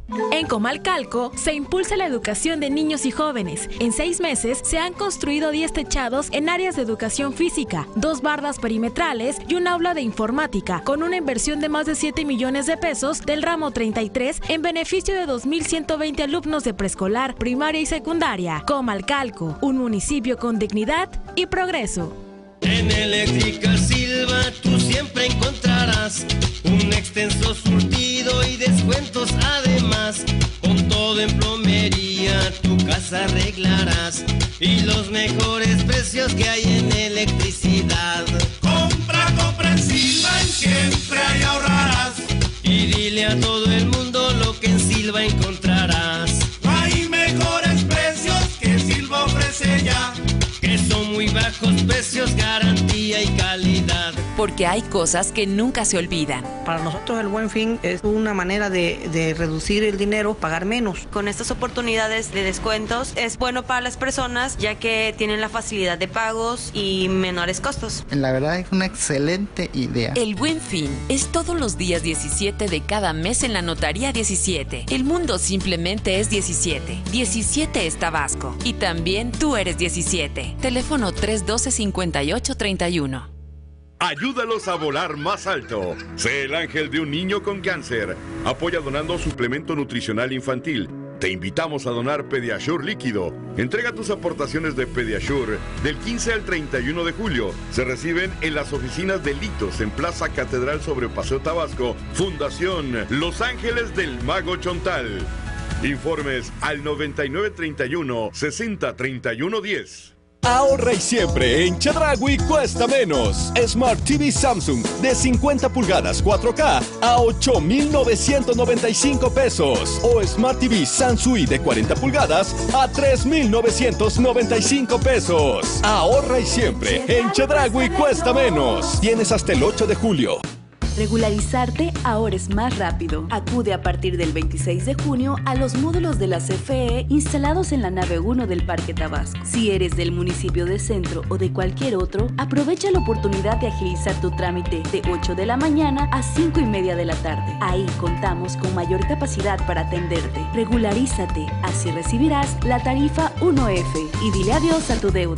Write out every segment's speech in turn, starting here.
En Comalcalco se impulsa la educación de niños y jóvenes. En 6 meses se han construido 10 techados en áreas de educación física, 2 bardas perimetrales y un aula de informática, con una inversión de más de 7 millones de pesos del ramo 33 en beneficio de 2.120 alumnos de preescolar, primaria y secundaria. Comalcalco, un municipio con dignidad y progreso. En Eléctrica Silva tú siempre encontrarás un extenso surtido y descuentos además. Con todo en plomería tu casa arreglarás y los mejores precios que hay en electricidad. Compra en Silva y siempre ahí ahorrarás. Y dile a todo el mundo lo que en Silva encontrarás. No hay mejores precios que Silva ofrece ya. Que son muy bajos precios, garantía y calidad. Porque hay cosas que nunca se olvidan. Para nosotros el Buen Fin es una manera de reducir el dinero, pagar menos. Con estas oportunidades de descuentos es bueno para las personas ya que tienen la facilidad de pagos y menores costos. La verdad es una excelente idea. El Buen Fin es todos los días 17 de cada mes en la Notaría 17. El mundo simplemente es 17. 17 es Tabasco. Y también tú eres 17. Teléfono 312-5831. Ayúdalos a volar más alto. Sé el ángel de un niño con cáncer. Apoya donando suplemento nutricional infantil. Te invitamos a donar Pediasure líquido. Entrega tus aportaciones de Pediasure del 15 al 31 de julio. Se reciben en las oficinas de Litos en Plaza Catedral sobre Paseo Tabasco. Fundación Los Ángeles del Mago Chontal. Informes al 9931-603110. Ahorra y siempre en Chedraui cuesta menos. Smart TV Samsung de 50 pulgadas 4K a 8,995 pesos. O Smart TV Sansui de 40 pulgadas a 3,995 pesos. Ahorra y siempre en Chedraui cuesta menos. Tienes hasta el 8 de julio. Regularizarte ahora es más rápido. Acude a partir del 26 de junio a los módulos de la CFE instalados en la nave 1 del Parque Tabasco. Si eres del municipio de Centro o de cualquier otro, aprovecha la oportunidad de agilizar tu trámite de 8 de la mañana a 5:30 de la tarde. Ahí contamos con mayor capacidad para atenderte. Regularízate, así recibirás la tarifa 1F y dile adiós a tu deuda.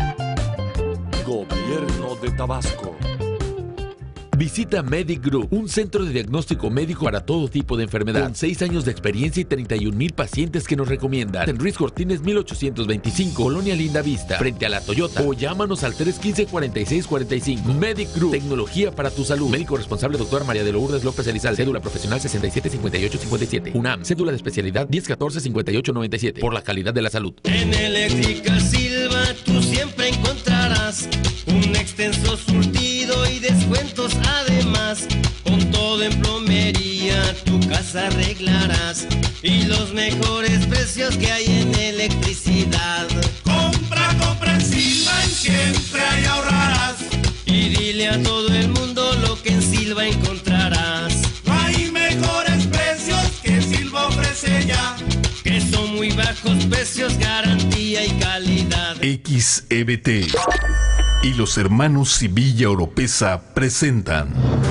Gobierno de Tabasco. Visita Medic Group, un centro de diagnóstico médico para todo tipo de enfermedad, con 6 años de experiencia y 31,000 pacientes que nos recomiendan. En Ruiz Cortines 1825, Colonia Linda Vista, frente a la Toyota, o llámanos al 315-4645. Medic Group, tecnología para tu salud. Médico responsable, doctora María de Lourdes López Elizalde, cédula profesional 675857. UNAM, cédula de especialidad 1014-5897, por la calidad de la salud. En Eléctrica Silva tú siempre encontrarás un extenso surtido y descuentos además. Con todo en plomería tu casa arreglarás y los mejores precios que hay en electricidad. Compra en Silva y siempre ahí ahorrarás. Y dile a todo el mundo lo que en Silva encontrarás. No hay mejores precios que Silva ofrece ya. Que son muy bajos precios, garantía y calidad. XEBT y los hermanos Sevilla Oropesa presentan.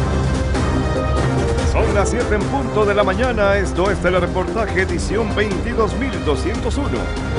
Son las 7 en punto de la mañana. Esto es Telereportaje edición 22.201.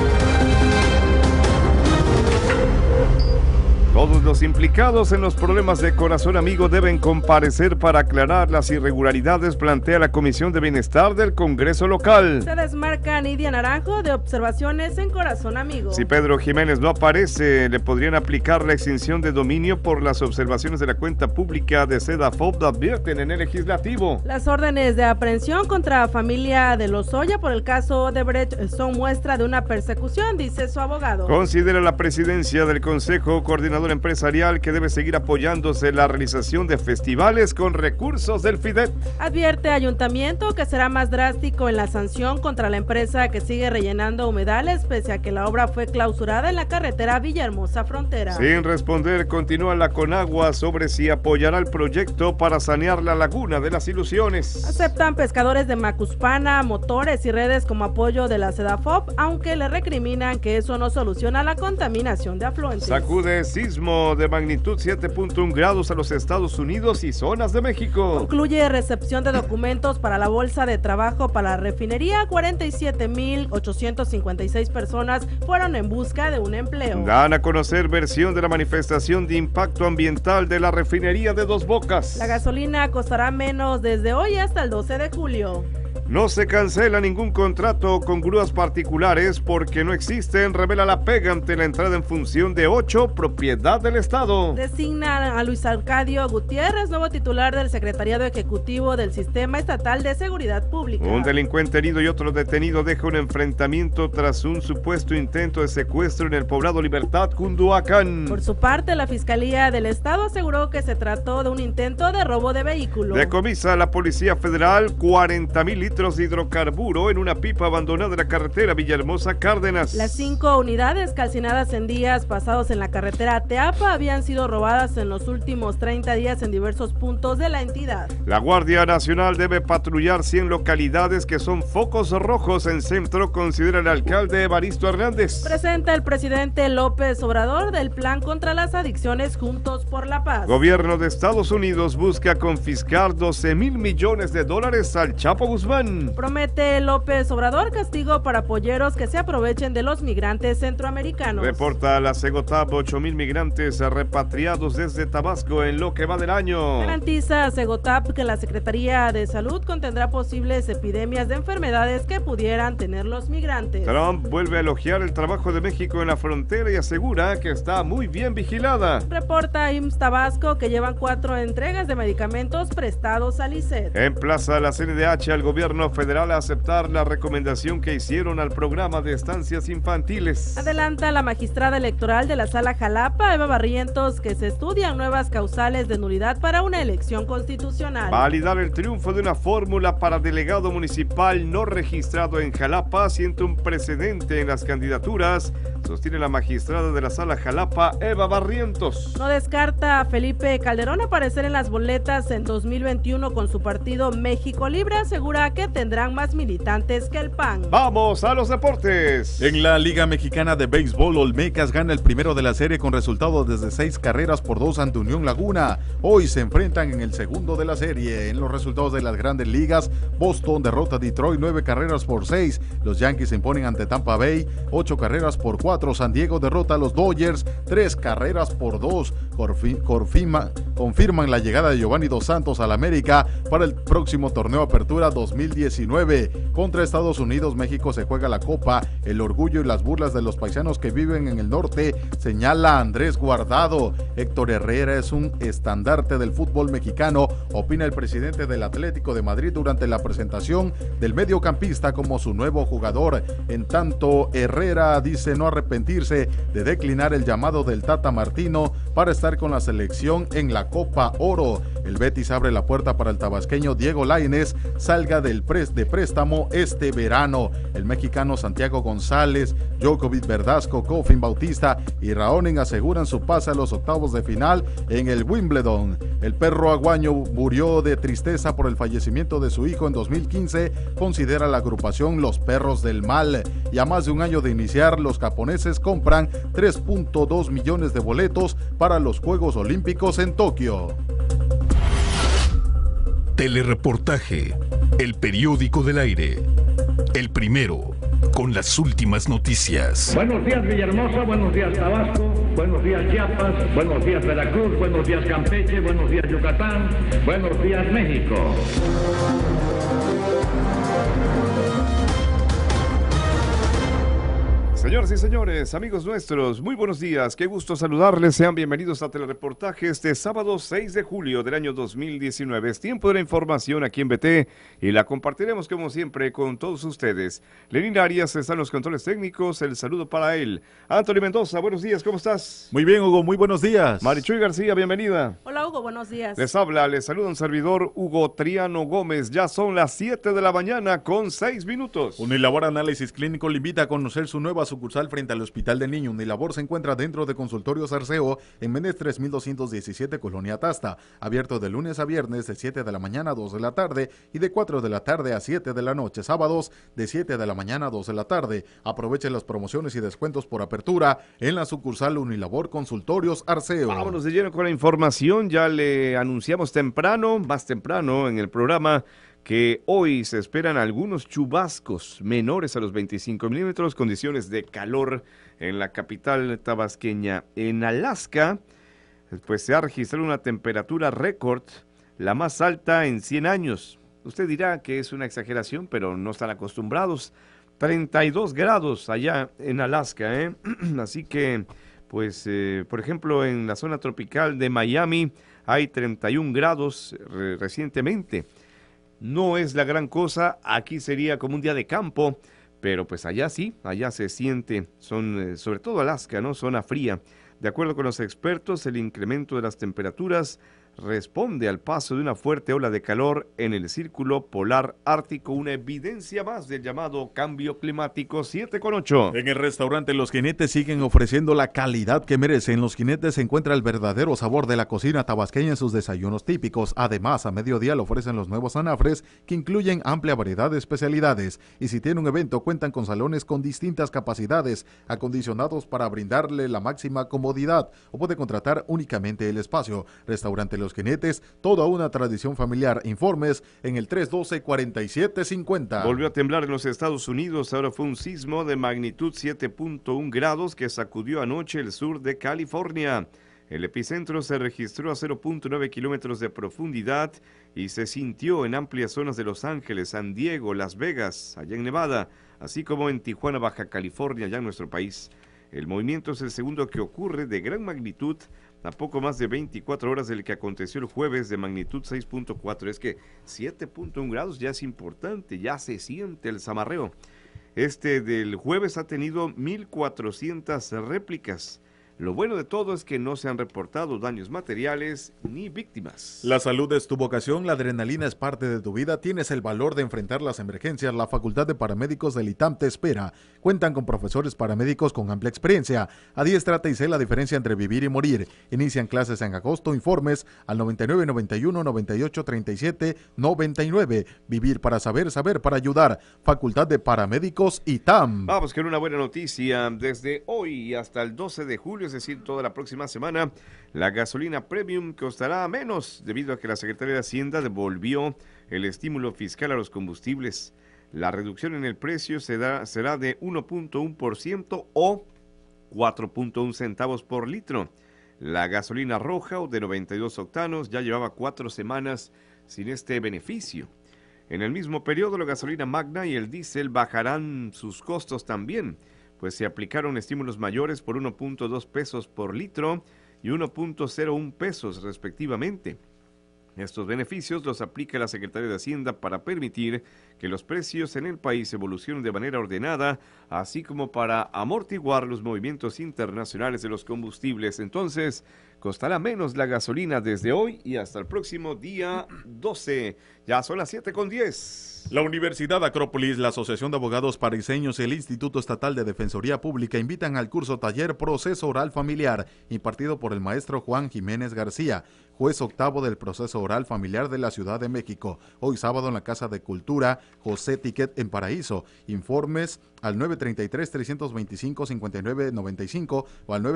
Todos los implicados en los problemas de Corazón Amigo deben comparecer para aclarar las irregularidades, plantea la Comisión de Bienestar del Congreso local. Se desmarca Nidia Naranjo de observaciones en Corazón Amigo. Si Pedro Jiménez no aparece, le podrían aplicar la extinción de dominio por las observaciones de la cuenta pública de Sedafob, advierten en el legislativo. Las órdenes de aprehensión contra familia de Lozoya por el caso Odebrecht son muestra de una persecución, dice su abogado. Considera la presidencia del Consejo Coordinador Empresarial que debe seguir apoyándose la realización de festivales con recursos del FIDET. Advierte Ayuntamiento que será más drástico en la sanción contra la empresa que sigue rellenando humedales pese a que la obra fue clausurada en la carretera Villahermosa Frontera. Sin responder, continúa la Conagua sobre si apoyará el proyecto para sanear la laguna de las Ilusiones. Aceptan pescadores de Macuspana, motores y redes como apoyo de la Sedafob, aunque le recriminan que eso no soluciona la contaminación de afluentes. Sacude sismo de magnitud 7.1 grados a los Estados Unidos y zonas de México. Concluye recepción de documentos para la bolsa de trabajo para la refinería. 47,856 personas fueron en busca de un empleo. Dan a conocer versión de la manifestación de impacto ambiental de la refinería de Dos Bocas. La gasolina costará menos desde hoy hasta el 12 de julio. No se cancela ningún contrato con grúas particulares porque no existen, revela la PEG ante la entrada en función de 8, propiedad del Estado. Designan a Luis Arcadio Gutiérrez, nuevo titular del Secretariado Ejecutivo del Sistema Estatal de Seguridad Pública. Un delincuente herido y otro detenido deja un enfrentamiento tras un supuesto intento de secuestro en el poblado Libertad, Cunduacán. Por su parte, la Fiscalía del Estado aseguró que se trató de un intento de robo de vehículo. Decomisa a la Policía Federal 40,000 litros de hidrocarburo en una pipa abandonada en la carretera Villahermosa Cárdenas. Las 5 unidades calcinadas en días pasados en la carretera Teapa habían sido robadas en los últimos 30 días en diversos puntos de la entidad. La Guardia Nacional debe patrullar 100 localidades que son focos rojos en centro, considera el alcalde Evaristo Hernández. Presenta el presidente López Obrador del plan contra las adicciones Juntos por la Paz. Gobierno de Estados Unidos busca confiscar $12,000 millones al Chapo Guzmán. Promete López Obrador castigo para polleros que se aprovechen de los migrantes centroamericanos. Reporta la Segotap 8,000 migrantes repatriados desde Tabasco en lo que va del año. Garantiza Segotap que la Secretaría de Salud contendrá posibles epidemias de enfermedades que pudieran tener los migrantes. Trump vuelve a elogiar el trabajo de México en la frontera y asegura que está muy bien vigilada. Reporta IMSS Tabasco que llevan 4 entregas de medicamentos prestados al ICET. Emplaza la CNDH al gobierno federal a aceptar la recomendación que hicieron al programa de estancias infantiles. Adelanta la magistrada electoral de la Sala Jalapa, Eva Barrientos, que se estudian nuevas causales de nulidad para una elección constitucional. Validar el triunfo de una fórmula para delegado municipal no registrado en Jalapa siente un precedente en las candidaturas, sostiene la magistrada de la Sala Jalapa, Eva Barrientos. No descarta a Felipe Calderón aparecer en las boletas en 2021 con su partido México Libre, asegura que tendrán más militantes que el PAN. ¡Vamos a los deportes! En la Liga Mexicana de Béisbol, Olmecas gana el primero de la serie con resultado desde 6 carreras por 2 ante Unión Laguna. Hoy se enfrentan en el segundo de la serie. En los resultados de las grandes ligas, Boston derrota a Detroit 9 carreras por 6. Los Yankees se imponen ante Tampa Bay 8 carreras por 4. San Diego derrota a los Dodgers 3 carreras por 2. Confirman la llegada de Giovanni Dos Santos al América para el próximo torneo Apertura 2019. Contra Estados Unidos, México se juega la Copa. El orgullo y las burlas de los paisanos que viven en el norte, señala Andrés Guardado. Héctor Herrera es un estandarte del fútbol mexicano, opina el presidente del Atlético de Madrid durante la presentación del mediocampista como su nuevo jugador. En tanto, Herrera dice no arrepentirse de declinar el llamado del Tata Martino para estar con la selección en la Copa Oro. El Betis abre la puerta para el tabasqueño Diego Lainez salga de préstamo este verano. El mexicano Santiago González, Djokovic, Verdasco, Kofin Bautista y Raonen aseguran su pase a los octavos de final en el Wimbledon. El perro aguaño murió de tristeza por el fallecimiento de su hijo en 2015, considera la agrupación Los Perros del Mal. Y a más de un año de iniciar, los japoneses compran 3.2 millones de boletos para los Juegos Olímpicos en Tokio. Telereportaje, el periódico del aire, el primero, con las últimas noticias. Buenos días Villahermosa, buenos días Tabasco, buenos días Chiapas, buenos días Veracruz, buenos días Campeche, buenos días Yucatán, buenos días México. Señoras y señores, amigos nuestros, muy buenos días, qué gusto saludarles, sean bienvenidos a Telereportaje este sábado 6 de julio del año 2019. Es tiempo de la información aquí en BT y la compartiremos como siempre con todos ustedes. Lenín Arias está en los controles técnicos, el saludo para él. Anthony Mendoza, buenos días, ¿cómo estás? Muy bien, Hugo, muy buenos días. Marichuy García, bienvenida. Hola Hugo, buenos días. Les saluda un servidor Hugo Triano Gómez, ya son las 7 de la mañana con 6 minutos. Unilabor Análisis Clínico le invita a conocer su nueva sucursal sucursal frente al Hospital del Niño Unilabor se encuentra dentro de Consultorios Arceo en Méndez 3217, Colonia Tasta, abierto de lunes a viernes de 7 de la mañana a 2 de la tarde y de 4 de la tarde a 7 de la noche, sábados de 7 de la mañana a 2 de la tarde. Aproveche las promociones y descuentos por apertura en la sucursal Unilabor Consultorios Arceo. Vámonos de lleno con la información. Ya le anunciamos más temprano en el programa, que hoy se esperan algunos chubascos menores a los 25 milímetros, condiciones de calor en la capital tabasqueña. En Alaska, pues se ha registrado una temperatura récord, la más alta en 100 años. Usted dirá que es una exageración, pero no están acostumbrados. 32 grados allá en Alaska, ¿eh? Así que, pues, por ejemplo, en la zona tropical de Miami hay 31 grados recientemente. No es la gran cosa, aquí sería como un día de campo, pero pues allá sí, allá se siente, son sobre todo Alaska, ¿no? Zona fría. De acuerdo con los expertos, el incremento de las temperaturas responde al paso de una fuerte ola de calor en el círculo polar ártico, una evidencia más del llamado cambio climático. 7:8. En el restaurante Los Jinetes siguen ofreciendo la calidad que merecen. Los Jinetes se encuentra el verdadero sabor de la cocina tabasqueña en sus desayunos típicos. Además, a mediodía le ofrecen los nuevos anafres que incluyen amplia variedad de especialidades. Y si tiene un evento, cuentan con salones con distintas capacidades, acondicionados para brindarle la máxima comodidad, o puede contratar únicamente el espacio. Restaurante Los Jinetes, toda una tradición familiar. Informes en el 312-4750. Volvió a temblar en los Estados Unidos. Ahora fue un sismo de magnitud 7.1 grados que sacudió anoche el sur de California. El epicentro se registró a 0.9 kilómetros de profundidad y se sintió en amplias zonas de Los Ángeles, San Diego, Las Vegas, allá en Nevada, así como en Tijuana, Baja California, allá en nuestro país. El movimiento es el segundo que ocurre de gran magnitud a poco más de 24 horas del que aconteció el jueves de magnitud 6.4. Es que 7.1 grados ya es importante, ya se siente el zamarreo. Este del jueves ha tenido 1.400 réplicas. Lo bueno de todo es que no se han reportado daños materiales ni víctimas. La salud es tu vocación, la adrenalina es parte de tu vida, tienes el valor de enfrentar las emergencias. La Facultad de Paramédicos del ITAM te espera. Cuentan con profesores paramédicos con amplia experiencia. Adiéstrate y sé la diferencia entre vivir y morir. Inician clases en agosto. Informes al 9991-9837-99. Vivir para saber, saber para ayudar. Facultad de Paramédicos ITAM. Vamos con una buena noticia. Desde hoy hasta el 12 de julio, es decir, toda la próxima semana, la gasolina premium costará menos debido a que la Secretaría de Hacienda devolvió el estímulo fiscal a los combustibles. La reducción en el precio será de 1.1% o 4.1 centavos por litro. La gasolina roja o de 92 octanos ya llevaba 4 semanas sin este beneficio. En el mismo periodo, la gasolina magna y el diésel bajarán sus costos también, pues se aplicaron estímulos mayores por 1.2 pesos por litro y 1.01 pesos respectivamente. Estos beneficios los aplica la Secretaría de Hacienda para permitir que los precios en el país evolucionen de manera ordenada, así como para amortiguar los movimientos internacionales de los combustibles. Entonces, costará menos la gasolina desde hoy y hasta el próximo día 12. Ya son las 7:10. La Universidad Acrópolis, la Asociación de Abogados Pariseños y el Instituto Estatal de Defensoría Pública invitan al curso taller Proceso Oral Familiar, impartido por el maestro Juan Jiménez García, juez octavo del Proceso Oral Familiar de la Ciudad de México, hoy sábado en la Casa de Cultura José Tiquet en Paraíso. Informes al 933-325-5995 o al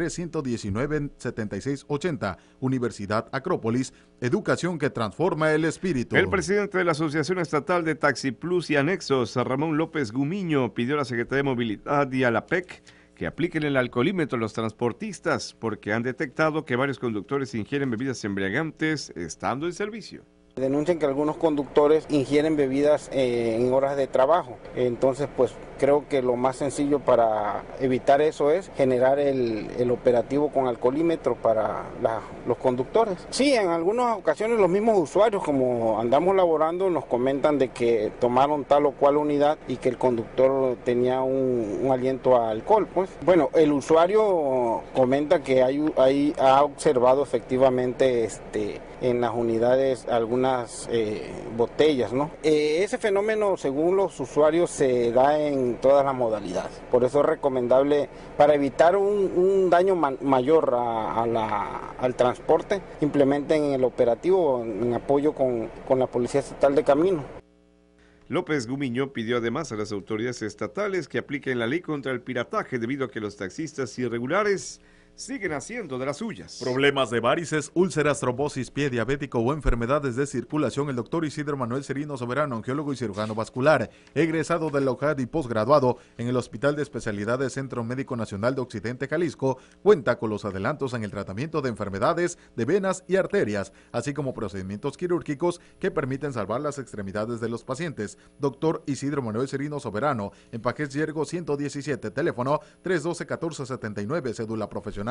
933-119-7680. Universidad Acrópolis, educación que transforma el espíritu. El presidente de la Asociación Estatal de Taxi Plus y Anexos, Ramón López Gumiño, pidió a la Secretaría de Movilidad y a la PEC que apliquen el alcoholímetro a los transportistas porque han detectado que varios conductores ingieren bebidas embriagantes estando en servicio. Denuncian que algunos conductores ingieren bebidas en horas de trabajo. Entonces, pues creo que lo más sencillo para evitar eso es generar el operativo con alcoholímetro para los conductores. Sí, en algunas ocasiones los mismos usuarios, como andamos laborando, nos comentan de que tomaron tal o cual unidad y que el conductor tenía un aliento a alcohol. Pues bueno, el usuario comenta que ha observado efectivamente en las unidades algunas botellas, ¿no? Ese fenómeno, según los usuarios, se da en en todas las modalidades. Por eso es recomendable, para evitar un daño mayor al transporte, implementen el operativo en apoyo con la Policía Estatal de Camino. López Gumiño pidió además a las autoridades estatales que apliquen la ley contra el pirataje debido a que los taxistas irregulares siguen haciendo de las suyas. Problemas de varices, úlceras, trombosis, pie diabético o enfermedades de circulación. El doctor Isidro Manuel Serino Soberano, angiólogo y cirujano vascular, egresado de la UJAD y posgraduado en el Hospital de Especialidades Centro Médico Nacional de Occidente Jalisco, cuenta con los adelantos en el tratamiento de enfermedades de venas y arterias, así como procedimientos quirúrgicos que permiten salvar las extremidades de los pacientes. Doctor Isidro Manuel Serino Soberano, en Pajés Yergo 117, teléfono 312-1479, cédula profesional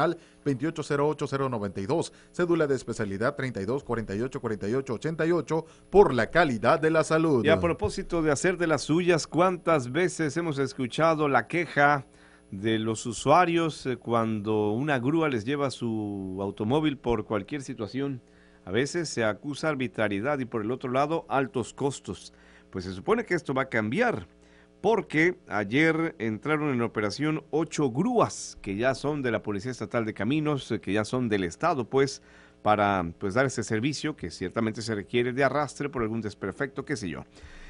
2808092, cédula de especialidad 32484888, por la calidad de la salud. Y a propósito de hacer de las suyas, ¿cuántas veces hemos escuchado la queja de los usuarios cuando una grúa les lleva su automóvil por cualquier situación? A veces se acusa arbitrariedad y por el otro lado altos costos. Pues se supone que esto va a cambiar, porque ayer entraron en operación 8 grúas que ya son de la Policía Estatal de Caminos, que ya son del Estado, pues, para dar ese servicio que ciertamente se requiere de arrastre por algún desperfecto, qué sé yo.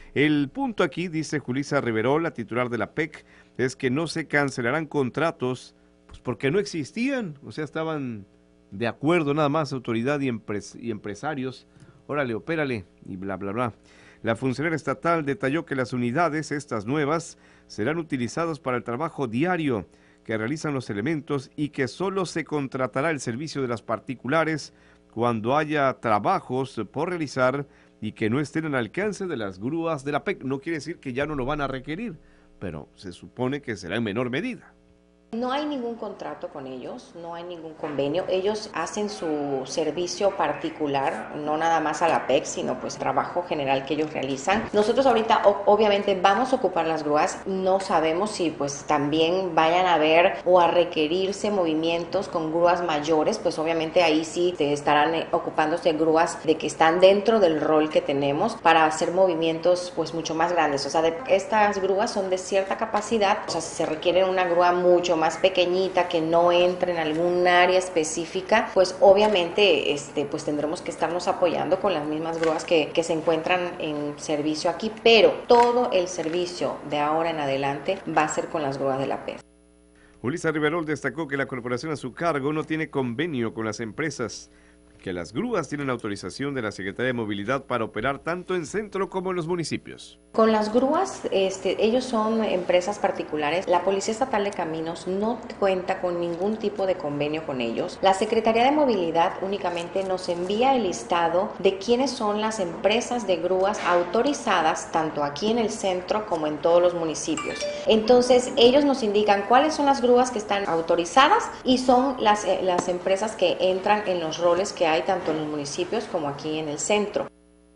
El punto aquí, dice Julissa Riverol, la titular de la PEC, es que no se cancelarán contratos pues porque no existían, o sea, estaban de acuerdo nada más autoridad y empresarios, órale, opérale, y bla, bla, bla. La funcionaria estatal detalló que las unidades, estas nuevas, serán utilizadas para el trabajo diario que realizan los elementos y que solo se contratará el servicio de las particulares cuando haya trabajos por realizar y que no estén al alcance de las grúas de la PEC. No quiere decir que ya no lo van a requerir, pero se supone que será en menor medida. No hay ningún contrato con ellos, no hay ningún convenio. Ellos hacen su servicio particular, no nada más a la PEC, sino pues trabajo general que ellos realizan. Nosotros ahorita obviamente vamos a ocupar las grúas, no sabemos si pues también vayan a haber o a requerirse movimientos con grúas mayores, pues obviamente ahí sí estarán ocupándose grúas de que están dentro del rol que tenemos para hacer movimientos pues mucho más grandes. O sea, estas grúas son de cierta capacidad, o sea, si se requiere una grúa mucho más pequeñita que no entre en algún área específica, pues obviamente pues tendremos que estarnos apoyando con las mismas grúas que se encuentran en servicio aquí, pero todo el servicio de ahora en adelante va a ser con las grúas de la PEC. Julissa Riverol destacó que la corporación a su cargo no tiene convenio con las empresas, que las grúas tienen autorización de la Secretaría de Movilidad para operar tanto en centro como en los municipios. Con las grúas, ellos son empresas particulares. La Policía Estatal de Caminos no cuenta con ningún tipo de convenio con ellos. La Secretaría de Movilidad únicamente nos envía el listado de quiénes son las empresas de grúas autorizadas, tanto aquí en el centro como en todos los municipios. Entonces, ellos nos indican cuáles son las grúas que están autorizadas y son las empresas que entran en los roles que hay tanto en los municipios como aquí en el centro.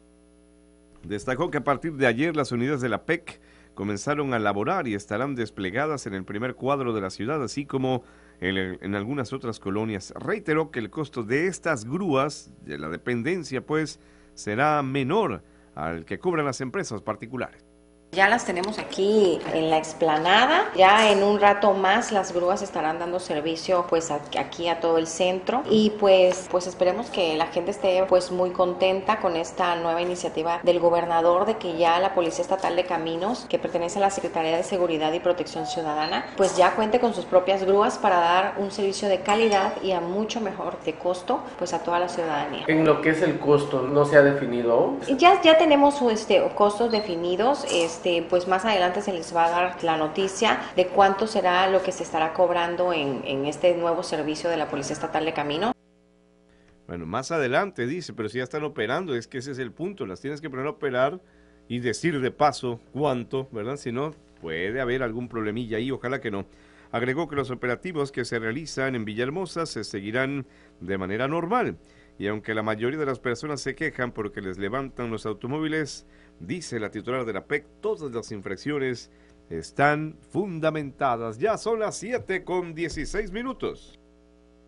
Destacó que a partir de ayer las unidades de la PEC comenzaron a laborar y estarán desplegadas en el primer cuadro de la ciudad, así como en algunas otras colonias. Reiteró que el costo de estas grúas, de la dependencia, pues, será menor al que cobran las empresas particulares. Ya las tenemos aquí en la explanada, ya en un rato más las grúas estarán dando servicio pues aquí a todo el centro y pues esperemos que la gente esté pues muy contenta con esta nueva iniciativa del gobernador de que ya la Policía Estatal de Caminos, que pertenece a la Secretaría de Seguridad y Protección Ciudadana, pues ya cuente con sus propias grúas para dar un servicio de calidad y a mucho mejor de costo pues a toda la ciudadanía. En lo que es el costo, ¿no se ha definido aún? Ya tenemos costos definidos, pues más adelante se les va a dar la noticia de cuánto será lo que se estará cobrando en este nuevo servicio de la Policía Estatal de Caminos. Bueno, más adelante dice, pero si ya están operando, es que ese es el punto, las tienes que poner a operar y decir de paso cuánto, ¿verdad? Si no, puede haber algún problemilla ahí, ojalá que no. Agregó que los operativos que se realizan en Villahermosa se seguirán de manera normal. Y aunque la mayoría de las personas se quejan porque les levantan los automóviles, dice la titular de la PEC, todas las infracciones están fundamentadas. Ya son las 7:16.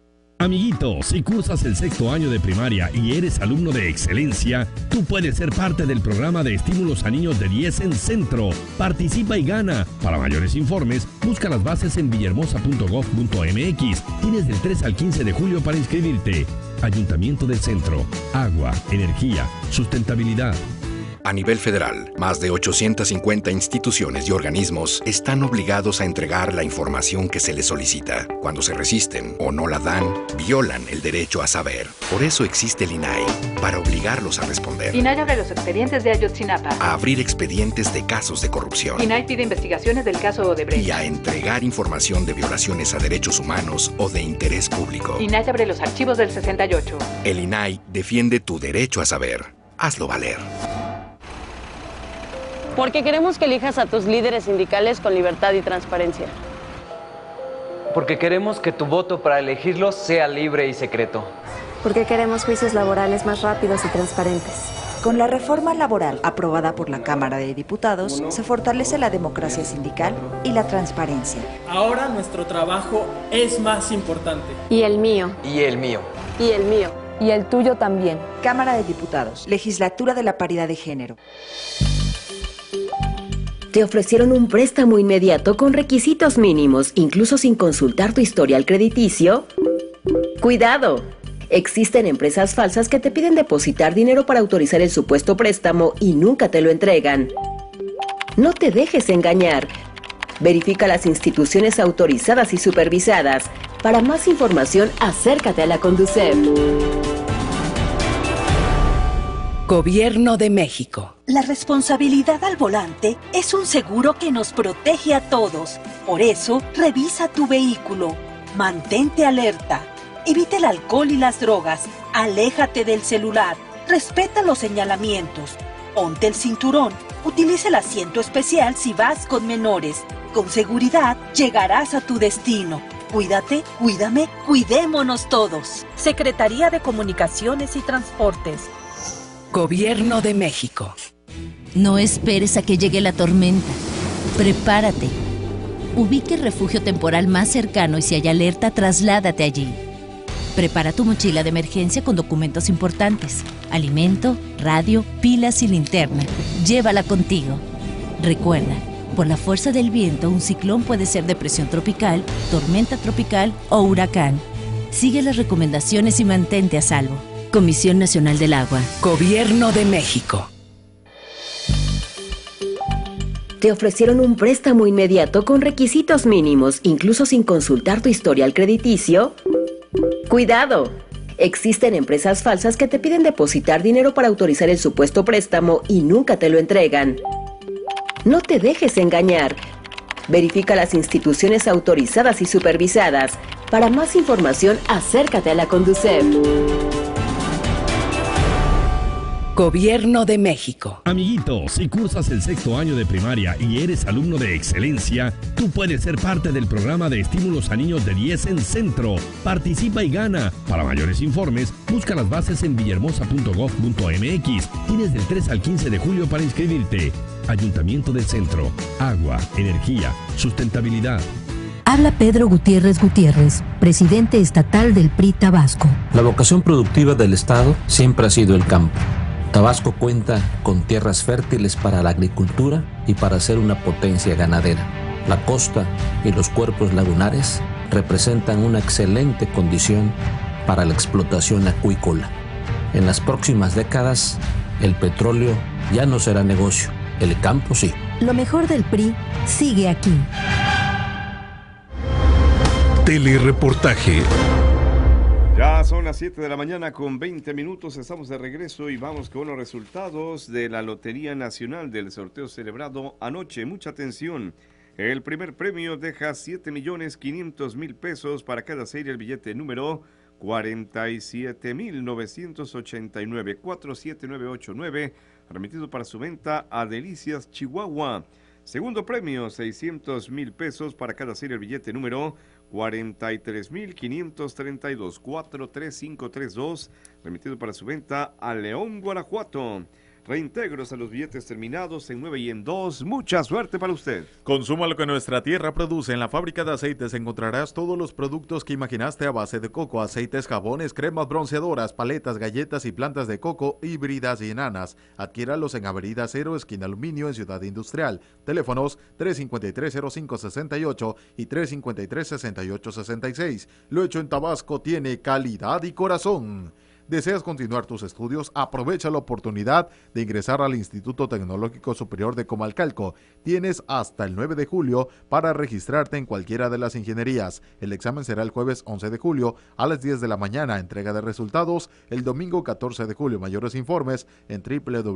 Amiguito, si cursas el 6º año de primaria y eres alumno de excelencia, tú puedes ser parte del programa de estímulos a niños de 10 en Centro. Participa y gana. Para mayores informes, busca las bases en villahermosa.gov.mx. Tienes del 3 al 15 de julio para inscribirte. Ayuntamiento del Centro. Agua, energía, sustentabilidad. A nivel federal, más de 850 instituciones y organismos están obligados a entregar la información que se les solicita. Cuando se resisten o no la dan, violan el derecho a saber. Por eso existe el INAI, para obligarlos a responder. INAI abre los expedientes de Ayotzinapa. A abrir expedientes de casos de corrupción. INAI pide investigaciones del caso Odebrecht. Y a entregar información de violaciones a derechos humanos o de interés público. INAI abre los archivos del 68. El INAI defiende tu derecho a saber. Hazlo valer. Porque queremos que elijas a tus líderes sindicales con libertad y transparencia. Porque queremos que tu voto para elegirlos sea libre y secreto. Porque queremos juicios laborales más rápidos y transparentes. Con la reforma laboral aprobada por la Cámara de Diputados, se fortalece la democracia sindical y la transparencia. Ahora nuestro trabajo es más importante. Y el mío. Y el mío. Y el mío. Y el tuyo también. Cámara de Diputados, Legislatura de la Paridad de Género. Te ofrecieron un préstamo inmediato con requisitos mínimos, incluso sin consultar tu historial crediticio. ¡Cuidado! Existen empresas falsas que te piden depositar dinero para autorizar el supuesto préstamo y nunca te lo entregan. No te dejes engañar. Verifica las instituciones autorizadas y supervisadas. Para más información, acércate a la Conducef. Gobierno de México. La responsabilidad al volante es un seguro que nos protege a todos. Por eso, revisa tu vehículo. Mantente alerta. Evita el alcohol y las drogas. Aléjate del celular. Respeta los señalamientos. Ponte el cinturón. Utiliza el asiento especial si vas con menores. Con seguridad, llegarás a tu destino. Cuídate, cuídame, cuidémonos todos. Secretaría de Comunicaciones y Transportes. Gobierno de México. No esperes a que llegue la tormenta. Prepárate. Ubique el refugio temporal más cercano y si hay alerta, trasládate allí. Prepara tu mochila de emergencia con documentos importantes. Alimento, radio, pilas y linterna. Llévala contigo. Recuerda, por la fuerza del viento, un ciclón puede ser depresión tropical, tormenta tropical o huracán. Sigue las recomendaciones y mantente a salvo. Comisión Nacional del Agua. Gobierno de México. Te ofrecieron un préstamo inmediato con requisitos mínimos, incluso sin consultar tu historial crediticio. ¡Cuidado! Existen empresas falsas que te piden depositar dinero para autorizar el supuesto préstamo y nunca te lo entregan. No te dejes engañar. Verifica las instituciones autorizadas y supervisadas. Para más información, acércate a la Conducef. Gobierno de México. Amiguito, si cursas el 6º año de primaria y eres alumno de excelencia, tú puedes ser parte del programa de estímulos a niños de 10 en Centro. Participa y gana. Para mayores informes, busca las bases en villahermosa.gov.mx. Tienes del 3 al 15 de julio para inscribirte. Ayuntamiento del Centro. Agua, energía, sustentabilidad. Habla Pedro Gutiérrez Gutiérrez, presidente estatal del PRI Tabasco. La vocación productiva del Estado siempre ha sido el campo. Tabasco cuenta con tierras fértiles para la agricultura y para ser una potencia ganadera. La costa y los cuerpos lagunares representan una excelente condición para la explotación acuícola. En las próximas décadas, el petróleo ya no será negocio, el campo sí. Lo mejor del PRI sigue aquí. Telereportaje. Ya son las 7 de la mañana con 20 minutos, estamos de regreso y vamos con los resultados de la Lotería Nacional del sorteo celebrado anoche. Mucha atención, el primer premio deja 7.500.000 pesos para cada serie, el billete número 47.989, 47989, remitido para su venta a Delicias, Chihuahua. Segundo premio, 600.000 pesos para cada serie, el billete número 43.532, 43532, remitido para su venta a León, Guanajuato. reintegros a los billetes terminados en 9 y en 2. Mucha suerte para usted. Consuma lo que nuestra tierra produce. En la fábrica de aceites encontrarás todos los productos que imaginaste a base de coco: aceites, jabones, cremas bronceadoras, paletas, galletas y plantas de coco híbridas y enanas. Adquiéralos en Avenida Cero, esquina Aluminio, en Ciudad Industrial. Teléfonos 353-0568 y 353-6866. Lo hecho en Tabasco tiene calidad y corazón. ¿Deseas continuar tus estudios? Aprovecha la oportunidad de ingresar al Instituto Tecnológico Superior de Comalcalco. Tienes hasta el 9 de julio para registrarte en cualquiera de las ingenierías. El examen será el jueves 11 de julio a las 10 de la mañana. Entrega de resultados el domingo 14 de julio. Mayores informes en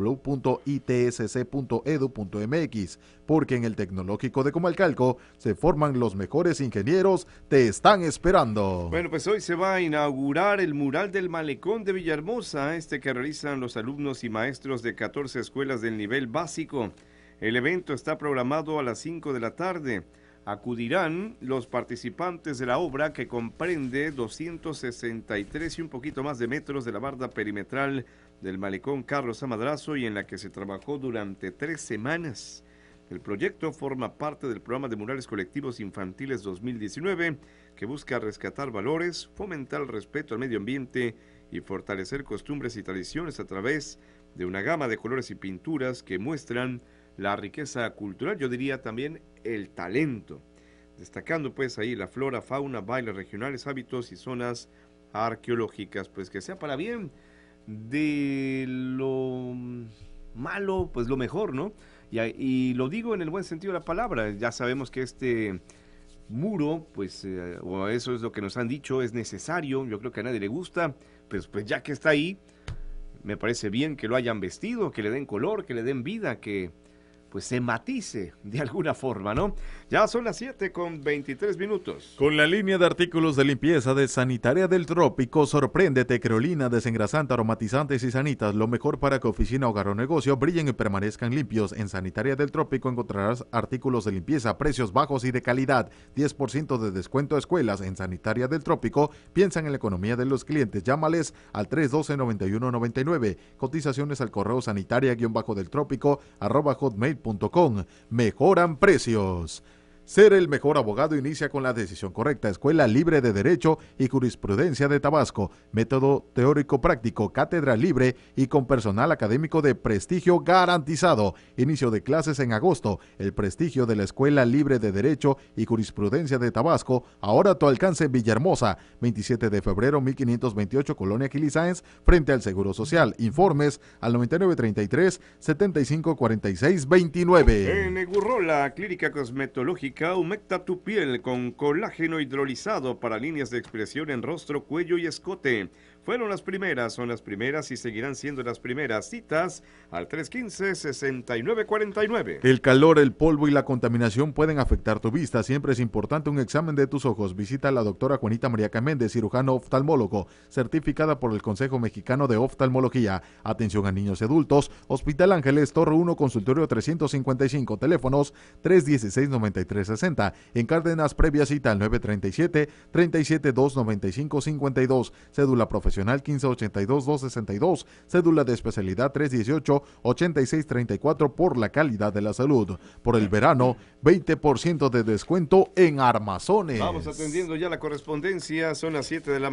www.itsc.edu.mx. Porque en el Tecnológico de Comalcalco se forman los mejores ingenieros. Te están esperando. Bueno, pues hoy se va a inaugurar el mural del malecón de Villahermosa, que realizan los alumnos y maestros de 14 escuelas del nivel básico. El evento está programado a las 5 de la tarde. Acudirán los participantes de la obra, que comprende 263 y un poquito más de metros de la barda perimetral del malecón Carlos A. Madrazo, y en la que se trabajó durante 3 semanas. El proyecto forma parte del programa de murales colectivos infantiles 2019, que busca rescatar valores, fomentar el respeto al medio ambiente y fortalecer costumbres y tradiciones a través de una gama de colores y pinturas que muestran la riqueza cultural, yo diría también el talento, destacando pues ahí la flora, fauna, bailes regionales, hábitos y zonas arqueológicas. Pues que sea para bien, de lo malo pues lo mejor, ¿no? Y lo digo en el buen sentido de la palabra. Ya sabemos que este muro, pues, o eso es lo que nos han dicho, es necesario. Yo creo que a nadie le gusta, pues ya que está ahí, me parece bien que lo hayan vestido, que le den color, que le den vida, que pues se matice de alguna forma, ¿no? Ya son las 7:23. Con la línea de artículos de limpieza de Sanitaria del Trópico, sorpréndete: creolina, desengrasante, aromatizantes y sanitas, lo mejor para que oficina, hogar o negocio brillen y permanezcan limpios. En Sanitaria del Trópico encontrarás artículos de limpieza, precios bajos y de calidad, 10% de descuento a escuelas. En Sanitaria del Trópico piensan en la economía de los clientes. Llámales al 312-9199. Cotizaciones al correo sanitaria-del-trópico@hotmail.com. Mejoran precios. Ser el mejor abogado inicia con la decisión correcta. Escuela Libre de Derecho y Jurisprudencia de Tabasco. Método teórico práctico, cátedra libre y con personal académico de prestigio garantizado. Inicio de clases en agosto. El prestigio de la Escuela Libre de Derecho y Jurisprudencia de Tabasco, ahora a tu alcance en Villahermosa. 27 de febrero, 1528, Colonia Quilisáenz, frente al Seguro Social. Informes al 9933-754629. En Egurrola, clínica cosmetológica, humecta tu piel con colágeno hidrolizado para líneas de expresión en rostro, cuello y escote. Fueron las primeras, son las primeras y seguirán siendo las primeras. Citas al 315-6949. El calor, el polvo y la contaminación pueden afectar tu vista. Siempre es importante un examen de tus ojos. Visita a la doctora Juanita María Caméndez, cirujano oftalmólogo, certificada por el Consejo Mexicano de Oftalmología. Atención a niños y adultos. Hospital Ángeles, Torre 1, consultorio 355. Teléfonos 316-9360. En Cárdenas, previa cita al 937-372-9552. Cédula profesional 1582-262, cédula de especialidad 318-8634. Por la calidad de la salud. Por el verano, 20% de descuento en armazones. Vamos atendiendo ya la correspondencia. Son las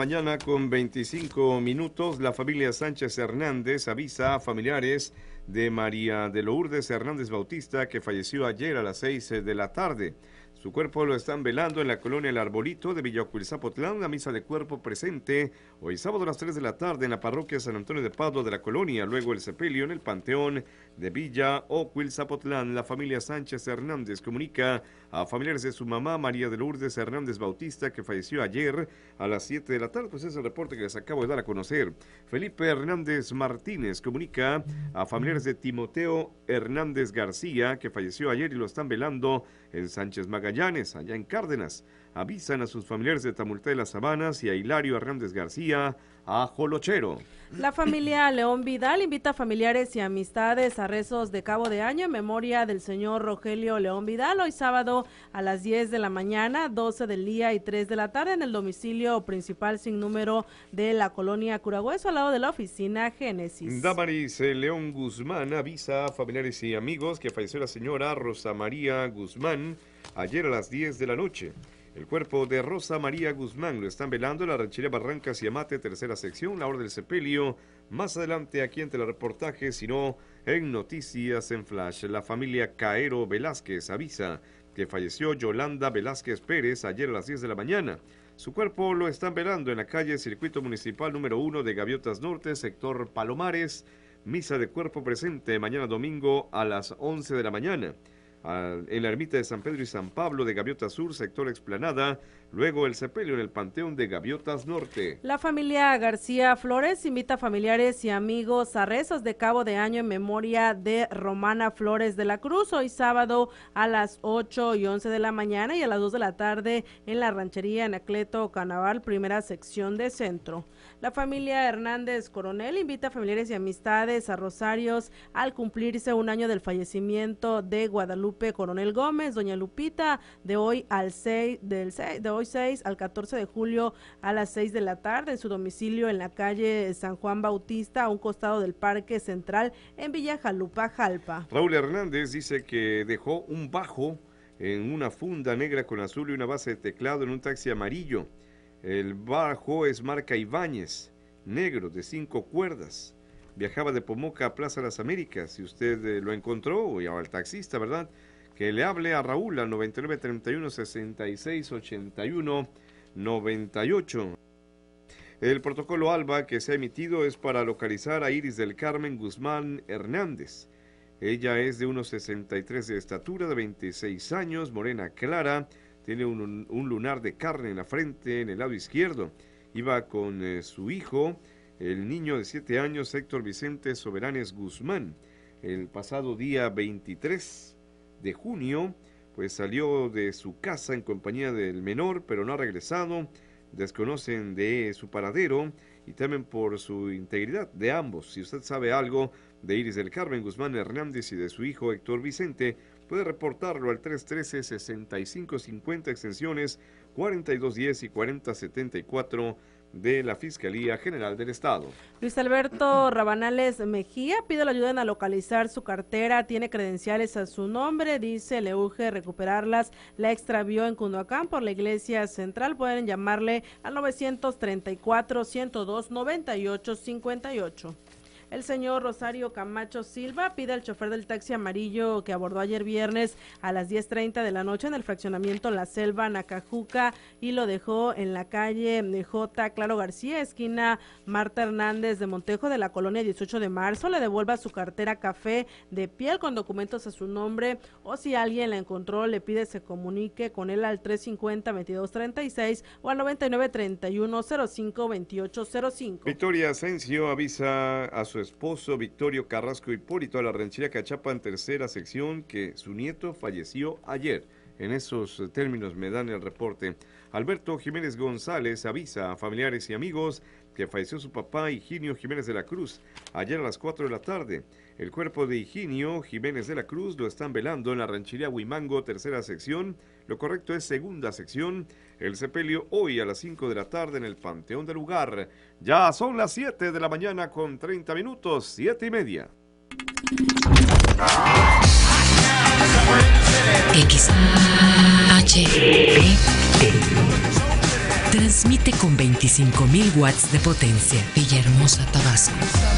7:25. La familia Sánchez Hernández avisa a familiares de María de Lourdes Hernández Bautista, que falleció ayer a las 6 de la tarde. Su cuerpo lo están velando en la colonia El Arbolito de Villa Ocuilzapotlán. La misa de cuerpo presente hoy sábado a las 3 de la tarde en la parroquia San Antonio de Padua de la colonia. Luego el sepelio en el panteón de Villa Ocuilzapotlán. La familia Sánchez Hernández comunica a familiares de su mamá María de Lourdes Hernández Bautista, que falleció ayer a las 7 de la tarde. Pues es el reporte que les acabo de dar a conocer. Felipe Hernández Martínez comunica a familiares de Timoteo Hernández García, que falleció ayer y lo están velando en Sánchez Magallanes, allá en Cárdenas. Avisan a sus familiares de Tamulté de las Sabanas y a Hilario Hernández García, Ajolochero. La familia León Vidal invita a familiares y amistades a rezos de cabo de año en memoria del señor Rogelio León Vidal, hoy sábado a las 10 de la mañana, 12 del día y 3 de la tarde en el domicilio principal sin número de la colonia Curagüeso, al lado de la oficina Génesis. Damaris León Guzmán avisa a familiares y amigos que falleció la señora Rosa María Guzmán ayer a las 10 de la noche. El cuerpo de Rosa María Guzmán lo están velando en la ranchería Barrancas y Amate, tercera sección, la hora del sepelio. Más adelante aquí en Telereportaje, sino en Noticias en Flash. La familia Caero Velázquez avisa que falleció Yolanda Velázquez Pérez ayer a las 10 de la mañana. Su cuerpo lo están velando en la calle Circuito Municipal número 1 de Gaviotas Norte, sector Palomares. Misa de cuerpo presente mañana domingo a las 11 de la mañana. En la ermita de San Pedro y San Pablo de Gaviotas Sur, sector Explanada, luego el sepelio en el Panteón de Gaviotas Norte. La familia García Flores invita a familiares y amigos a rezos de cabo de año en memoria de Romana Flores de la Cruz, hoy sábado a las 8 y 11 de la mañana y a las 2 de la tarde en la ranchería Anacleto Canaval, primera sección de centro. La familia Hernández Coronel invita a familiares y amistades a rosarios al cumplirse un año del fallecimiento de Guadalupe Coronel Gómez, doña Lupita, de hoy 6 al 14 de julio a las 6 de la tarde en su domicilio en la calle San Juan Bautista, a un costado del Parque Central en Villa Jalupá, Jalpa. Raúl Hernández dice que dejó un bajo en una funda negra con azul y una base de teclado en un taxi amarillo. El bajo es marca Ibáñez, negro, de 5 cuerdas. Viajaba de Pomoca a Plaza Las Américas. Si usted lo encontró, o al taxista, ¿verdad?, que le hable a Raúl al 9931-6681-98. El protocolo ALBA que se ha emitido es para localizar a Iris del Carmen Guzmán Hernández. Ella es de 1,63 de estatura, de 26 años, morena clara. Tiene un lunar de carne en la frente, en el lado izquierdo. Iba con su hijo, el niño de 7 años, Héctor Vicente Soberanes Guzmán. El pasado día 23 de junio, pues salió de su casa en compañía del menor, pero no ha regresado. Desconocen de su paradero y temen por su integridad de ambos. Si usted sabe algo de Iris del Carmen Guzmán Hernández y de su hijo Héctor Vicente, puede reportarlo al 313-6550, extensiones 4210 y 4074 de la Fiscalía General del Estado. Luis Alberto Rabanales Mejía pide la ayuda a localizar su cartera, tiene credenciales a su nombre, dice, le urge recuperarlas, la extravió en Cunduacán por la Iglesia Central, pueden llamarle al 934-102-9858. El señor Rosario Camacho Silva pide al chofer del taxi amarillo que abordó ayer viernes a las 10:30 de la noche en el fraccionamiento La Selva, Nacajuca, y lo dejó en la calle J. Claro García, esquina Marta Hernández de Montejo, de la colonia 18 de marzo, le devuelva su cartera café de piel con documentos a su nombre, o si alguien la encontró, le pide se comunique con él al 350-2236 o al 9931-05-2805. Victoria Asensio avisa a su esposo Victorio Carrasco Hipólito a la ranchería Cachapan, tercera sección, que su nieto falleció ayer. En esos términos me dan el reporte. Alberto Jiménez González avisa a familiares y amigos que falleció su papá Higinio Jiménez de la Cruz ayer a las 4 de la tarde. El cuerpo de Higinio Jiménez de la Cruz lo están velando en la ranchería Huimango, tercera sección. Lo correcto es segunda sección. El sepelio hoy a las 5 de la tarde en el Panteón del lugar. Ya son las 7 de la mañana con 30 minutos, 7:30. XHPE transmite con 25,000 watts de potencia. Villahermosa, Tabasco.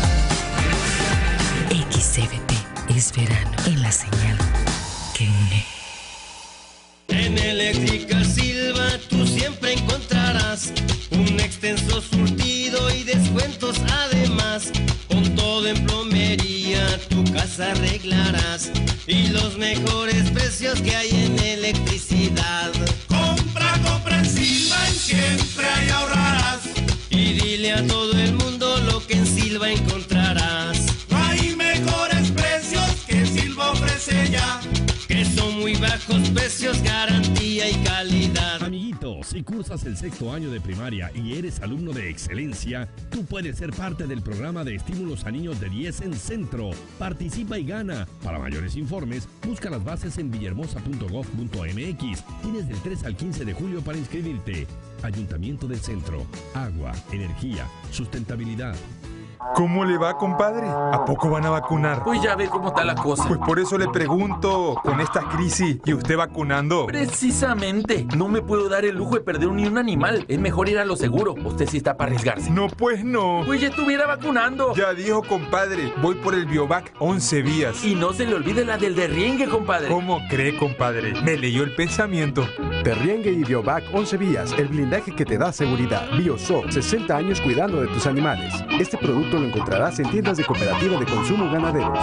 XCBT es verano en la señal que une. En Eléctrica Silva tú siempre encontrarás un extenso surtido y descuentos además. Con todo en plomería tu casa arreglarás y los mejores precios que hay en electricidad. Compra en Silva y siempre ahí ahorrarás. Y dile a todo el mundo lo que en Silva encontrarás. No hay mejores precios que Silva ofrece ya, que son muy bajos precios, garantía y calidad. Amiguitos, Si cursas el 6º año de primaria y eres alumno de excelencia, tú puedes ser parte del programa de estímulos a niños de 10 en Centro. Participa y gana. Para mayores informes, busca las bases en villahermosa.gov.mx. Tienes del 3 al 15 de julio para inscribirte. Ayuntamiento del Centro. Agua, energía, sustentabilidad. ¿Cómo le va, compadre? ¿A poco van a vacunar? Pues ya ve cómo está la cosa. Pues por eso le pregunto, con esta crisis, ¿y usted vacunando? Precisamente, no me puedo dar el lujo de perder ni un animal. Es mejor ir a lo seguro. Usted sí está para arriesgarse. No, pues no. Pues ya estuviera vacunando. Ya dijo, compadre, voy por el Biovac 11 vías. Y no se le olvide la del derriengue, compadre. ¿Cómo cree, compadre? Me leyó el pensamiento. Derriengue y Biovac 11 vías, el blindaje que te da seguridad. BioSoc, 60 años cuidando de tus animales. Este producto lo encontrarás en tiendas de Cooperativa de Consumo Ganaderos.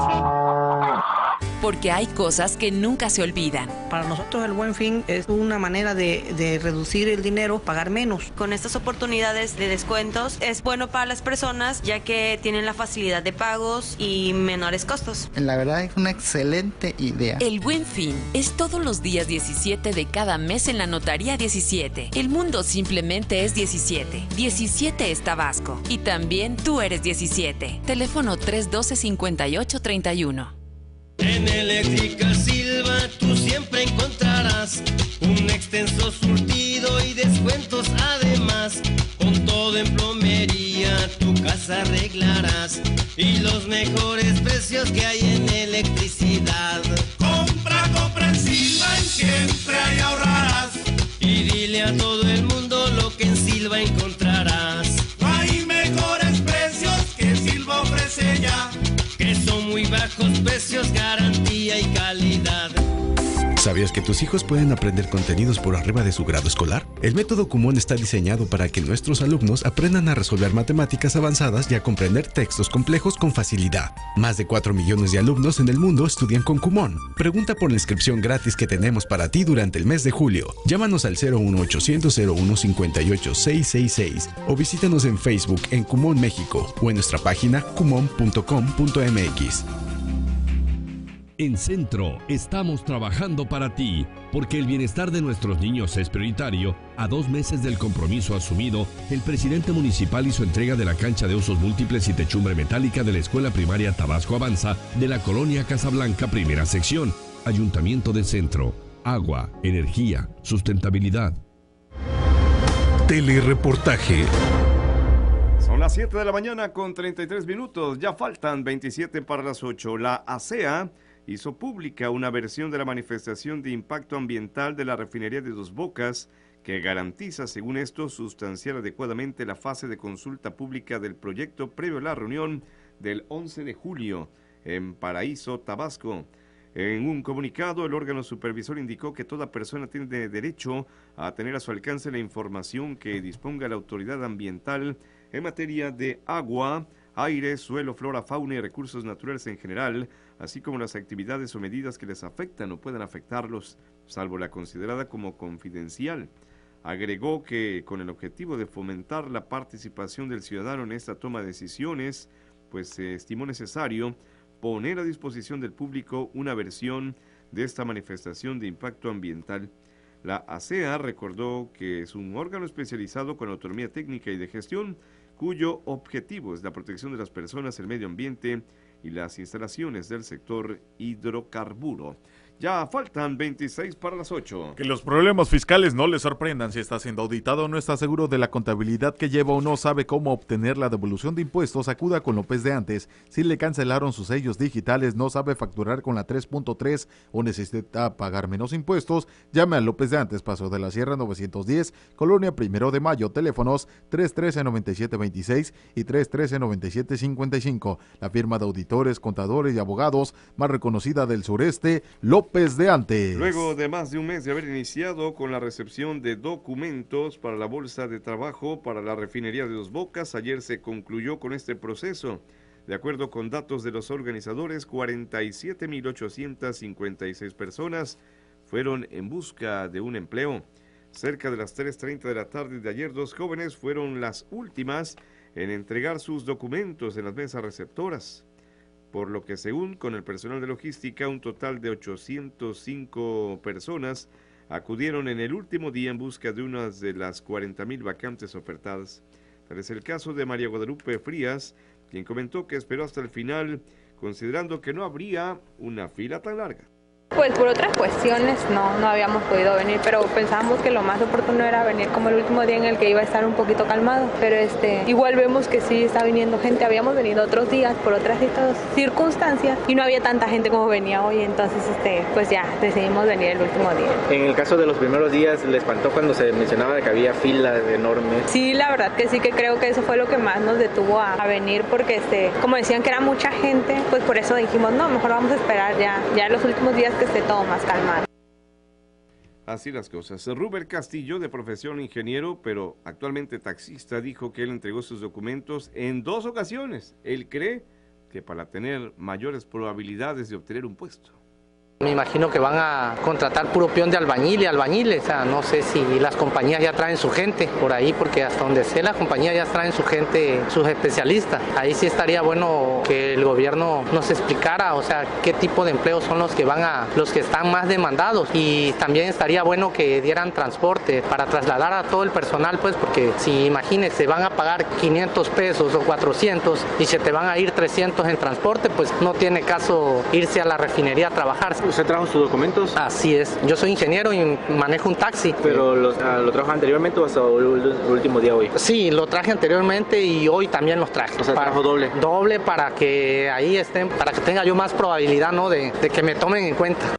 Porque hay cosas que nunca se olvidan. Para nosotros el Buen Fin es una manera de reducir el dinero, pagar menos. Con estas oportunidades de descuentos es bueno para las personas ya que tienen la facilidad de pagos y menores costos. La verdad es una excelente idea. El Buen Fin es todos los días 17 de cada mes en la Notaría 17. El mundo simplemente es 17. 17 es Tabasco. Y también tú eres 17. Teléfono 312-5831. En Eléctrica Silva tú siempre encontrarás un extenso surtido y descuentos además. Con todo en plomería tu casa arreglarás y los mejores precios que hay en electricidad. Compra en Silva y siempre ahí ahorrarás. Y dile a todo el mundo lo que en Silva encontrarás. No hay mejores precios que Silva ofrece ya, que son muy bajos precios, garantía y calidad. ¿Sabías que tus hijos pueden aprender contenidos por arriba de su grado escolar? El método Kumon está diseñado para que nuestros alumnos aprendan a resolver matemáticas avanzadas y a comprender textos complejos con facilidad. Más de 4 millones de alumnos en el mundo estudian con Kumon. Pregunta por la inscripción gratis que tenemos para ti durante el mes de julio. Llámanos al 01800 0158 666 o visítanos en Facebook en Kumon México o en nuestra página kumon.com.mx. En Centro estamos trabajando para ti, porque el bienestar de nuestros niños es prioritario. A 2 meses del compromiso asumido, el presidente municipal hizo entrega de la cancha de usos múltiples y techumbre metálica de la Escuela Primaria Tabasco Avanza de la Colonia Casablanca, primera sección. Ayuntamiento de Centro. Agua, energía, sustentabilidad. Telereportaje. Son las 7 de la mañana con 33 minutos. Ya faltan 27 para las 8. La ASEA hizo pública una versión de la manifestación de impacto ambiental de la refinería de Dos Bocas que garantiza, según esto, sustanciar adecuadamente la fase de consulta pública del proyecto previo a la reunión del 11 de julio en Paraíso, Tabasco. En un comunicado, el órgano supervisor indicó que toda persona tiene derecho a tener a su alcance la información que disponga la autoridad ambiental en materia de agua, aire, suelo, flora, fauna y recursos naturales en general, así como las actividades o medidas que les afectan o puedan afectarlos, salvo la considerada como confidencial. Agregó que con el objetivo de fomentar la participación del ciudadano en esta toma de decisiones, pues se estimó necesario poner a disposición del público una versión de esta manifestación de impacto ambiental. La ASEA recordó que es un órgano especializado con autonomía técnica y de gestión, cuyo objetivo es la protección de las personas, el medio ambiente y las instalaciones del sector hidrocarburo. Ya faltan 26 para las 8. Que los problemas fiscales no le sorprendan. Si está siendo auditado o no está seguro de la contabilidad que lleva o no sabe cómo obtener la devolución de impuestos, acuda con López de Antes. Si le cancelaron sus sellos digitales, no sabe facturar con la 3.3 o necesita pagar menos impuestos, llame a López de Antes, Paso de la Sierra 910, Colonia 1 de Mayo, teléfonos 313-9726 y 313-9755. La firma de auditores, contadores y abogados más reconocida del sureste, López de Antes. Luego de más de un mes de haber iniciado con la recepción de documentos para la Bolsa de Trabajo para la refinería de Dos Bocas, ayer se concluyó con este proceso. De acuerdo con datos de los organizadores, 47.856 personas fueron en busca de un empleo. Cerca de las 3:30 de la tarde de ayer, 2 jóvenes fueron las últimas en entregar sus documentos en las mesas receptoras, por lo que según con el personal de logística, un total de 805 personas acudieron en el último día en busca de una de las 40,000 vacantes ofertadas. Tal es el caso de María Guadalupe Frías, quien comentó que esperó hasta el final, considerando que no habría una fila tan larga. Pues por otras cuestiones no habíamos podido venir, pero pensábamos que lo más oportuno era venir como el último día en el que iba a estar un poquito calmado, pero igual vemos que sí está viniendo gente. Habíamos venido otros días por otras circunstancias y no había tanta gente como venía hoy, entonces pues ya decidimos venir el último día. En el caso de los primeros días, ¿le espantó cuando se mencionaba de que había filas enormes? Sí, la verdad que sí, que creo que eso fue lo que más nos detuvo a venir, porque como decían que era mucha gente, pues por eso dijimos, no, mejor vamos a esperar ya los últimos días que esté todo más calmado. Así las cosas. Rubén Castillo, de profesión ingeniero, pero actualmente taxista, dijo que él entregó sus documentos en 2 ocasiones. Él cree que para tener mayores probabilidades de obtener un puesto. Me imagino que van a contratar puro peón de albañil y albañiles, o sea, no sé si las compañías ya traen su gente por ahí, porque hasta donde sé las compañías ya traen su gente, sus especialistas. Ahí sí estaría bueno que el gobierno nos explicara, o sea, qué tipo de empleos son los que están más demandados, y también estaría bueno que dieran transporte para trasladar a todo el personal, pues, porque si imagínense, van a pagar 500 pesos o 400 y se te van a ir 300 en transporte, pues no tiene caso irse a la refinería a trabajar. ¿Usted trajo sus documentos? Así es, yo soy ingeniero y manejo un taxi. ¿Pero lo trajo anteriormente o hasta el último día hoy? Sí, lo traje anteriormente y hoy también los traje. O sea, trajo doble. Doble para que ahí estén, para que tenga yo más probabilidad, ¿no?, de que me tomen en cuenta.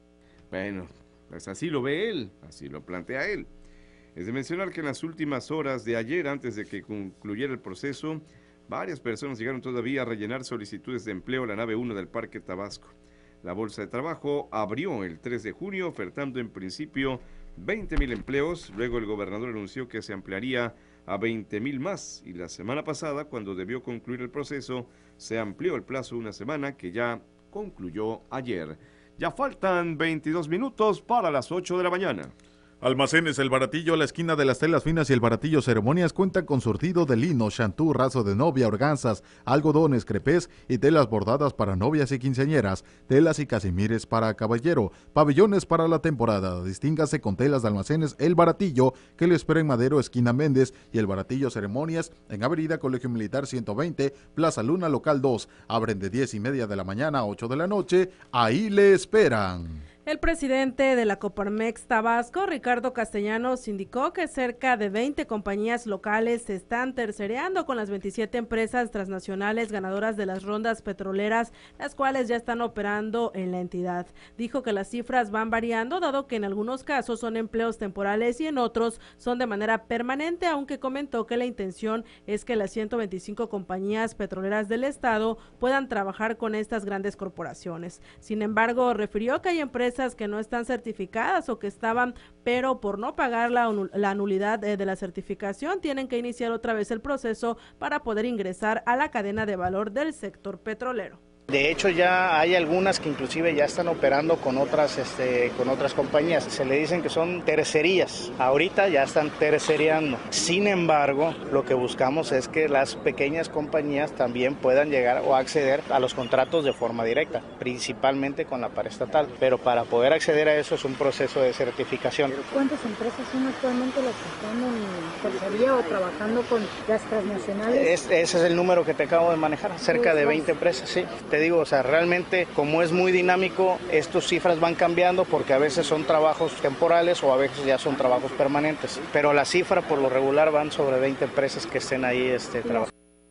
Bueno, pues así lo ve él, así lo plantea él. Es de mencionar que en las últimas horas de ayer, antes de que concluyera el proceso, varias personas llegaron todavía a rellenar solicitudes de empleo a la nave 1 del Parque Tabasco. La Bolsa de Trabajo abrió el 3 de junio, ofertando en principio 20,000 empleos. Luego el gobernador anunció que se ampliaría a 20,000 más. Y la semana pasada, cuando debió concluir el proceso, se amplió el plazo una semana, que ya concluyó ayer. Ya faltan 22 minutos para las 8 de la mañana. Almacenes El Baratillo, a la esquina de las telas finas y El Baratillo Ceremonias, cuentan con surtido de lino, shantú, raso de novia, organzas, algodones, crepés y telas bordadas para novias y quinceañeras, telas y casimires para caballero, pabellones para la temporada. Distíngase con telas de Almacenes El Baratillo, que le espera en Madero, esquina Méndez, y El Baratillo Ceremonias en Avenida Colegio Militar 120, Plaza Luna, local 2. Abren de 10:30 de la mañana a 8 de la noche. Ahí le esperan. El presidente de la Coparmex Tabasco, Ricardo Castellanos, indicó que cerca de 20 compañías locales se están tercereando con las 27 empresas transnacionales ganadoras de las rondas petroleras, las cuales ya están operando en la entidad. Dijo que las cifras van variando, dado que en algunos casos son empleos temporales y en otros son de manera permanente, aunque comentó que la intención es que las 125 compañías petroleras del estado puedan trabajar con estas grandes corporaciones. Sin embargo, refirió que hay empresas que no están certificadas o que estaban, pero por no pagar la nulidad de la certificación, tienen que iniciar otra vez el proceso para poder ingresar a la cadena de valor del sector petrolero. De hecho, ya hay algunas que inclusive ya están operando con otras compañías. Se le dicen que son tercerías. Ahorita ya están tercereando. Sin embargo, lo que buscamos es que las pequeñas compañías también puedan llegar o acceder a los contratos de forma directa, principalmente con la paraestatal. Pero para poder acceder a eso es un proceso de certificación. ¿Cuántas empresas son actualmente las que están en tercería o trabajando con las transnacionales? Ese es el número que te acabo de manejar, cerca de 20 empresas, sí. Te digo, o sea, realmente como es muy dinámico, estas cifras van cambiando porque a veces son trabajos temporales o a veces ya son trabajos permanentes, pero la cifra por lo regular van sobre 20 empresas que estén ahí trabajando.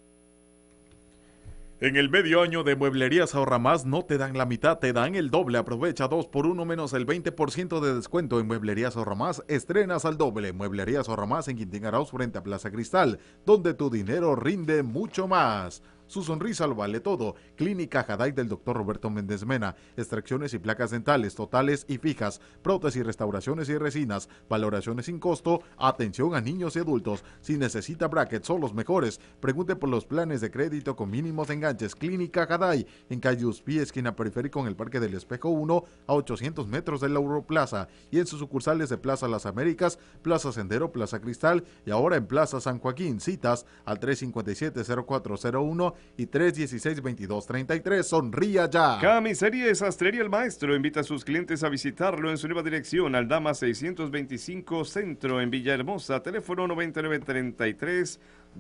En el medio año de Mueblerías Ahorra Más no te dan la mitad, te dan el doble. Aprovecha 2x1 menos el 20% de descuento en Mueblerías Ahorra Más. Estrenas al doble. Mueblerías Ahorra Más en Quintín Arauz frente a Plaza Cristal, donde tu dinero rinde mucho más. Su sonrisa lo vale todo. Clínica Haday del Dr. Roberto Méndez Mena. Extracciones y placas dentales totales y fijas. Prótesis, restauraciones y resinas. Valoraciones sin costo. Atención a niños y adultos. Si necesita brackets, son los mejores. Pregunte por los planes de crédito con mínimos enganches. Clínica Haday en calle Uspí, esquina periférico en el Parque del Espejo 1, a 800 metros de la Europlaza. Y en sus sucursales de Plaza Las Américas, Plaza Sendero, Plaza Cristal y ahora en Plaza San Joaquín. Citas al 357-0401 y 316-2233. Sonría ya. Camisería y Sastrería El Maestro invita a sus clientes a visitarlo en su nueva dirección, Aldama 625 Centro, en Villahermosa. Teléfono 9933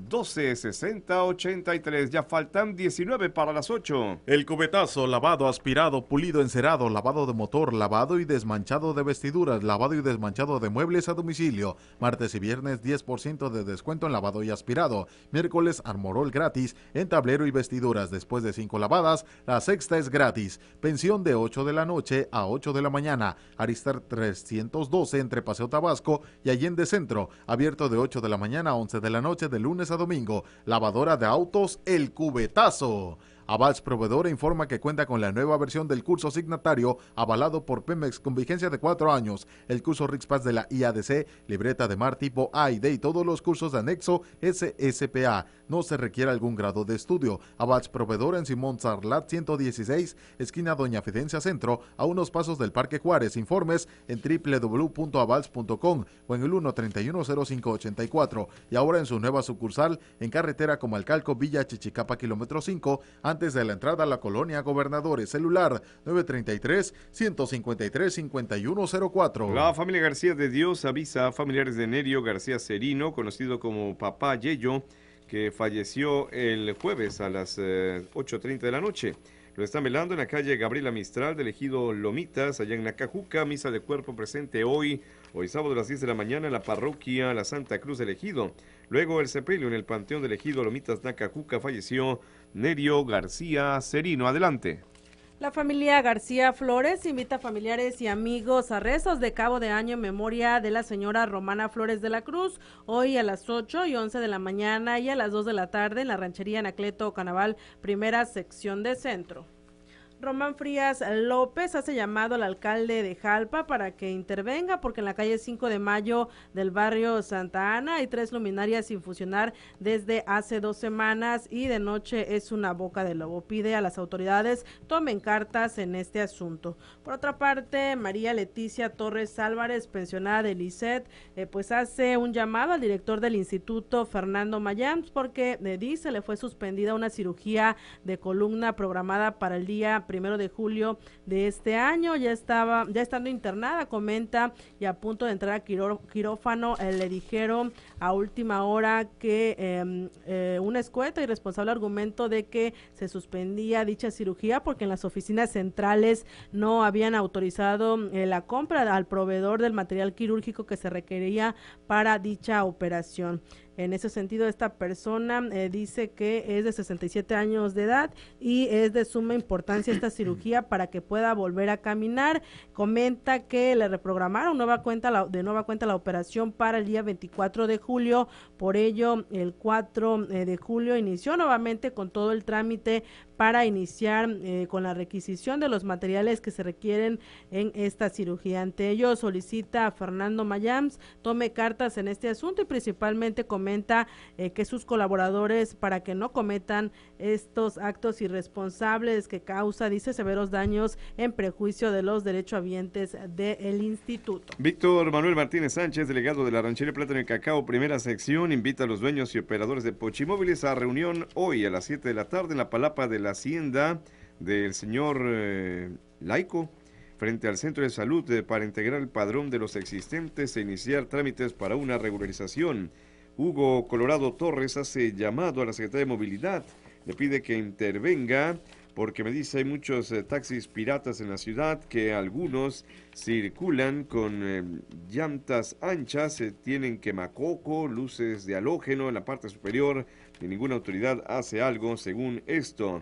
126083. Ya faltan 19 para las 8. El cubetazo, lavado, aspirado, pulido, encerado, lavado de motor, lavado y desmanchado de vestiduras, lavado y desmanchado de muebles a domicilio. Martes y viernes 10% de descuento en lavado y aspirado. Miércoles armorol gratis en tablero y vestiduras. Después de 5 lavadas, la sexta es gratis. Pensión de 8 de la noche a 8 de la mañana. Aristar 312 entre Paseo Tabasco y Allende Centro. Abierto de 8 de la mañana a 11 de la noche de lunes a domingo. Lavadora de autos El Cubetazo. Avals Proveedor informa que cuenta con la nueva versión del curso signatario avalado por Pemex con vigencia de 4 años. El curso RIXPAS de la IADC, libreta de mar tipo A y D y todos los cursos de anexo SSPA. No se requiere algún grado de estudio. Avals Proveedor en Simón Sarlat 116, esquina Doña Fidencia Centro, a unos pasos del Parque Juárez. Informes en www.avals.com o en el 1310584. Y ahora en su nueva sucursal en carretera Comalcalco, Villa Chichicapa, kilómetro 5, antes de la entrada a la colonia Gobernadores. Celular 933-153-5104. La familia García de Dios avisa a familiares de Nerio García Cerino, conocido como Papá Yello, que falleció el jueves a las 8:30 de la noche. Lo están velando en la calle Gabriela Mistral del ejido Lomitas, allá en Nacajuca. Misa de cuerpo presente hoy sábado a las 10 de la mañana en la parroquia La Santa Cruz del Ejido. Luego el sepelio en el panteón del ejido Lomitas, Nacajuca. Falleció Nerio García Cerino. Adelante. La familia García Flores invita a familiares y amigos a rezos de cabo de año en memoria de la señora Romana Flores de la Cruz, hoy a las 8 y 11 de la mañana y a las 2 de la tarde en la ranchería Anacleto Canaval, primera sección de centro. Román Frías López hace llamado al alcalde de Jalpa para que intervenga porque en la calle 5 de Mayo del barrio Santa Ana hay 3 luminarias sin funcionar desde hace 2 semanas y de noche es una boca de lobo. Pide a las autoridades tomen cartas en este asunto. Por otra parte, María Leticia Torres Álvarez, pensionada del ISET, pues hace un llamado al director del instituto, Fernando Mayans, porque dice le fue suspendida una cirugía de columna programada para el día 1 de julio de este año. Ya estando internada, comenta, y a punto de entrar a quirófano, le dijeron a última hora que un escueto y responsable argumento de que se suspendía dicha cirugía porque en las oficinas centrales no habían autorizado la compra al proveedor del material quirúrgico que se requería para dicha operación. En ese sentido, esta persona dice que es de 67 años de edad y es de suma importancia esta cirugía para que pueda volver a caminar. Comenta que le reprogramaron de nueva cuenta la operación para el día 24 de julio. Por ello, el 4 de julio inició nuevamente con todo el trámite para iniciar con la requisición de los materiales que se requieren en esta cirugía. Ante ello, solicita a Fernando Mayams tome cartas en este asunto y principalmente comenta que sus colaboradores, para que no cometan estos actos irresponsables que causa, dice, severos daños en prejuicio de los derechohabientes del instituto. Víctor Manuel Martínez Sánchez, delegado de la Ranchería Plátano y Cacao, primera sección, invita a los dueños y operadores de Pochimóviles a reunión hoy a las 7 de la tarde en la palapa de la hacienda del señor Laico, frente al centro de salud, para integrar el padrón de los existentes e iniciar trámites para una regularización. Hugo Colorado Torres hace llamado a la Secretaría de Movilidad, le pide que intervenga porque me dice hay muchos taxis piratas en la ciudad, que algunos circulan con llantas anchas, tienen quemacoco, luces de halógeno en la parte superior y ninguna autoridad hace algo según esto.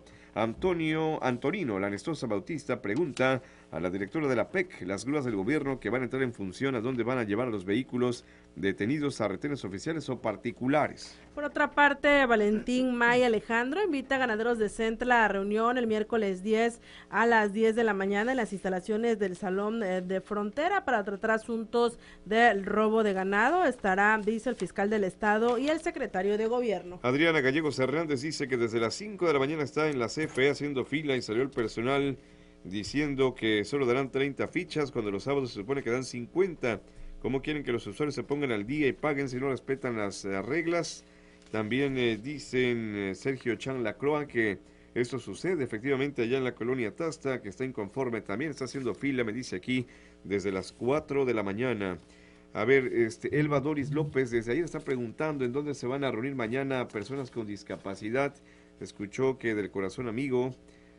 Antonino Lanestosa Bautista pregunta a la directora de la PEC, las grúas del gobierno que van a entrar en función, ¿a dónde van a llevar a los vehículos detenidos, a retenes oficiales o particulares? Por otra parte, Valentín May Alejandro invita a ganaderos de Centla a reunión el miércoles 10 a las 10 de la mañana en las instalaciones del Salón de Frontera para tratar asuntos del robo de ganado. Estará, dice, el fiscal del estado y el secretario de gobierno. Adriana Gallegos Hernández dice que desde las 5 de la mañana está en la CFE haciendo fila y salió el personal diciendo que solo darán 30 fichas cuando los sábados se supone que dan 50. ¿Cómo quieren que los usuarios se pongan al día y paguen si no respetan las reglas? También dicen Sergio Chan Lacroix que esto sucede efectivamente allá en la colonia Tasta, que está inconforme, también está haciendo fila, me dice aquí, desde las 4 de la mañana. A ver, Elba Doris López desde ayer está preguntando en dónde se van a reunir mañana personas con discapacidad. Escuchó que del Corazón Amigo,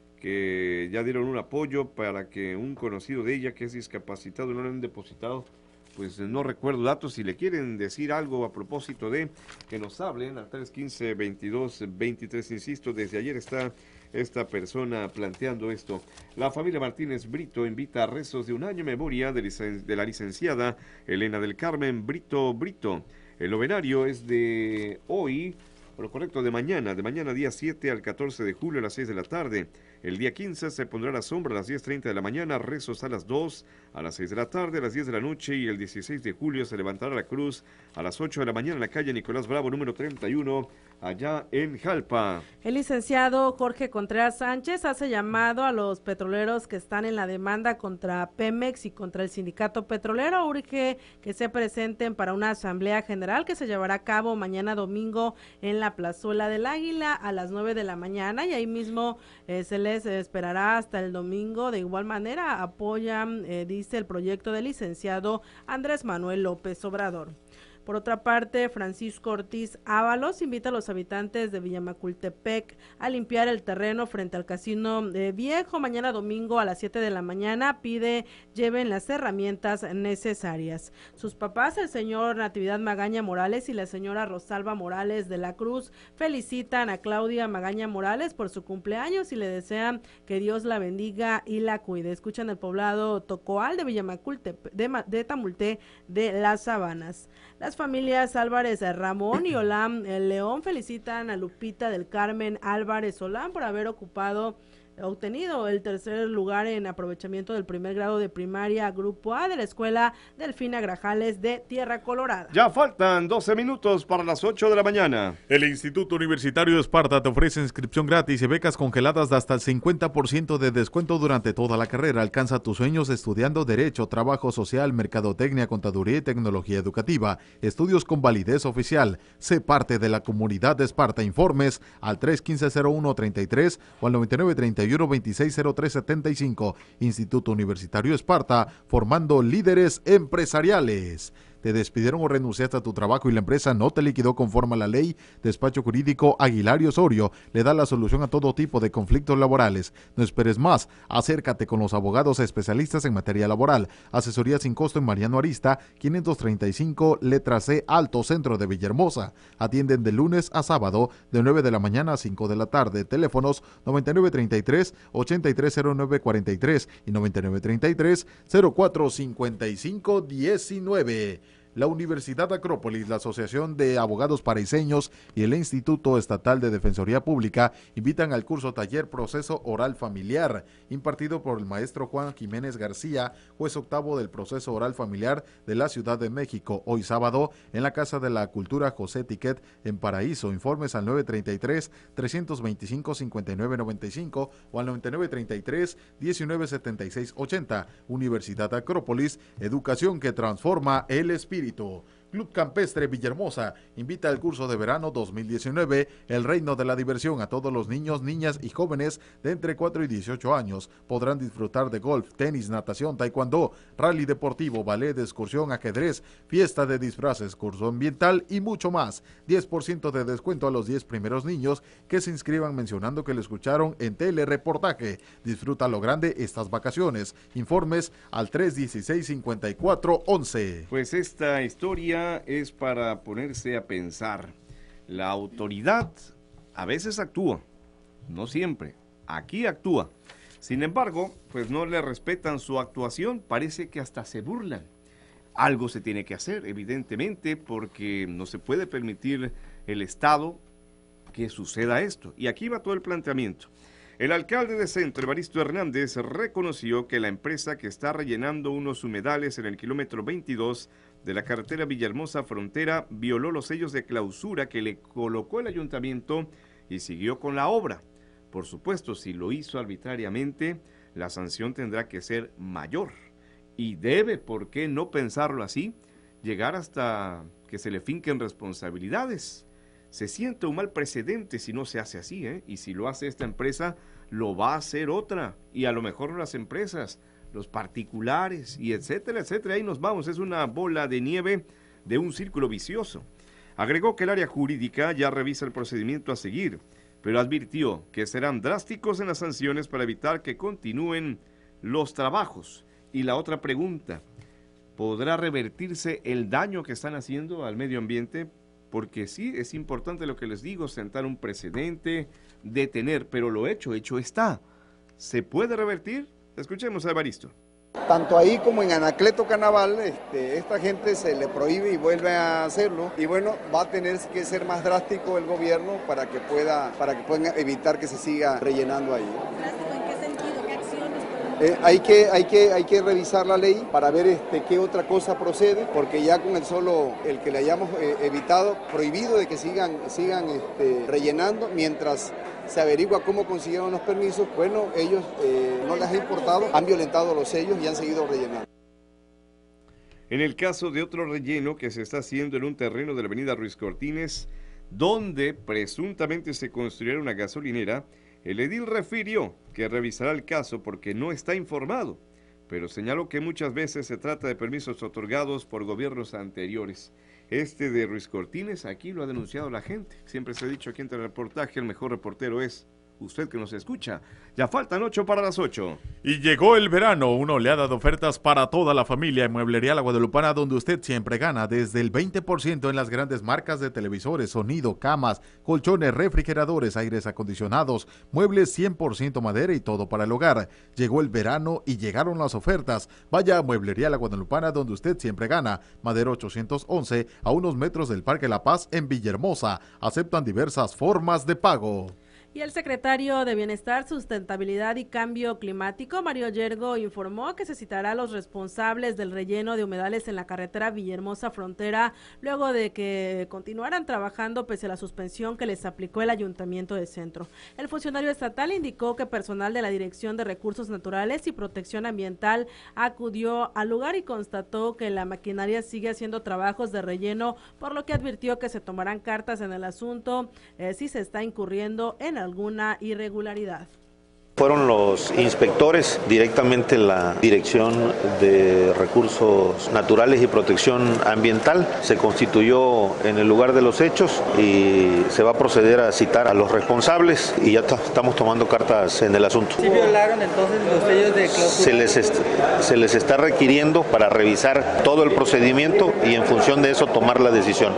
que ya dieron un apoyo para que un conocido de ella que es discapacitado no le han depositado. Pues no recuerdo datos, si le quieren decir algo a propósito de que nos hablen al 315-22-23, insisto, desde ayer está esta persona planteando esto. La familia Martínez Brito invita a rezos de un año en memoria de la licenciada Elena del Carmen Brito. El novenario es de hoy, por lo correcto, de mañana día 7 al 14 de julio a las 6 de la tarde. El día 15 se pondrá la sombra a las 10:30 de la mañana, rezos a las 2, a las 6 de la tarde, a las 10 de la noche, y el 16 de julio se levantará la cruz a las 8 de la mañana en la calle Nicolás Bravo, número 31, allá en Jalpa. El licenciado Jorge Contreras Sánchez hace llamado a los petroleros que están en la demanda contra Pemex y contra el sindicato petrolero. Urge que se presenten para una asamblea general que se llevará a cabo mañana domingo en la Plazuela del Águila a las 9 de la mañana, y ahí mismo se les esperará hasta el domingo. De igual manera apoyan, dice, el proyecto del licenciado Andrés Manuel López Obrador. Por otra parte, Francisco Ortiz Ábalos invita a los habitantes de Villamacultepec a limpiar el terreno frente al Casino Viejo mañana domingo a las 7 de la mañana. Pide lleven las herramientas necesarias. Sus papás, el señor Natividad Magaña Morales y la señora Rosalba Morales de la Cruz, felicitan a Claudia Magaña Morales por su cumpleaños y le desean que Dios la bendiga y la cuide. Escuchan el poblado Tocoal de Villamacultepec, de Tamulté de las Sabanas. Las familias Álvarez Ramón y Olán León felicitan a Lupita del Carmen Álvarez Olán por haber obtenido el tercer lugar en aprovechamiento del primer grado de primaria Grupo A de la Escuela Delfina Grajales de Tierra Colorada. Ya faltan 12 minutos para las 8 de la mañana. El Instituto Universitario de Esparta te ofrece inscripción gratis y becas congeladas de hasta el 50% de descuento durante toda la carrera. Alcanza tus sueños estudiando Derecho, Trabajo Social, Mercadotecnia, Contaduría y Tecnología Educativa. Estudios con validez oficial. Sé parte de la comunidad de Esparta. Informes al 315-0133 o al 9931-260375. Instituto Universitario Esparta, formando líderes empresariales. ¿Te despidieron o renunciaste a tu trabajo y la empresa no te liquidó conforme a la ley? Despacho Jurídico Aguilar y Osorio le da la solución a todo tipo de conflictos laborales. No esperes más, acércate con los abogados especialistas en materia laboral. Asesoría sin costo en Mariano Arista, 535, letra C, Alto, centro de Villahermosa. Atienden de lunes a sábado, de 9 de la mañana a 5 de la tarde. Teléfonos 9933-830943 y 9933-045519. La Universidad Acrópolis, la Asociación de Abogados Paraiseños y el Instituto Estatal de Defensoría Pública invitan al curso taller Proceso Oral Familiar, impartido por el maestro Juan Jiménez García, juez octavo del Proceso Oral Familiar de la Ciudad de México, hoy sábado en la Casa de la Cultura José Tiquet en Paraíso. Informes al 933-325-5995 o al 9933-197680. Universidad Acrópolis, educación que transforma el espíritu. Club Campestre Villahermosa invita al curso de verano 2019, El Reino de la Diversión, a todos los niños, niñas y jóvenes de entre 4 y 18 años. Podrán disfrutar de golf, tenis, natación, taekwondo, rally deportivo, ballet, excursión, ajedrez, fiesta de disfraces, curso ambiental y mucho más. 10% de descuento a los 10 primeros niños que se inscriban mencionando que lo escucharon en Telereportaje. Disfruta lo grande estas vacaciones. Informes al 316-5411. Pues esta historia es para ponerse a pensar. La autoridad a veces actúa, no siempre. Aquí actúa. Sin embargo, pues no le respetan su actuación, parece que hasta se burlan. Algo se tiene que hacer, evidentemente, porque no se puede permitir el Estado que suceda esto. Y aquí va todo el planteamiento. El alcalde de Centro, Evaristo Hernández, reconoció que la empresa que está rellenando unos humedales en el kilómetro 22 de la carretera Villahermosa Frontera violó los sellos de clausura que le colocó el ayuntamiento y siguió con la obra. Por supuesto, si lo hizo arbitrariamente, la sanción tendrá que ser mayor y debe, ¿por qué no pensarlo así?, llegar hasta que se le finquen responsabilidades. se siente un mal precedente si no se hace así, y si lo hace esta empresa, lo va a hacer otra, y a lo mejor las empresas, los particulares, y etcétera, etcétera. Ahí nos vamos, es una bola de nieve de un círculo vicioso. Agregó que el área jurídica ya revisa el procedimiento a seguir, pero advirtió que serán drásticos en las sanciones para evitar que continúen los trabajos. Y la otra pregunta, ¿podrá revertirse el daño que están haciendo al medio ambiente? Porque sí, es importante lo que les digo, sentar un precedente, detener, pero lo hecho está. ¿Se puede revertir? Escuchemos a Evaristo. Tanto ahí como en Anacleto Carnaval, esta gente se le prohíbe y vuelve a hacerlo. Y bueno, va a tener que ser más drástico el gobierno para que puedan evitar que se siga rellenando ahí. ¿Drástico en qué sentido? ¿Qué acciones? Hay que revisar la ley para ver qué otra cosa procede, porque ya con el que le hayamos prohibido de que sigan rellenando, mientras se averigua cómo consiguieron los permisos, bueno, ellos no les ha importado, han violentado los sellos y han seguido rellenando. En el caso de otro relleno que se está haciendo en un terreno de la avenida Ruiz Cortines, donde presuntamente se construirá una gasolinera, el edil refirió que revisará el caso porque no está informado, pero señaló que muchas veces se trata de permisos otorgados por gobiernos anteriores. De Ruiz Cortines, aquí lo ha denunciado la gente. Siempre se ha dicho aquí en el reportaje, el mejor reportero es usted que nos escucha. Ya faltan 8 para las 8. Y llegó el verano, una oleada de ofertas para toda la familia en Mueblería La Guadalupana, donde usted siempre gana, desde el 20% en las grandes marcas de televisores, sonido, camas, colchones, refrigeradores, aires acondicionados, muebles 100% madera y todo para el hogar. Llegó el verano y llegaron las ofertas. Vaya a Mueblería La Guadalupana, donde usted siempre gana. Madero 811, a unos metros del Parque La Paz en Villahermosa. Aceptan diversas formas de pago. Y el secretario de Bienestar, Sustentabilidad y Cambio Climático, Mario Yergo, informó que se citará a los responsables del relleno de humedales en la carretera Villahermosa Frontera, luego de que continuaran trabajando pese a la suspensión que les aplicó el Ayuntamiento de Centro. El funcionario estatal indicó que personal de la Dirección de Recursos Naturales y Protección Ambiental acudió al lugar y constató que la maquinaria sigue haciendo trabajos de relleno, por lo que advirtió que se tomarán cartas en el asunto si se está incurriendo en alguna irregularidad. Fueron los inspectores, directamente la Dirección de Recursos Naturales y Protección Ambiental. Se constituyó en el lugar de los hechos y se va a proceder a citar a los responsables y ya estamos tomando cartas en el asunto. ¿Sí violaron entonces los sellos de clausura? Se les está requiriendo para revisar todo el procedimiento y en función de eso tomar la decisión.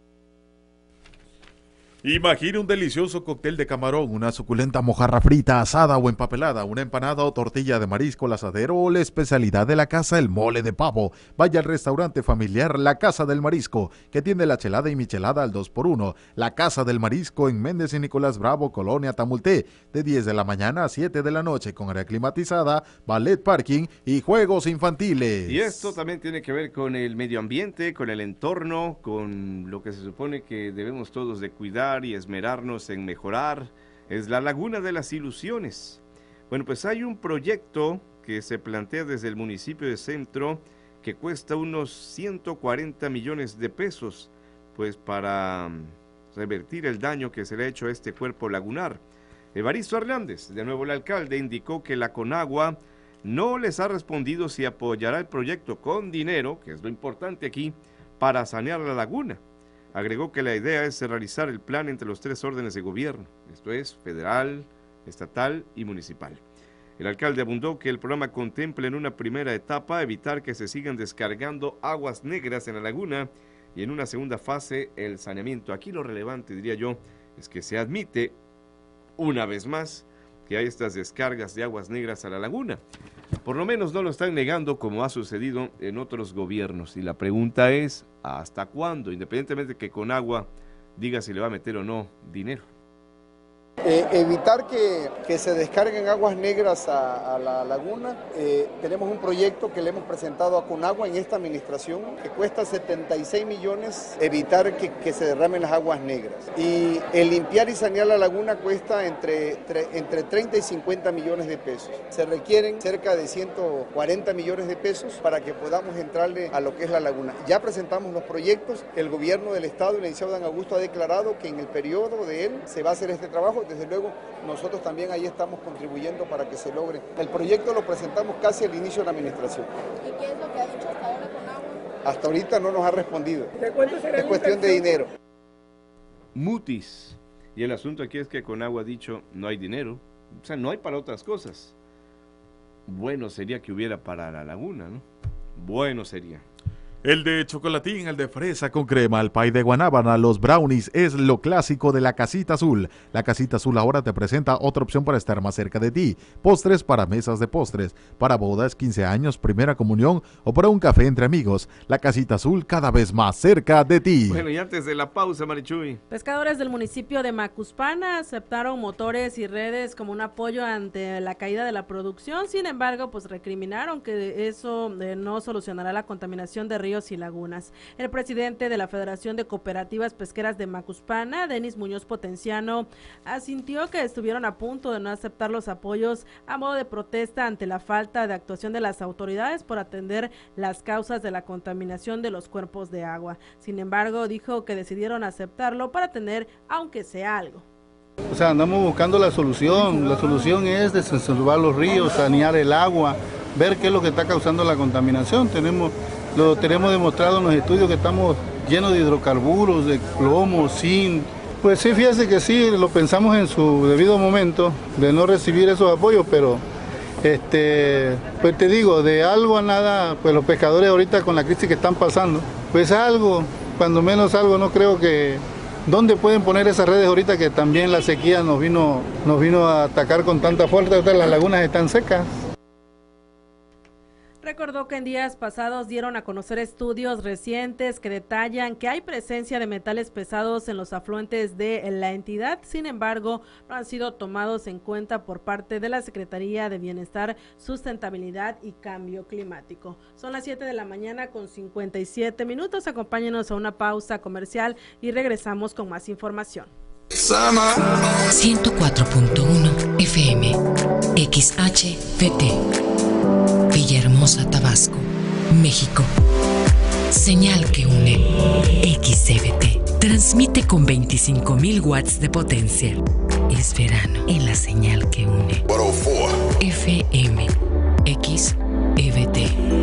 Imagina un delicioso cóctel de camarón, una suculenta mojarra frita, asada o empapelada, una empanada o tortilla de marisco al asadero o la especialidad de la casa, el mole de pavo. Vaya al restaurante familiar La Casa del Marisco, que tiene la chelada y michelada al 2x1. La Casa del Marisco en Méndez y Nicolás Bravo, Colonia Tamulté, de 10 de la mañana a 7 de la noche, con área climatizada, ballet parking y juegos infantiles. Y esto también tiene que ver con el medio ambiente, con el entorno, con lo que se supone que debemos todos de cuidar y esmerarnos en mejorar. Es la Laguna de las Ilusiones. Bueno, pues hay un proyecto que se plantea desde el municipio de Centro que cuesta unos 140 millones de pesos, pues para revertir el daño que se le ha hecho a este cuerpo lagunar. Evaristo Hernández, de nuevo el alcalde, indicó que la Conagua no les ha respondido si apoyará el proyecto con dinero, que es lo importante aquí, para sanear la laguna. Agregó que la idea es realizar el plan entre los 3 órdenes de gobierno, esto es, federal, estatal y municipal. El alcalde abundó que el programa contempla en una primera etapa evitar que se sigan descargando aguas negras en la laguna y en una segunda fase el saneamiento. Aquí lo relevante, diría yo, es que se admite una vez más que hay estas descargas de aguas negras a la laguna. Por lo menos no lo están negando como ha sucedido en otros gobiernos. Y la pregunta es, ¿hasta cuándo? Independientemente de que Conagua diga si le va a meter o no dinero. Evitar que se descarguen aguas negras a la laguna. Tenemos un proyecto que le hemos presentado a Conagua en esta administración que cuesta 76 millones evitar que se derramen las aguas negras. Y el limpiar y sanear la laguna cuesta entre 30 y 50 millones de pesos. Se requieren cerca de 140 millones de pesos para que podamos entrarle a lo que es la laguna. Ya presentamos los proyectos. El gobierno del estado, el licenciado Dan Augusto, ha declarado que en el periodo de él se va a hacer este trabajo. Desde luego, nosotros también ahí estamos contribuyendo para que se logre. El proyecto lo presentamos casi al inicio de la administración. ¿Y qué es lo que ha dicho hasta ahora Conagua? Hasta ahorita no nos ha respondido. ¿De cuánto será? Es cuestión de dinero. Mutis. Y el asunto aquí es que Conagua ha dicho, no hay dinero. O sea, no hay para otras cosas. Bueno sería que hubiera para la laguna, ¿no? Bueno sería. El de chocolatín, el de fresa con crema, el pay de guanábana, los brownies es lo clásico de la Casita Azul. La Casita Azul ahora te presenta otra opción para estar más cerca de ti. Postres para mesas de postres, para bodas, 15 años, primera comunión o para un café entre amigos. La Casita Azul cada vez más cerca de ti. Bueno, y antes de la pausa, Marichuy. Pescadores del municipio de Macuspana aceptaron motores y redes como un apoyo ante la caída de la producción. Sin embargo, pues recriminaron que eso no solucionará la contaminación de ríos y lagunas. El presidente de la Federación de Cooperativas Pesqueras de Macuspana, Denis Muñoz Potenciano, asintió que estuvieron a punto de no aceptar los apoyos a modo de protesta ante la falta de actuación de las autoridades por atender las causas de la contaminación de los cuerpos de agua. Sin embargo, dijo que decidieron aceptarlo para tener, aunque sea algo. O sea, andamos buscando la solución es desensolvar los ríos, sanear el agua, ver qué es lo que está causando la contaminación. Lo tenemos demostrado en los estudios que estamos llenos de hidrocarburos, de plomo, zinc. Pues sí, fíjese que sí, lo pensamos en su debido momento de no recibir esos apoyos, pero pues te digo, de algo a nada, pues los pescadores ahorita con la crisis que están pasando, pues algo, cuando menos algo, no creo que... ¿Dónde pueden poner esas redes ahorita que también la sequía nos vino a atacar con tanta fuerza? Ahorita las lagunas están secas. Recordó que en días pasados dieron a conocer estudios recientes que detallan que hay presencia de metales pesados en los afluentes de la entidad. Sin embargo, no han sido tomados en cuenta por parte de la Secretaría de Bienestar, Sustentabilidad y Cambio Climático. Son las 7 de la mañana con 57 minutos. Acompáñenos a una pausa comercial y regresamos con más información. 104.1 FM XHVT Villahermosa, Tabasco, México. Señal que une. XCVT transmite con 25,000 watts de potencia. Es verano en la señal que une. FM XEVT.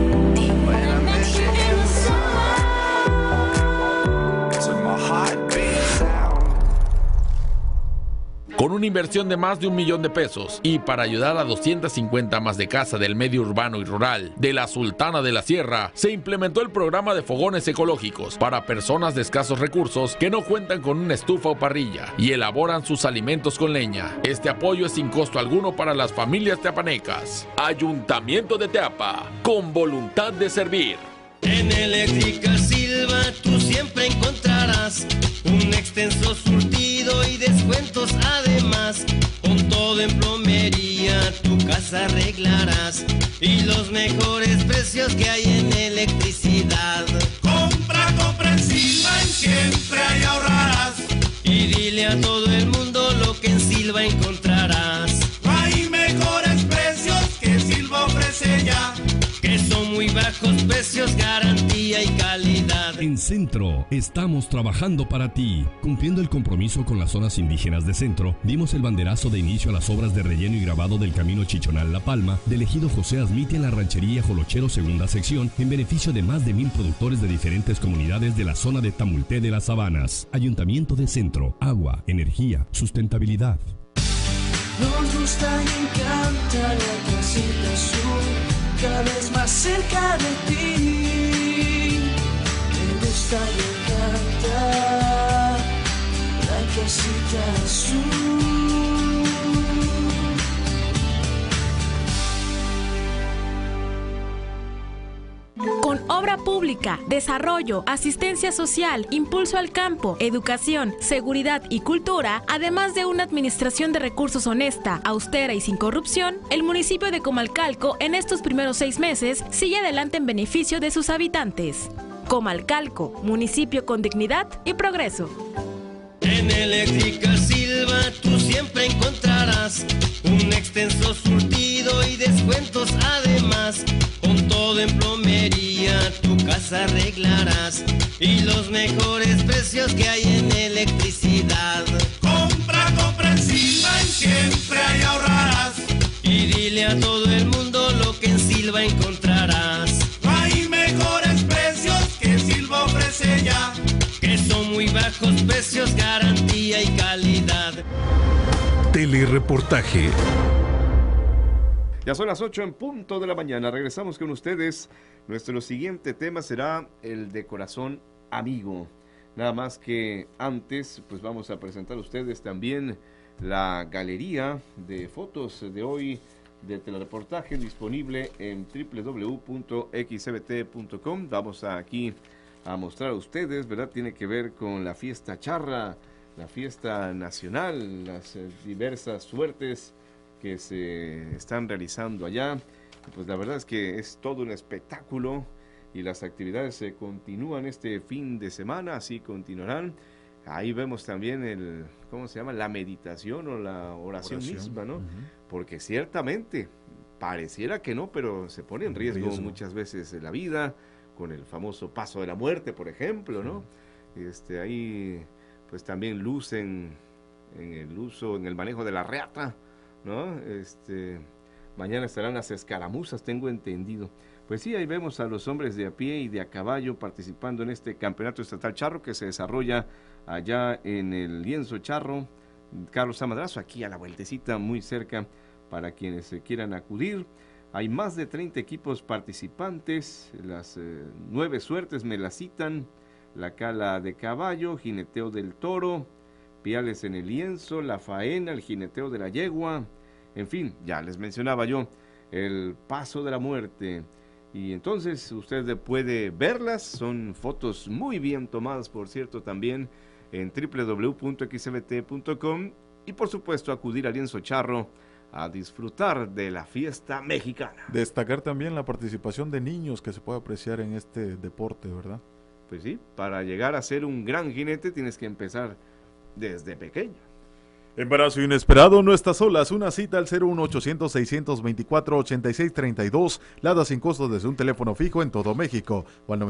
Con una inversión de más de $1 millón y para ayudar a 250 amas de casa del medio urbano y rural de la Sultana de la Sierra, se implementó el programa de fogones ecológicos para personas de escasos recursos que no cuentan con una estufa o parrilla y elaboran sus alimentos con leña. Este apoyo es sin costo alguno para las familias teapanecas. Ayuntamiento de Teapa, con voluntad de servir. En Eléctrica Silva tú siempre encontrarás un extenso surtido y descuentos además. Con todo en plomería tu casa arreglarás y los mejores precios que hay en electricidad. Compra en Silva y siempre ahí ahorrarás. Y dile a todo el mundo lo que en Silva encontrarás. No hay mejores precios que Silva ofrece ya, que son muy bajos precios, garantía y calidad. En Centro estamos trabajando para ti. Cumpliendo el compromiso con las zonas indígenas de Centro, dimos el banderazo de inicio a las obras de relleno y grabado del camino Chichonal-La Palma del ejido José Azmiti en la ranchería Jolochero segunda sección, en beneficio de más de 1,000 productores de diferentes comunidades de la zona de Tamulté de las Sabanas. Ayuntamiento de Centro, agua, energía, sustentabilidad. Nos gusta y encanta la Casita Azul, cada vez más cerca de ti. Me gusta y encanta la Casita Azul. Con obra pública, desarrollo, asistencia social, impulso al campo, educación, seguridad y cultura, además de una administración de recursos honesta, austera y sin corrupción, el municipio de Comalcalco en estos primeros 6 meses sigue adelante en beneficio de sus habitantes. Comalcalco, municipio con dignidad y progreso. En Eléctrica Silva tú siempre encontrarás un extenso surtido y descuentos además. Con todo en plomería tu casa arreglarás y los mejores precios que hay en electricidad. Compra en Silva y siempre ahí ahorrarás. Y dile a todo el mundo lo que en Silva encontrarás. No hay mejores precios que Silva ofrece ya, que son muy bajos precios, garantía y calidad. Telereportaje. Ya son las 8 en punto de la mañana. Regresamos con ustedes. Nuestro siguiente tema será el de Corazón Amigo. Nada más que antes, pues vamos a presentar a ustedes también la galería de fotos de hoy de telereportaje disponible en www.xbt.com. Vamos aquí a mostrar a ustedes, ¿verdad? Tiene que ver con la fiesta charra, la fiesta nacional, las diversas suertes que se están realizando allá. Pues la verdad es que es todo un espectáculo y las actividades se continúan este fin de semana, así continuarán. Ahí vemos también ¿cómo se llama? La meditación o la oración misma, ¿no? Porque ciertamente pareciera que no, pero se pone en riesgo muchas veces la vida, con el famoso paso de la muerte, por ejemplo, ¿no? Ahí pues también lucen en el manejo de la reata, ¿no? Mañana estarán las escaramuzas, tengo entendido. Pues sí, ahí vemos a los hombres de a pie y de a caballo participando en este campeonato estatal charro que se desarrolla allá en el lienzo charro Carlos A. Madrazo, aquí a la vueltecita, muy cerca, para quienes quieran acudir. Hay más de 30 equipos participantes, las 9 suertes me las citan: la cala de caballo, jineteo del toro, piales en el lienzo, la faena, el jineteo de la yegua, en fin, ya les mencionaba yo, el paso de la muerte. Y entonces usted puede verlas, son fotos muy bien tomadas, por cierto, también en www.xbt.com, y por supuesto acudir al lienzo charro a disfrutar de la fiesta mexicana. Destacar también la participación de niños que se puede apreciar en este deporte, ¿verdad? Pues sí, para llegar a ser un gran jinete tienes que empezar desde pequeño. Embarazo inesperado, no estás solas. Una cita al 01800-624-8632, Lada sin costo desde un teléfono fijo en todo México, o al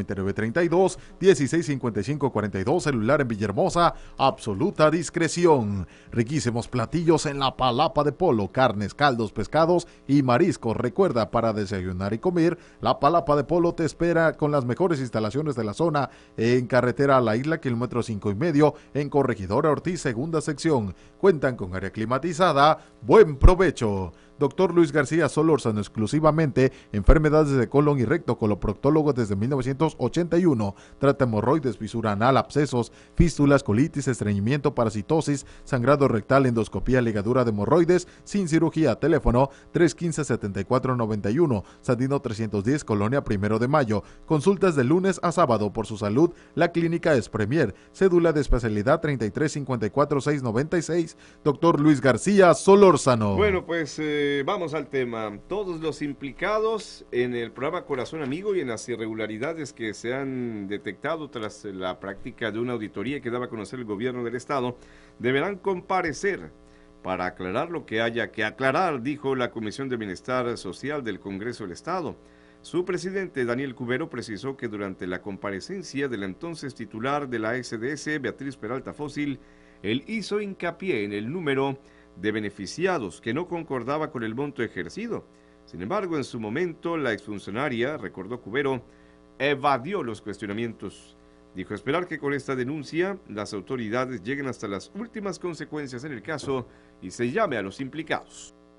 9932-165542, celular en Villahermosa. Absoluta discreción. Riquísimos platillos en la Palapa de Polo, carnes, caldos, pescados y mariscos. Recuerda, para desayunar y comer, la Palapa de Polo te espera con las mejores instalaciones de la zona, en carretera a la isla, kilómetro 5.5, en Corregidora Ortiz, segunda sección. Cuentan con área climatizada. Buen provecho. Doctor Luis García Solórzano, exclusivamente enfermedades de colon y recto, coloproctólogo desde 1981. Trata hemorroides, fisura anal, abscesos, fístulas, colitis, estreñimiento, parasitosis, sangrado rectal, endoscopía, ligadura de hemorroides, sin cirugía. Teléfono 315-7491, Sandino 310, Colonia 1 de Mayo. Consultas de lunes a sábado. Por su salud, la clínica es Premier. Cédula de especialidad 3354696. Doctor Luis García Solórzano. Bueno, pues vamos al tema. Todos los implicados en el programa Corazón Amigo y en las irregularidades que se han detectado tras la práctica de una auditoría que daba a conocer el gobierno del estado deberán comparecer para aclarar lo que haya que aclarar, dijo la Comisión de Bienestar Social del Congreso del Estado. Su presidente, Daniel Cubero, precisó que durante la comparecencia de la entonces titular de la SDS, Beatriz Peralta Fósil, él hizo hincapié en el número de beneficiados que no concordaba con el monto ejercido. Sin embargo, en su momento, la exfuncionaria, recordó Cubero, evadió los cuestionamientos. Dijo esperar que con esta denuncia las autoridades lleguen hasta las últimas consecuencias en el caso y se llame a los implicados.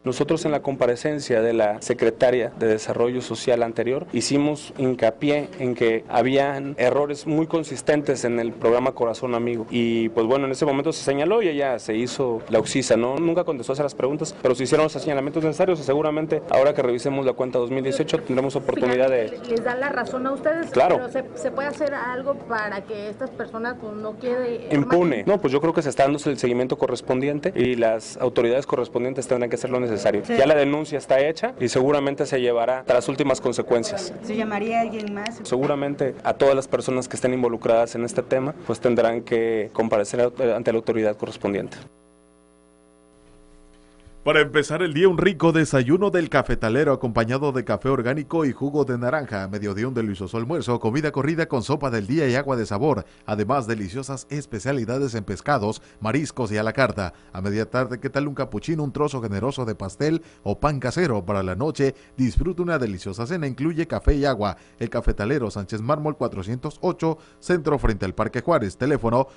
Nosotros en la comparecencia de la secretaria de Desarrollo Social anterior hicimos hincapié en que habían errores muy consistentes en el programa Corazón Amigo y pues bueno, en ese momento se señaló y ella se hizo la oxisa, ¿no? Nunca contestó a las preguntas, pero se hicieron los señalamientos necesarios y seguramente ahora que revisemos la cuenta 2018 tendremos oportunidad de... ¿Les dan la razón a ustedes? Claro. Pero ¿se puede hacer algo para que estas personas pues, no quede... impune? No, pues yo creo que se está dando el seguimiento correspondiente y las autoridades correspondientes tendrán que hacer lo necesario. Sí. Ya la denuncia está hecha y seguramente se llevará hasta las últimas consecuencias. ¿Se llamaría a alguien más? Seguramente a todas las personas que estén involucradas en este tema pues tendrán que comparecer ante la autoridad correspondiente. Para empezar el día, un rico desayuno del cafetalero acompañado de café orgánico y jugo de naranja. A mediodía, un delicioso almuerzo, comida corrida con sopa del día y agua de sabor. Además, deliciosas especialidades en pescados, mariscos y a la carta. A media tarde, ¿qué tal un capuchino, un trozo generoso de pastel o pan casero? Para la noche, disfruta una deliciosa cena. Incluye café y agua. El cafetalero, Sánchez Mármol 408, centro frente al Parque Juárez. Teléfono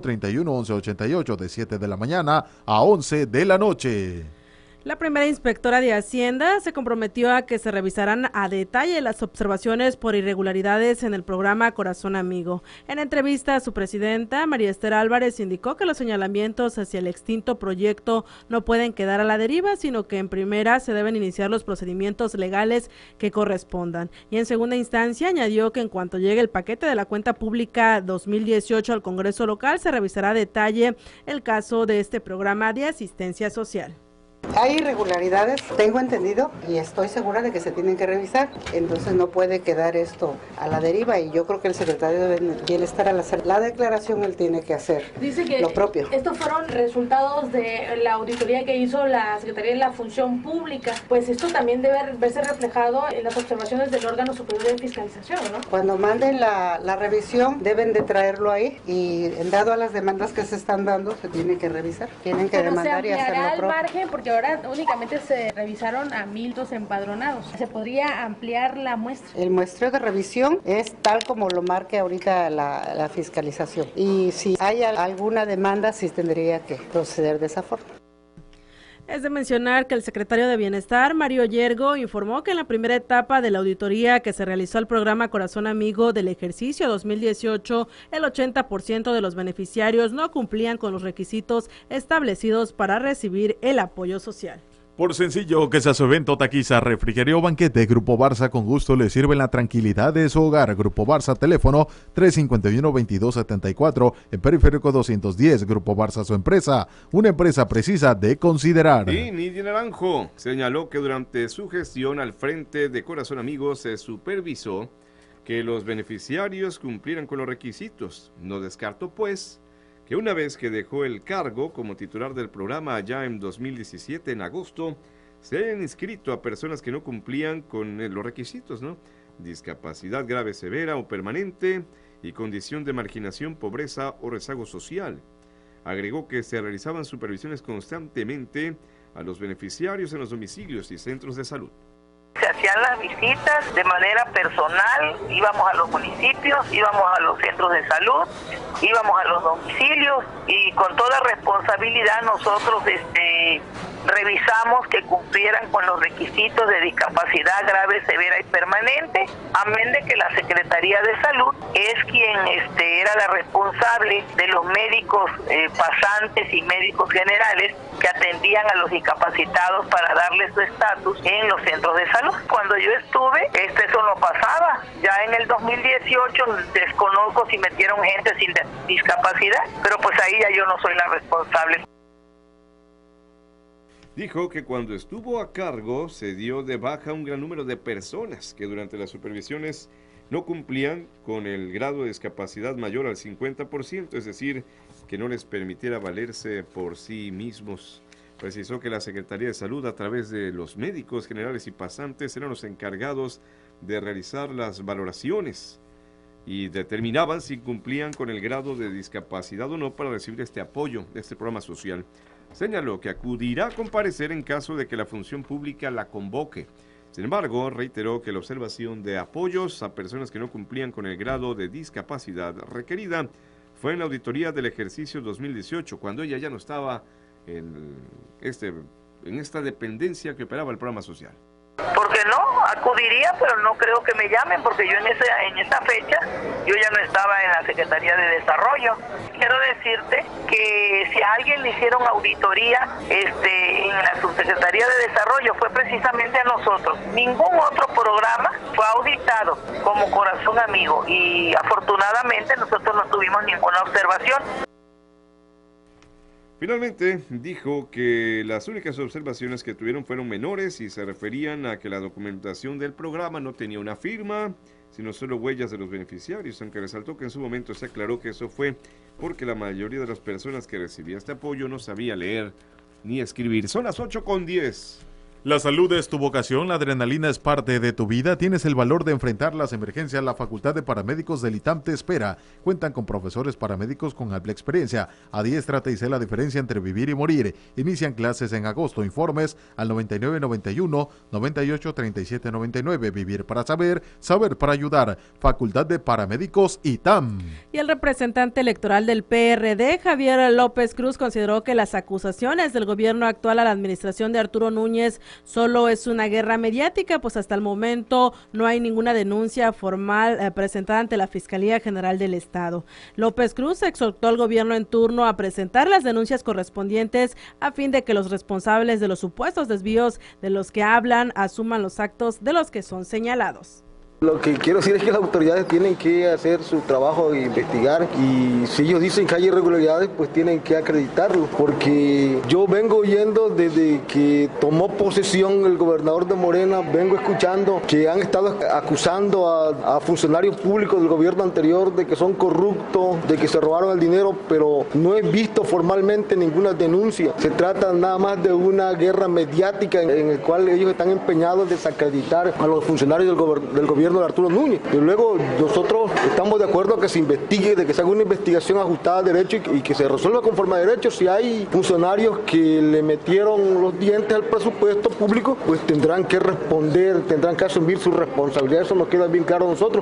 131-1188, de 7 de la mañana a 11 de la noche. La primera inspectora de Hacienda se comprometió a que se revisarán a detalle las observaciones por irregularidades en el programa Corazón Amigo. En entrevista a su presidenta, María Esther Álvarez, indicó que los señalamientos hacia el extinto proyecto no pueden quedar a la deriva, sino que en primera se deben iniciar los procedimientos legales que correspondan. Y en segunda instancia añadió que en cuanto llegue el paquete de la cuenta pública 2018 al Congreso local, se revisará a detalle el caso de este programa de asistencia social. Hay irregularidades, tengo entendido, y estoy segura de que se tienen que revisar, entonces no puede quedar esto a la deriva y yo creo que el secretario de Bienestar al hacer la declaración él tiene que hacer lo propio. Estos fueron resultados de la auditoría que hizo la Secretaría de la Función Pública, pues esto también debe verse reflejado en las observaciones del órgano superior de fiscalización, ¿no? Cuando manden la revisión deben de traerlo ahí y dado a las demandas que se están dando se tiene que revisar, tienen que demandar y hacer lo propio. Margen porque ahora únicamente se revisaron a 1,002 empadronados. ¿Se podría ampliar la muestra? El muestreo de revisión es tal como lo marque ahorita la fiscalización. Y si hay alguna demanda, sí tendría que proceder de esa forma. Es de mencionar que el secretario de Bienestar, Mario Yergo, informó que en la primera etapa de la auditoría que se realizó al programa Corazón Amigo del ejercicio 2018, el 80% de los beneficiarios no cumplían con los requisitos establecidos para recibir el apoyo social. Por sencillo que sea su evento, taquiza, refrigerio o banquete, Grupo Barça con gusto le sirve la tranquilidad de su hogar. Grupo Barça, teléfono 351-2274, en Periférico 210. Grupo Barça, su empresa, una empresa precisa de considerar. Y Nidia Naranjo señaló que durante su gestión al frente de Corazón Amigo se supervisó que los beneficiarios cumplieran con los requisitos. No descartó, pues, que una vez que dejó el cargo como titular del programa allá en 2017, en agosto, se hayan inscrito a personas que no cumplían con los requisitos, ¿no? Discapacidad grave, severa o permanente y condición de marginación, pobreza o rezago social. Agregó que se realizaban supervisiones constantemente a los beneficiarios en los domicilios y centros de salud. Se hacían las visitas de manera personal, íbamos a los municipios, íbamos a los centros de salud, íbamos a los domicilios y con toda responsabilidad nosotros revisamos que cumplieran con los requisitos de discapacidad grave, severa y permanente, amén de que la Secretaría de Salud es quien era la responsable de los médicos pasantes y médicos generales que atendían a los discapacitados para darles su estatus en los centros de salud. Cuando yo estuve, eso no pasaba. Ya en el 2018 desconozco si metieron gente sin discapacidad, pero pues ahí ya yo no soy la responsable. Dijo que cuando estuvo a cargo se dio de baja un gran número de personas que durante las supervisiones no cumplían con el grado de discapacidad mayor al 50%, es decir, que no les permitiera valerse por sí mismos. Precisó que la Secretaría de Salud, a través de los médicos generales y pasantes, eran los encargados de realizar las valoraciones y determinaban si cumplían con el grado de discapacidad o no para recibir este apoyo de este programa social. Señaló que acudirá a comparecer en caso de que la función pública la convoque. Sin embargo, reiteró que la observación de apoyos a personas que no cumplían con el grado de discapacidad requerida fue en la auditoría del ejercicio 2018, cuando ella ya no estaba en este en esta dependencia que operaba el programa social. Porque no, acudiría, pero no creo que me llamen, porque yo en esa fecha, yo ya no estaba en la Secretaría de Desarrollo. Quiero decirte que si a alguien le hicieron auditoría en la Subsecretaría de Desarrollo, fue precisamente a nosotros. Ningún otro programa fue auditado como Corazón Amigo, y afortunadamente nosotros no tuvimos ninguna observación. Finalmente, dijo que las únicas observaciones que tuvieron fueron menores y se referían a que la documentación del programa no tenía una firma, sino solo huellas de los beneficiarios, aunque resaltó que en su momento se aclaró que eso fue porque la mayoría de las personas que recibía este apoyo no sabía leer ni escribir. Son las 8:10. La salud es tu vocación, la adrenalina es parte de tu vida, tienes el valor de enfrentar las emergencias, la Facultad de Paramédicos del ITAM te espera. Cuentan con profesores paramédicos con amplia experiencia. Adiéstrate y sé la diferencia entre vivir y morir. Inician clases en agosto. Informes al 9991 98 37 99. Vivir para saber, saber para ayudar. Facultad de Paramédicos ITAM. Y el representante electoral del PRD, Javier López Cruz, consideró que las acusaciones del gobierno actual a la administración de Arturo Núñez solo es una guerra mediática, pues hasta el momento no hay ninguna denuncia formal presentada ante la Fiscalía General del Estado. López Cruz exhortó al gobierno en turno a presentar las denuncias correspondientes a fin de que los responsables de los supuestos desvíos de los que hablan asuman los actos de los que son señalados. Lo que quiero decir es que las autoridades tienen que hacer su trabajo de investigar, y si ellos dicen que hay irregularidades, pues tienen que acreditarlo, porque yo vengo oyendo desde que tomó posesión el gobernador de Morena, vengo escuchando que han estado acusando a funcionarios públicos del gobierno anterior de que son corruptos, de que se robaron el dinero, pero no he visto formalmente ninguna denuncia. Se trata nada más de una guerra mediática en la cual ellos están empeñados en desacreditar a los funcionarios del gobierno de Arturo Núñez. Y luego nosotros estamos de acuerdo que se investigue, de que se haga una investigación ajustada a derecho y que se resuelva conforme a derecho. Si hay funcionarios que le metieron los dientes al presupuesto público, pues tendrán que responder, tendrán que asumir su responsabilidad. Eso nos queda bien claro a nosotros.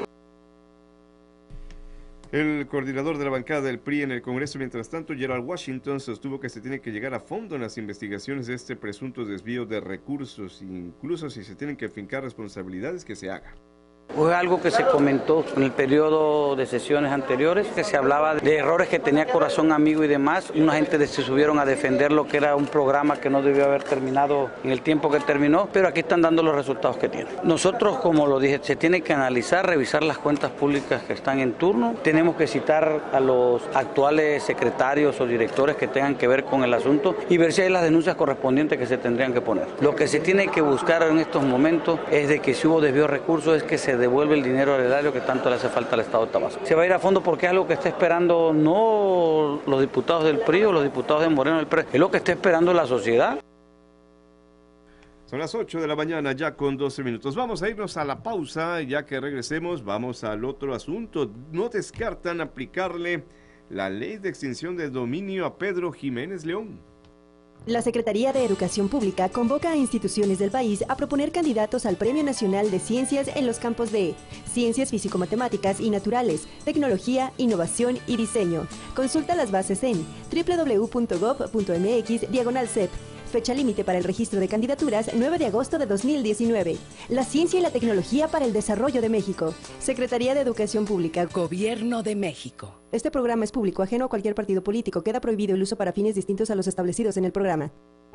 El coordinador de la bancada del PRI en el Congreso, mientras tanto, Gerald Washington, sostuvo que se tiene que llegar a fondo en las investigaciones de este presunto desvío de recursos, incluso si se tienen que fincar responsabilidades, que se haga. Fue algo que se comentó en el periodo de sesiones anteriores, que se hablaba de errores que tenía Corazón Amigo y demás. Una gente se subieron a defender lo que era un programa que no debió haber terminado en el tiempo que terminó, pero aquí están dando los resultados que tiene. Nosotros, como lo dije, se tiene que analizar, revisar las cuentas públicas que están en turno. Tenemos que citar a los actuales secretarios o directores que tengan que ver con el asunto y ver si hay las denuncias correspondientes que se tendrían que poner. Lo que se tiene que buscar en estos momentos es de que si hubo desvío de recursos, es que se devuelve el dinero al erario que tanto le hace falta al Estado de Tabasco. Se va a ir a fondo porque es algo que está esperando no los diputados del PRI o los diputados de Moreno del PRI, es lo que está esperando la sociedad. Son las 8 de la mañana ya con 12 minutos. Vamos a irnos a la pausa, ya que regresemos vamos al otro asunto. No descartan aplicarle la ley de extinción de dominio a Pedro Jiménez León. La Secretaría de Educación Pública convoca a instituciones del país a proponer candidatos al Premio Nacional de Ciencias en los campos de Ciencias Físico-Matemáticas y Naturales, Tecnología, Innovación y Diseño. Consulta las bases en www.gov.mx/CEP. Fecha límite para el registro de candidaturas, 9 de agosto de 2019. La ciencia y la tecnología para el desarrollo de México. Secretaría de Educación Pública. Gobierno de México. Este programa es público, ajeno a cualquier partido político. Queda prohibido el uso para fines distintos a los establecidos en el programa.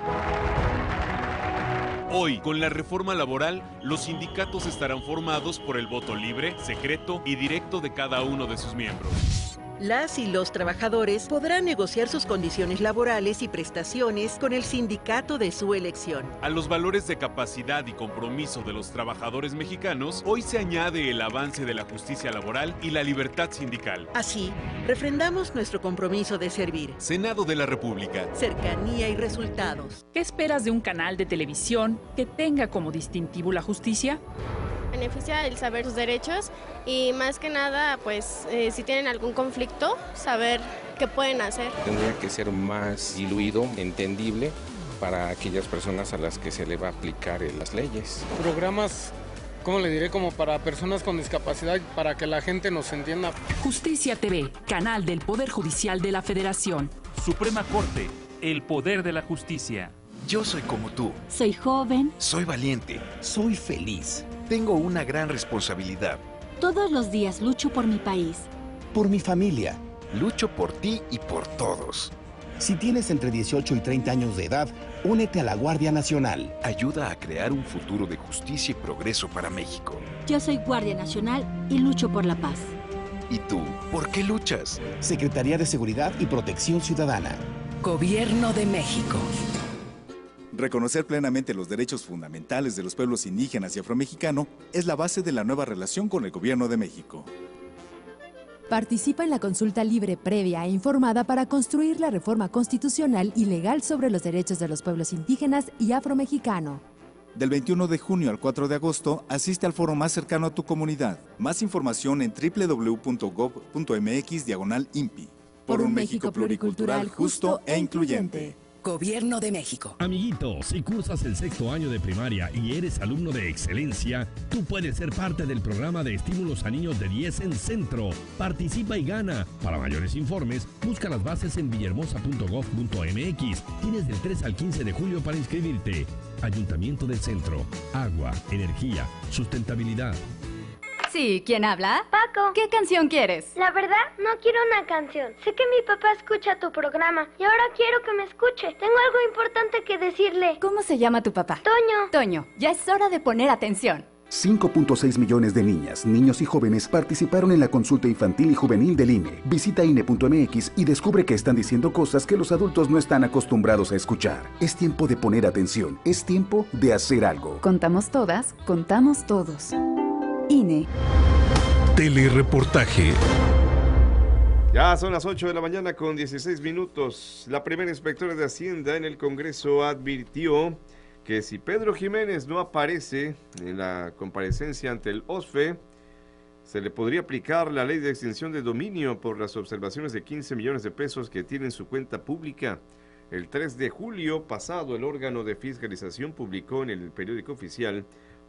Hoy, con la reforma laboral, los sindicatos estarán formados por el voto libre, secreto y directo de cada uno de sus miembros. Las y los trabajadores podrán negociar sus condiciones laborales y prestaciones con el sindicato de su elección. A los valores de capacidad y compromiso de los trabajadores mexicanos, hoy se añade el avance de la justicia laboral y la libertad sindical. Así, refrendamos nuestro compromiso de servir. Senado de la República. Cercanía y resultados. ¿Qué esperas de un canal de televisión que tenga como distintivo la justicia? Beneficia el saber sus derechos y más que nada, pues si tienen algún conflicto, saber qué pueden hacer. Tendría que ser más diluido, entendible para aquellas personas a las que se le va a aplicar las leyes. Programas, ¿cómo le diré? Como para personas con discapacidad, para que la gente nos entienda. Justicia TV, canal del Poder Judicial de la Federación. Suprema Corte, el poder de la justicia. Yo soy como tú. Soy joven. Soy valiente. Soy feliz. Tengo una gran responsabilidad. Todos los días lucho por mi país. Por mi familia. Lucho por ti y por todos. Si tienes entre 18 y 30 años de edad, únete a la Guardia Nacional. Ayuda a crear un futuro de justicia y progreso para México. Yo soy Guardia Nacional y lucho por la paz. ¿Y tú? ¿Por qué luchas? Secretaría de Seguridad y Protección Ciudadana. Gobierno de México. Reconocer plenamente los derechos fundamentales de los pueblos indígenas y afromexicanos es la base de la nueva relación con el Gobierno de México. Participa en la consulta libre, previa e informada para construir la reforma constitucional y legal sobre los derechos de los pueblos indígenas y afromexicano. Del 21 de junio al 4 de agosto, asiste al foro más cercano a tu comunidad. Más información en www.gov.mx/INPI. Por un México pluricultural, justo e incluyente. Gobierno de México. Amiguito, si cursas el 6º año de primaria y eres alumno de excelencia, tú puedes ser parte del programa de estímulos a niños de 10 en Centro. Participa y gana. Para mayores informes, busca las bases en villahermosa.gov.mx. Tienes del 3 al 15 de julio para inscribirte. Ayuntamiento del Centro. Agua, energía, sustentabilidad. Sí, ¿quién habla? Paco. ¿Qué canción quieres? La verdad, no quiero una canción. Sé que mi papá escucha tu programa y ahora quiero que me escuche. Tengo algo importante que decirle. ¿Cómo se llama tu papá? Toño. Toño, ya es hora de poner atención. 5.6 millones de niñas, niños y jóvenes participaron en la consulta infantil y juvenil del INE. Visita INE.mx y descubre que están diciendo cosas que los adultos no están acostumbrados a escuchar. Es tiempo de poner atención. Es tiempo de hacer algo. Contamos todas, contamos todos. INE. Telereportaje. Ya son las 8 de la mañana con 16 minutos. La primera inspectora de Hacienda en el Congreso advirtió que si Pedro Jiménez no aparece en la comparecencia ante el OSFE, se le podría aplicar la ley de extinción de dominio por las observaciones de 15 millones de pesos que tiene en su cuenta pública. El 3 de julio pasado, el órgano de fiscalización publicó en el periódico oficial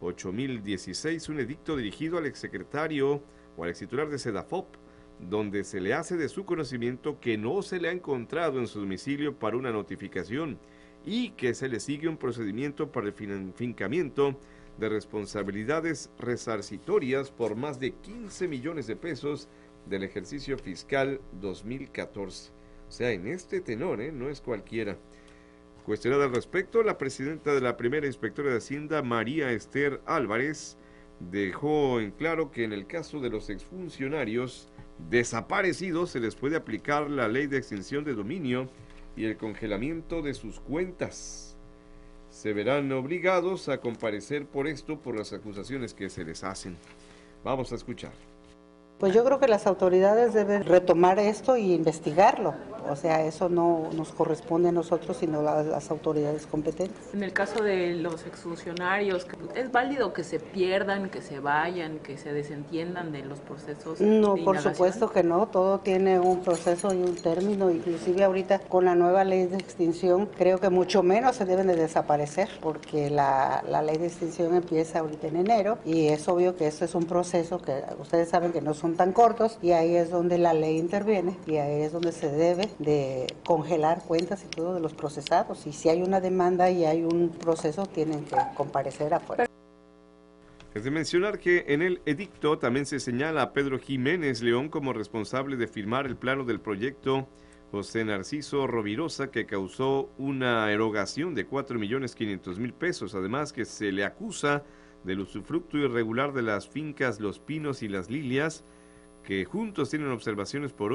8016 un edicto dirigido al exsecretario o al extitular de SEDAFOP, donde se le hace de su conocimiento que no se le ha encontrado en su domicilio para una notificación y que se le sigue un procedimiento para el fincamiento de responsabilidades resarcitorias por más de 15 millones de pesos del ejercicio fiscal 2014. O sea, en este tenor, no es cualquiera. Cuestionada al respecto, la presidenta de la primera inspectora de Hacienda, María Esther Álvarez, dejó en claro que en el caso de los exfuncionarios desaparecidos se les puede aplicar la ley de extinción de dominio y el congelamiento de sus cuentas. Se verán obligados a comparecer por esto, por las acusaciones que se les hacen. Vamos a escuchar. Pues yo creo que las autoridades deben retomar esto y investigarlo. O sea, eso no nos corresponde a nosotros, sino a las autoridades competentes. En el caso de los exfuncionarios, ¿es válido que se pierdan, que se vayan, que se desentiendan de los procesos? No, por supuesto que no. Todo tiene un proceso y un término. Inclusive ahorita con la nueva ley de extinción, creo que mucho menos se deben de desaparecer, porque la ley de extinción empieza ahorita en enero y es obvio que esto es un proceso que ustedes saben que no son tan cortos y ahí es donde la ley interviene y ahí es donde se debe de congelar cuentas y todo de los procesados, y si hay una demanda y hay un proceso tienen que comparecer afuera. Es de mencionar que en el edicto también se señala a Pedro Jiménez León como responsable de firmar el plano del proyecto José Narciso Rovirosa, que causó una erogación de 4.500.000 pesos, además que se le acusa del usufructo irregular de las fincas Los Pinos y Las Lilias, que juntos tienen observaciones por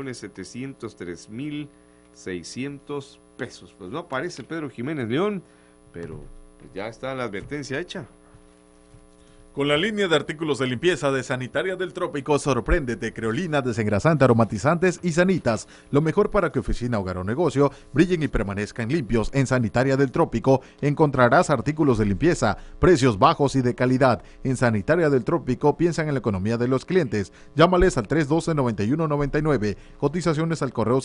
8.703.600 pesos. Pues no aparece Pedro Jiménez León, pero pues ya está la advertencia hecha. Con la línea de artículos de limpieza de Sanitaria del Trópico, sorpréndete, creolina, desengrasante, aromatizantes y sanitas. Lo mejor para que oficina, hogar o negocio brillen y permanezcan limpios. En Sanitaria del Trópico encontrarás artículos de limpieza, precios bajos y de calidad. En Sanitaria del Trópico piensan en la economía de los clientes. Llámales al 312-9199. Cotizaciones al correo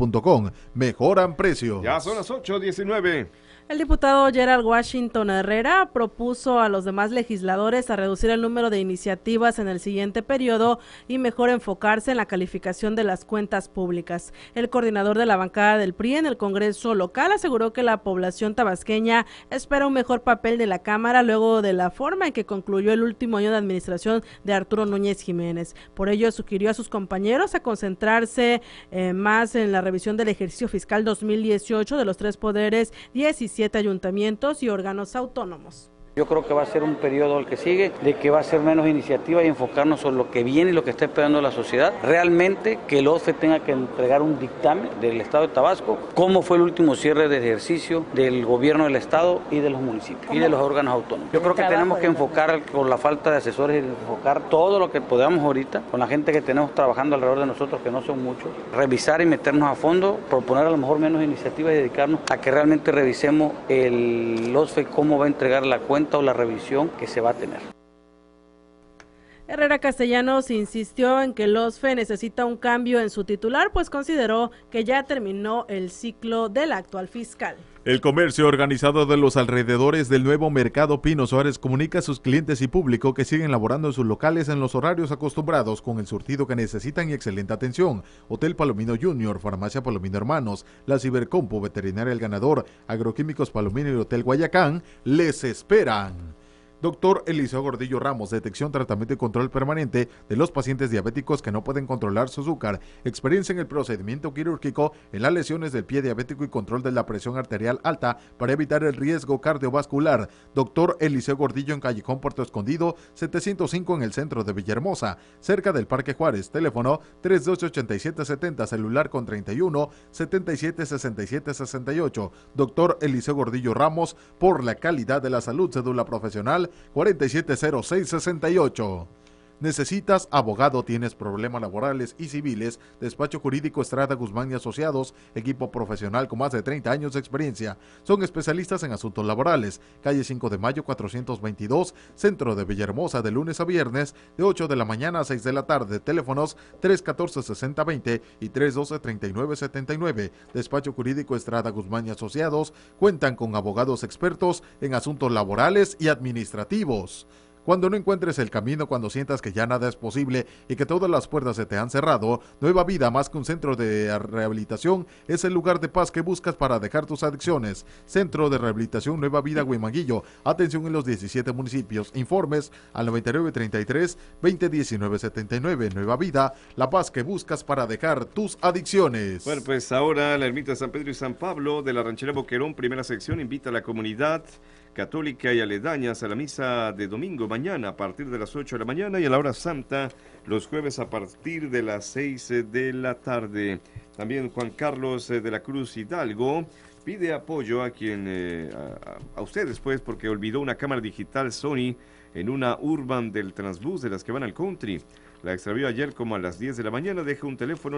sanitaria-del-trópico@hotmail.com. Mejoran precios. Ya son las 8:19. El diputado Gerald Washington Herrera Cámara propuso a los demás legisladores a reducir el número de iniciativas en el siguiente periodo y mejor enfocarse en la calificación de las cuentas públicas. El coordinador de la bancada del PRI en el Congreso local aseguró que la población tabasqueña espera un mejor papel de la Cámara luego de la forma en que concluyó el último año de administración de Arturo Núñez Jiménez. Por ello, sugirió a sus compañeros a concentrarse más en la revisión del ejercicio fiscal 2018 de los 3 poderes, 17 ayuntamientos y órganos autónomos. Yo creo que va a ser un periodo el que sigue, de que va a ser menos iniciativa y enfocarnos sobre lo que viene y lo que está esperando la sociedad. Realmente que el OSFE tenga que entregar un dictamen del Estado de Tabasco, cómo fue el último cierre de ejercicio del gobierno del Estado y de los municipios y de los órganos autónomos. Yo creo que tenemos que enfocar, por la falta de asesores, enfocar todo lo que podamos ahorita, con la gente que tenemos trabajando alrededor de nosotros, que no son muchos, revisar y meternos a fondo, proponer a lo mejor menos iniciativas y dedicarnos a que realmente revisemos el OSFE, cómo va a entregar la cuenta o la revisión que se va a tener. Herrera Castellanos insistió en que el OSFE necesita un cambio en su titular, pues consideró que ya terminó el ciclo del actual fiscal. El comercio organizado de los alrededores del nuevo mercado Pino Suárez comunica a sus clientes y público que siguen laborando en sus locales en los horarios acostumbrados con el surtido que necesitan y excelente atención. Hotel Palomino Junior, Farmacia Palomino Hermanos, la Cibercompo, Veterinaria El Ganador, Agroquímicos Palomino y Hotel Guayacán les esperan. Doctor Eliseo Gordillo Ramos, detección, tratamiento y control permanente de los pacientes diabéticos que no pueden controlar su azúcar, experiencia en el procedimiento quirúrgico, en las lesiones del pie diabético y control de la presión arterial alta para evitar el riesgo cardiovascular. Doctor Eliseo Gordillo en Callejón Puerto Escondido, 705 en el centro de Villahermosa, cerca del Parque Juárez, teléfono 312-8770, celular con 31 77 67 68. Doctor Eliseo Gordillo Ramos, por la calidad de la salud, cédula profesional 470668. ¿Necesitas abogado? ¿Tienes problemas laborales y civiles? Despacho Jurídico Estrada Guzmán y Asociados, equipo profesional con más de 30 años de experiencia. Son especialistas en asuntos laborales. Calle 5 de Mayo 422, centro de Villahermosa, de lunes a viernes, de 8 de la mañana a 6 de la tarde. Teléfonos 314-6020 y 312-3979. Despacho Jurídico Estrada Guzmán y Asociados cuentan con abogados expertos en asuntos laborales y administrativos. Cuando no encuentres el camino, cuando sientas que ya nada es posible y que todas las puertas se te han cerrado, Nueva Vida, más que un centro de rehabilitación, es el lugar de paz que buscas para dejar tus adicciones. Centro de Rehabilitación Nueva Vida Huimanguillo. Atención en los 17 municipios. Informes al 9933-2019-79. Nueva Vida, la paz que buscas para dejar tus adicciones. Bueno, pues ahora la ermita de San Pedro y San Pablo de la Ranchera Boquerón, primera sección, invita a la comunidad católica y aledañas a la misa de domingo mañana a partir de las 8 de la mañana y a la hora santa los jueves a partir de las 6 de la tarde. También Juan Carlos de la Cruz Hidalgo pide apoyo a quien a ustedes, pues, porque olvidó una cámara digital Sony en una Urban del Transbús de las que van al country. La extravió ayer como a las 10 de la mañana. Deja un teléfono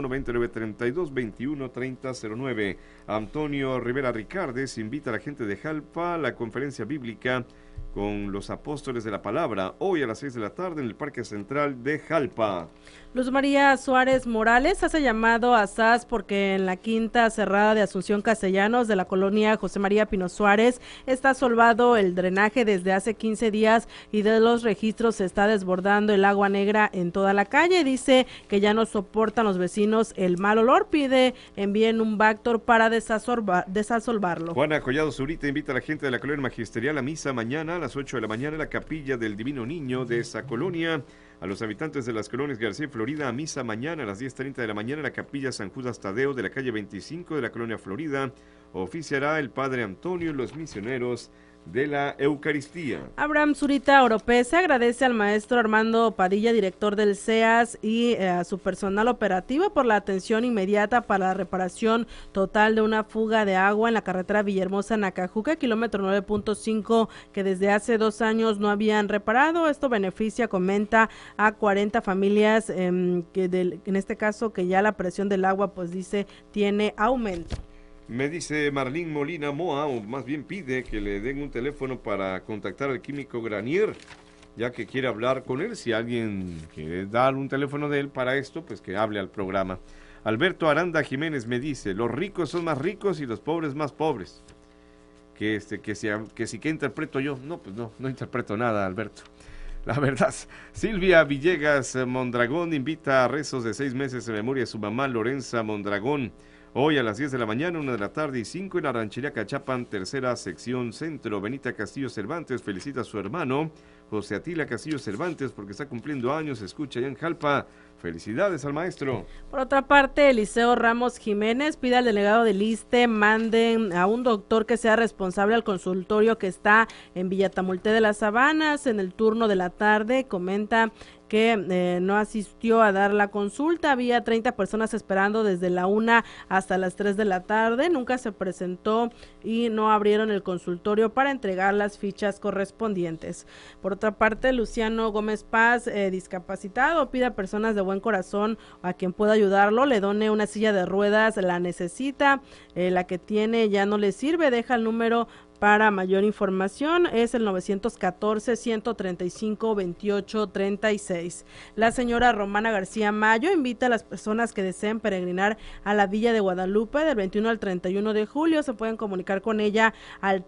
9932-213009. Antonio Rivera Ricardes invita a la gente de Jalpa a la conferencia bíblica con los apóstoles de la palabra, hoy a las 6 de la tarde en el Parque Central de Jalpa. Luz María Suárez Morales hace llamado a SAS porque en la quinta cerrada de Asunción Castellanos de la colonia José María Pino Suárez está solvado el drenaje desde hace 15 días y de los registros se está desbordando el agua negra en toda la calle. Dice que ya no soportan los vecinos el mal olor, pide envíen un Bactor para desasolvarlo. Juana Collado Zurita invita a la gente de la colonia magisterial a misa mañana a las 8 de la mañana en la capilla del Divino Niño de esa colonia. A los habitantes de las colonias García y Florida a misa mañana a las 10:30 de la mañana en la capilla San Judas Tadeo de la calle 25 de la colonia Florida. Oficiará el padre Antonio y los misioneros de la Eucaristía. Abraham Zurita Oropesa agradece al maestro Armando Padilla, director del CEAS, y a su personal operativo por la atención inmediata para la reparación total de una fuga de agua en la carretera Villahermosa-Nacajuca, kilómetro 9.5, que desde hace 2 años no habían reparado. Esto beneficia, comenta, a 40 familias, en este caso que ya la presión del agua, pues dice, tiene aumento. Me dice Marlene Molina Moa, o más bien pide que le den un teléfono para contactar al químico Granier, ya que quiere hablar con él. Si alguien quiere dar un teléfono de él para esto, pues que hable al programa. Alberto Aranda Jiménez me dice, los ricos son más ricos y los pobres más pobres. que si que interpreto yo. No, pues no interpreto nada, Alberto. La verdad. Silvia Villegas Mondragón invita a rezos de 6 meses en memoria de su mamá Lorenza Mondragón. Hoy a las 10 de la mañana, 1 de la tarde y 5 en la ranchería Cachapan, tercera sección centro. Benita Castillo Cervantes felicita a su hermano José Atila Castillo Cervantes porque está cumpliendo años, escucha allá en Jalpa. Felicidades al maestro. Por otra parte, Eliseo Ramos Jiménez pide al delegado del ISSSTE manden a un doctor que sea responsable al consultorio que está en Villatamulte de las Sabanas en el turno de la tarde. Comenta que no asistió a dar la consulta, había 30 personas esperando desde la 1 hasta las 3 de la tarde, nunca se presentó y no abrieron el consultorio para entregar las fichas correspondientes. Por otra parte, Luciano Gómez Paz, discapacitado, pide a personas de buen corazón a quien pueda ayudarlo, le done una silla de ruedas, la necesita, la que tiene ya no le sirve, deja el número para mayor información, es el 914-135-2836. La señora Romana García Mayo invita a las personas que deseen peregrinar a la Villa de Guadalupe del 21 al 31 de julio. Se pueden comunicar con ella al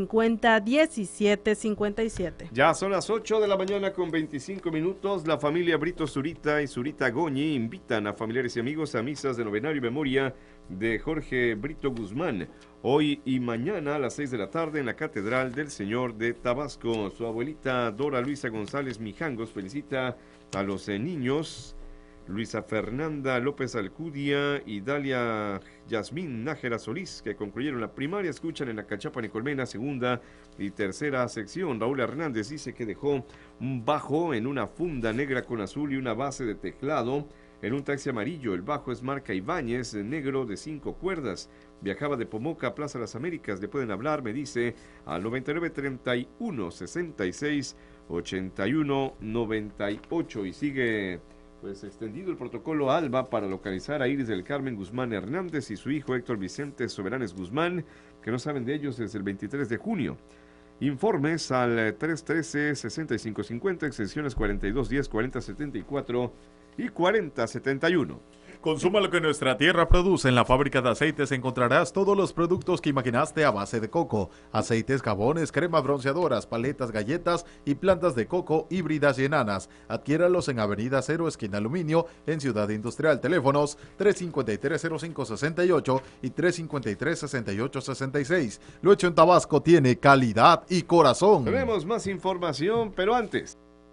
350-1757. Ya son las 8 de la mañana con 25 minutos. La familia Brito Zurita y Zurita Goñi invitan a familiares y amigos a misas de novenario y memoria de Jorge Brito Guzmán. Hoy y mañana a las 6 de la tarde en la Catedral del Señor de Tabasco. Su abuelita Dora Luisa González Mijangos felicita a los niños Luisa Fernanda López Alcudia y Dalia Yasmín Nájera Solís, que concluyeron la primaria. Escuchan en la Cachapan y Colmena, segunda y tercera sección. Raúl Hernández dice que dejó un bajo en una funda negra con azul y una base de teclado en un taxi amarillo. El bajo es marca Ibáñez, negro de 5 cuerdas. Viajaba de Pomoca a Plaza Las Américas. Le pueden hablar, me dice, al 99 31 66 81 98. Y sigue pues extendido el protocolo ALBA para localizar a Iris del Carmen Guzmán Hernández y su hijo Héctor Vicente Soberanes Guzmán, que no saben de ellos desde el 23 de junio. Informes al 313-6550, extensiones 4210, 4074 y 4071. Consuma lo que nuestra tierra produce. En la fábrica de aceites encontrarás todos los productos que imaginaste a base de coco. Aceites, jabones, cremas bronceadoras, paletas, galletas y plantas de coco híbridas y enanas. Adquiéralos en Avenida 0, esquina Aluminio, en Ciudad Industrial. Teléfonos 353-0568 y 353-6866. Lo hecho en Tabasco tiene calidad y corazón. Tenemos más información, pero antes.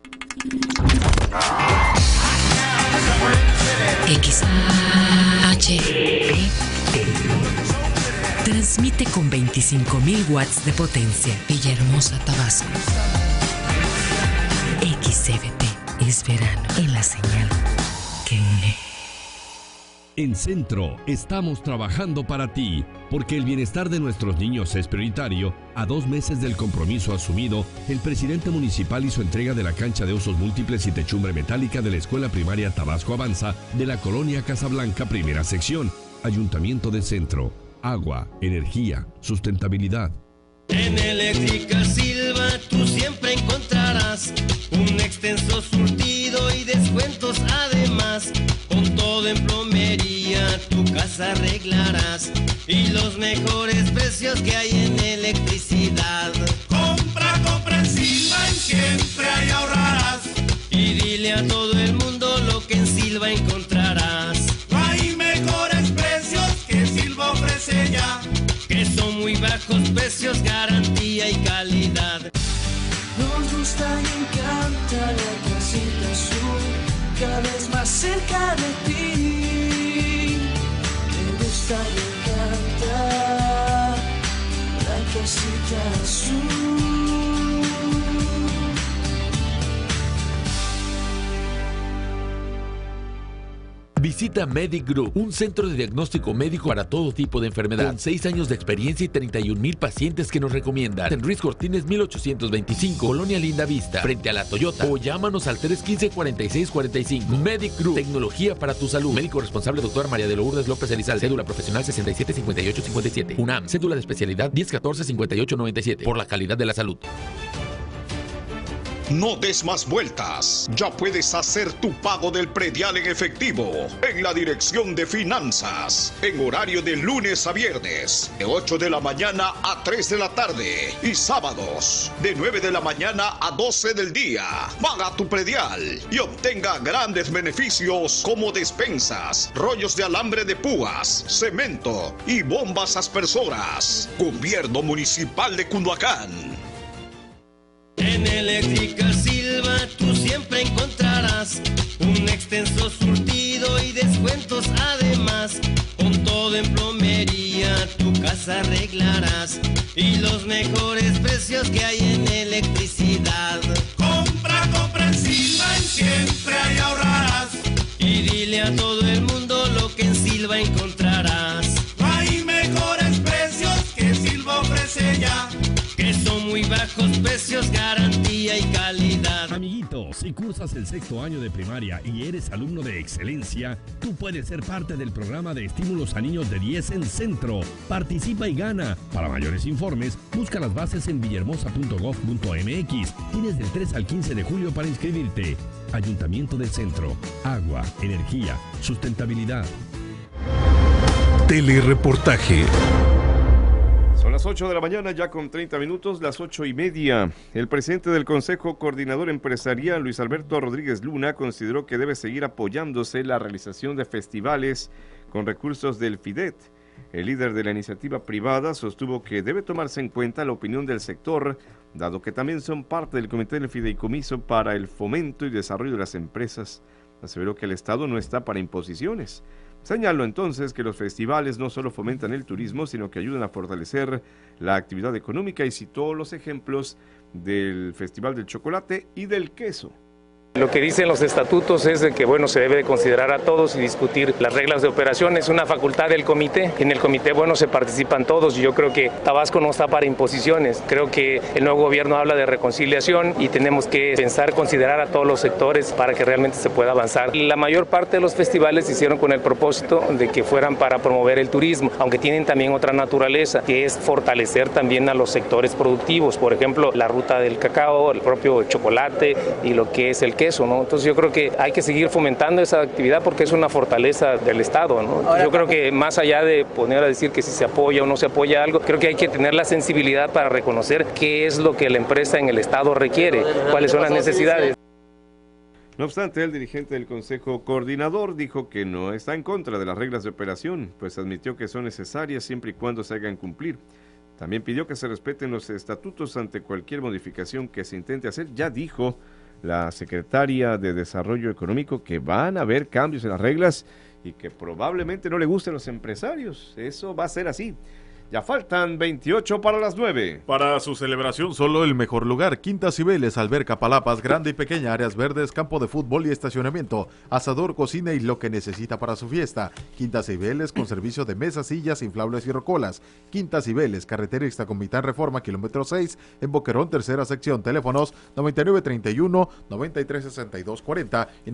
XHE transmite con 25.000 watts de potencia. Villahermosa, Tabasco. XCBT es verano en la señal que une. En Centro estamos trabajando para ti, porque el bienestar de nuestros niños es prioritario. A 2 meses del compromiso asumido, el presidente municipal hizo entrega de la cancha de usos múltiples y techumbre metálica de la Escuela Primaria Tabasco Avanza de la Colonia Casablanca, primera sección. Ayuntamiento de Centro. Agua, energía, sustentabilidad. En Eléctrica Silva tú siempre encontrarás un extenso surtido y descuentos además. Con todo en plomería tu casa arreglarás y los mejores precios que hay en electricidad. Compra en Silva y siempre ahí ahorrarás. Y dile a todo el mundo lo que en Silva encontrarás. No hay mejores precios que Silva ofrece ya, que son muy bajos precios, garantía y calidad. Nos gusta y encanta la casita azul, cada vez más cerca de ti. Me gusta y encanta la casita azul. Visita Medic Group, un centro de diagnóstico médico para todo tipo de enfermedad, con 6 años de experiencia y 31,000 pacientes que nos recomiendan. En Ruiz Cortines 1825, Colonia Linda Vista, frente a la Toyota, o llámanos al 315-4645. Medic Group, tecnología para tu salud. Médico responsable, doctor María de Lourdes López Elizalde, cédula profesional 675857. UNAM, cédula de especialidad 1014-5897, por la calidad de la salud. No des más vueltas. Ya puedes hacer tu pago del predial en efectivo en la Dirección de Finanzas, en horario de lunes a viernes, de 8 de la mañana a 3 de la tarde y sábados, de 9 de la mañana a 12 del día. Paga tu predial y obtenga grandes beneficios como despensas, rollos de alambre de púas, cemento y bombas aspersoras. Gobierno Municipal de Cunduacán. En Eléctrica Silva tú siempre encontrarás un extenso surtido y descuentos además. Con todo en plomería tu casa arreglarás y los mejores precios que hay en electricidad. Compra en Silva y siempre ahí ahorrarás. Y dile a todo el mundo lo que en Silva encontrarás. No hay mejores precios que Silva ofrece ya, que son muy bajos precios, garantía y calidad. Amiguito, si cursas el 6º año de primaria y eres alumno de excelencia, tú puedes ser parte del programa de estímulos a niños de 10 en Centro. Participa y gana. Para mayores informes, busca las bases en villahermosa.gov.mx. Tienes del 3 al 15 de julio para inscribirte. Ayuntamiento del Centro. Agua, energía, sustentabilidad. Telereportaje. Son las 8 de la mañana, ya con 30 minutos, las 8:30. El presidente del Consejo Coordinador Empresarial, Luis Alberto Rodríguez Luna, consideró que debe seguir apoyándose la realización de festivales con recursos del FIDET. El líder de la iniciativa privada sostuvo que debe tomarse en cuenta la opinión del sector, dado que también son parte del Comité del Fideicomiso para el Fomento y Desarrollo de las Empresas. Aseveró que el Estado no está para imposiciones. Señaló entonces que los festivales no solo fomentan el turismo, sino que ayudan a fortalecer la actividad económica, y citó los ejemplos del Festival del Chocolate y del Queso. Lo que dicen los estatutos es de que, bueno, se debe de considerar a todos y discutir las reglas de operación. Es una facultad del comité. En el comité, bueno, se participan todos y yo creo que Tabasco no está para imposiciones. Creo que el nuevo gobierno habla de reconciliación y tenemos que pensar, considerar a todos los sectores para que realmente se pueda avanzar. La mayor parte de los festivales se hicieron con el propósito de que fueran para promover el turismo, aunque tienen también otra naturaleza, que es fortalecer también a los sectores productivos. Por ejemplo, la ruta del cacao, el propio chocolate y lo que es el queso. ¿No? Entonces yo creo que hay que seguir fomentando esa actividad porque es una fortaleza del Estado, ¿no? Yo creo que más allá de poner a decir que si se apoya o no se apoya algo, creo que hay que tener la sensibilidad para reconocer qué es lo que la empresa en el Estado requiere, cuáles son las necesidades. No obstante, el dirigente del Consejo Coordinador dijo que no está en contra de las reglas de operación, pues admitió que son necesarias siempre y cuando se hagan cumplir. También pidió que se respeten los estatutos ante cualquier modificación que se intente hacer. Ya dijo la secretaria de Desarrollo Económico que van a haber cambios en las reglas y que probablemente no le gusten a los empresarios. Eso va a ser así. Ya faltan 28 para las 9. Para su celebración, solo el mejor lugar: Quintas Cibeles, alberca, palapas, grande y pequeña, áreas verdes, campo de fútbol y estacionamiento, asador, cocina y lo que necesita para su fiesta. Quintas Cibeles con servicio de mesas, sillas, inflables y rocolas. Quintas Cibeles, carretera Ixtacomitán Reforma, kilómetro 6, en Boquerón, tercera sección. Teléfonos 9931-936240 y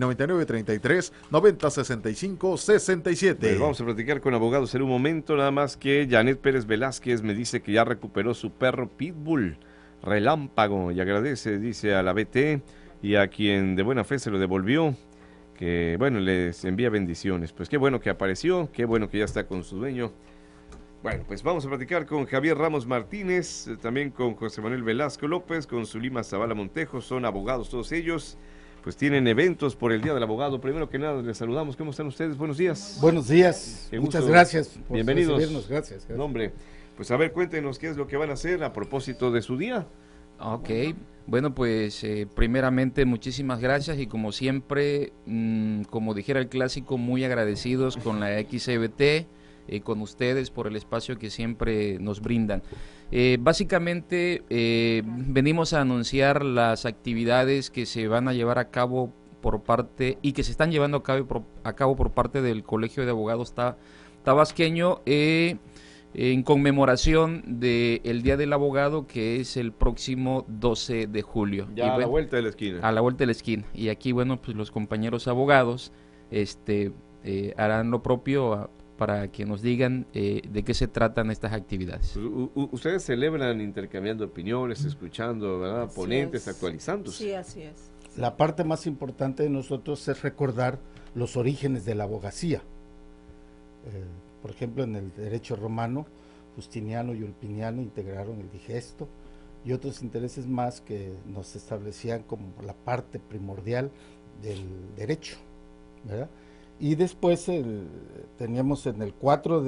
9933-906567. Pues vamos a platicar con abogados en un momento, nada más que Janet Pérez Velázquez me dice que ya recuperó su perro Pitbull Relámpago y agradece, dice, a la BT y a quien de buena fe se lo devolvió, que bueno, les envía bendiciones. Pues qué bueno que apareció, qué bueno que ya está con su dueño. Bueno, pues vamos a platicar con Javier Ramos Martínez, también con José Manuel Velasco López, con Zulima Zavala Montejo, son abogados todos ellos. Pues tienen eventos por el Día del Abogado. Primero que nada, les saludamos. ¿Cómo están ustedes? Buenos días. Buenos días. Muchas gracias por Bienvenidos. recibirnos. Gracias. No, hombre, pues a ver, cuéntenos qué es lo que van a hacer a propósito de su día. Ok, bueno, pues primeramente muchísimas gracias y como siempre, como dijera el clásico, muy agradecidos con la XCBT, con ustedes por el espacio que siempre nos brindan. Básicamente venimos a anunciar las actividades que se van a llevar a cabo por parte y que se están llevando a cabo por parte del Colegio de Abogados Tabasqueño en conmemoración del Día del Abogado, que es el próximo 12 de julio. Ya, y a la vuelta de la esquina. A la vuelta de la esquina. Y aquí, bueno, pues los compañeros abogados harán lo propio para que nos digan de qué se tratan estas actividades. Ustedes celebran intercambiando opiniones, escuchando, ¿verdad? Ponentes, actualizándose. Sí, así es. La parte más importante de nosotros es recordar los orígenes de la abogacía. Por ejemplo, en el derecho romano, Justiniano y Ulpiniano integraron el digesto y otros intereses más que nos establecían como la parte primordial del derecho, ¿verdad? Y después teníamos en el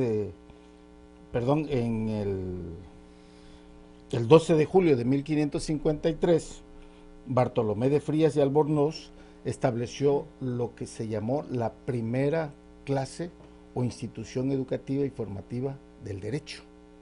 12 de julio de 1553, Bartolomé de Frías y Albornoz estableció lo que se llamó la primera clase o institución educativa y formativa del derecho.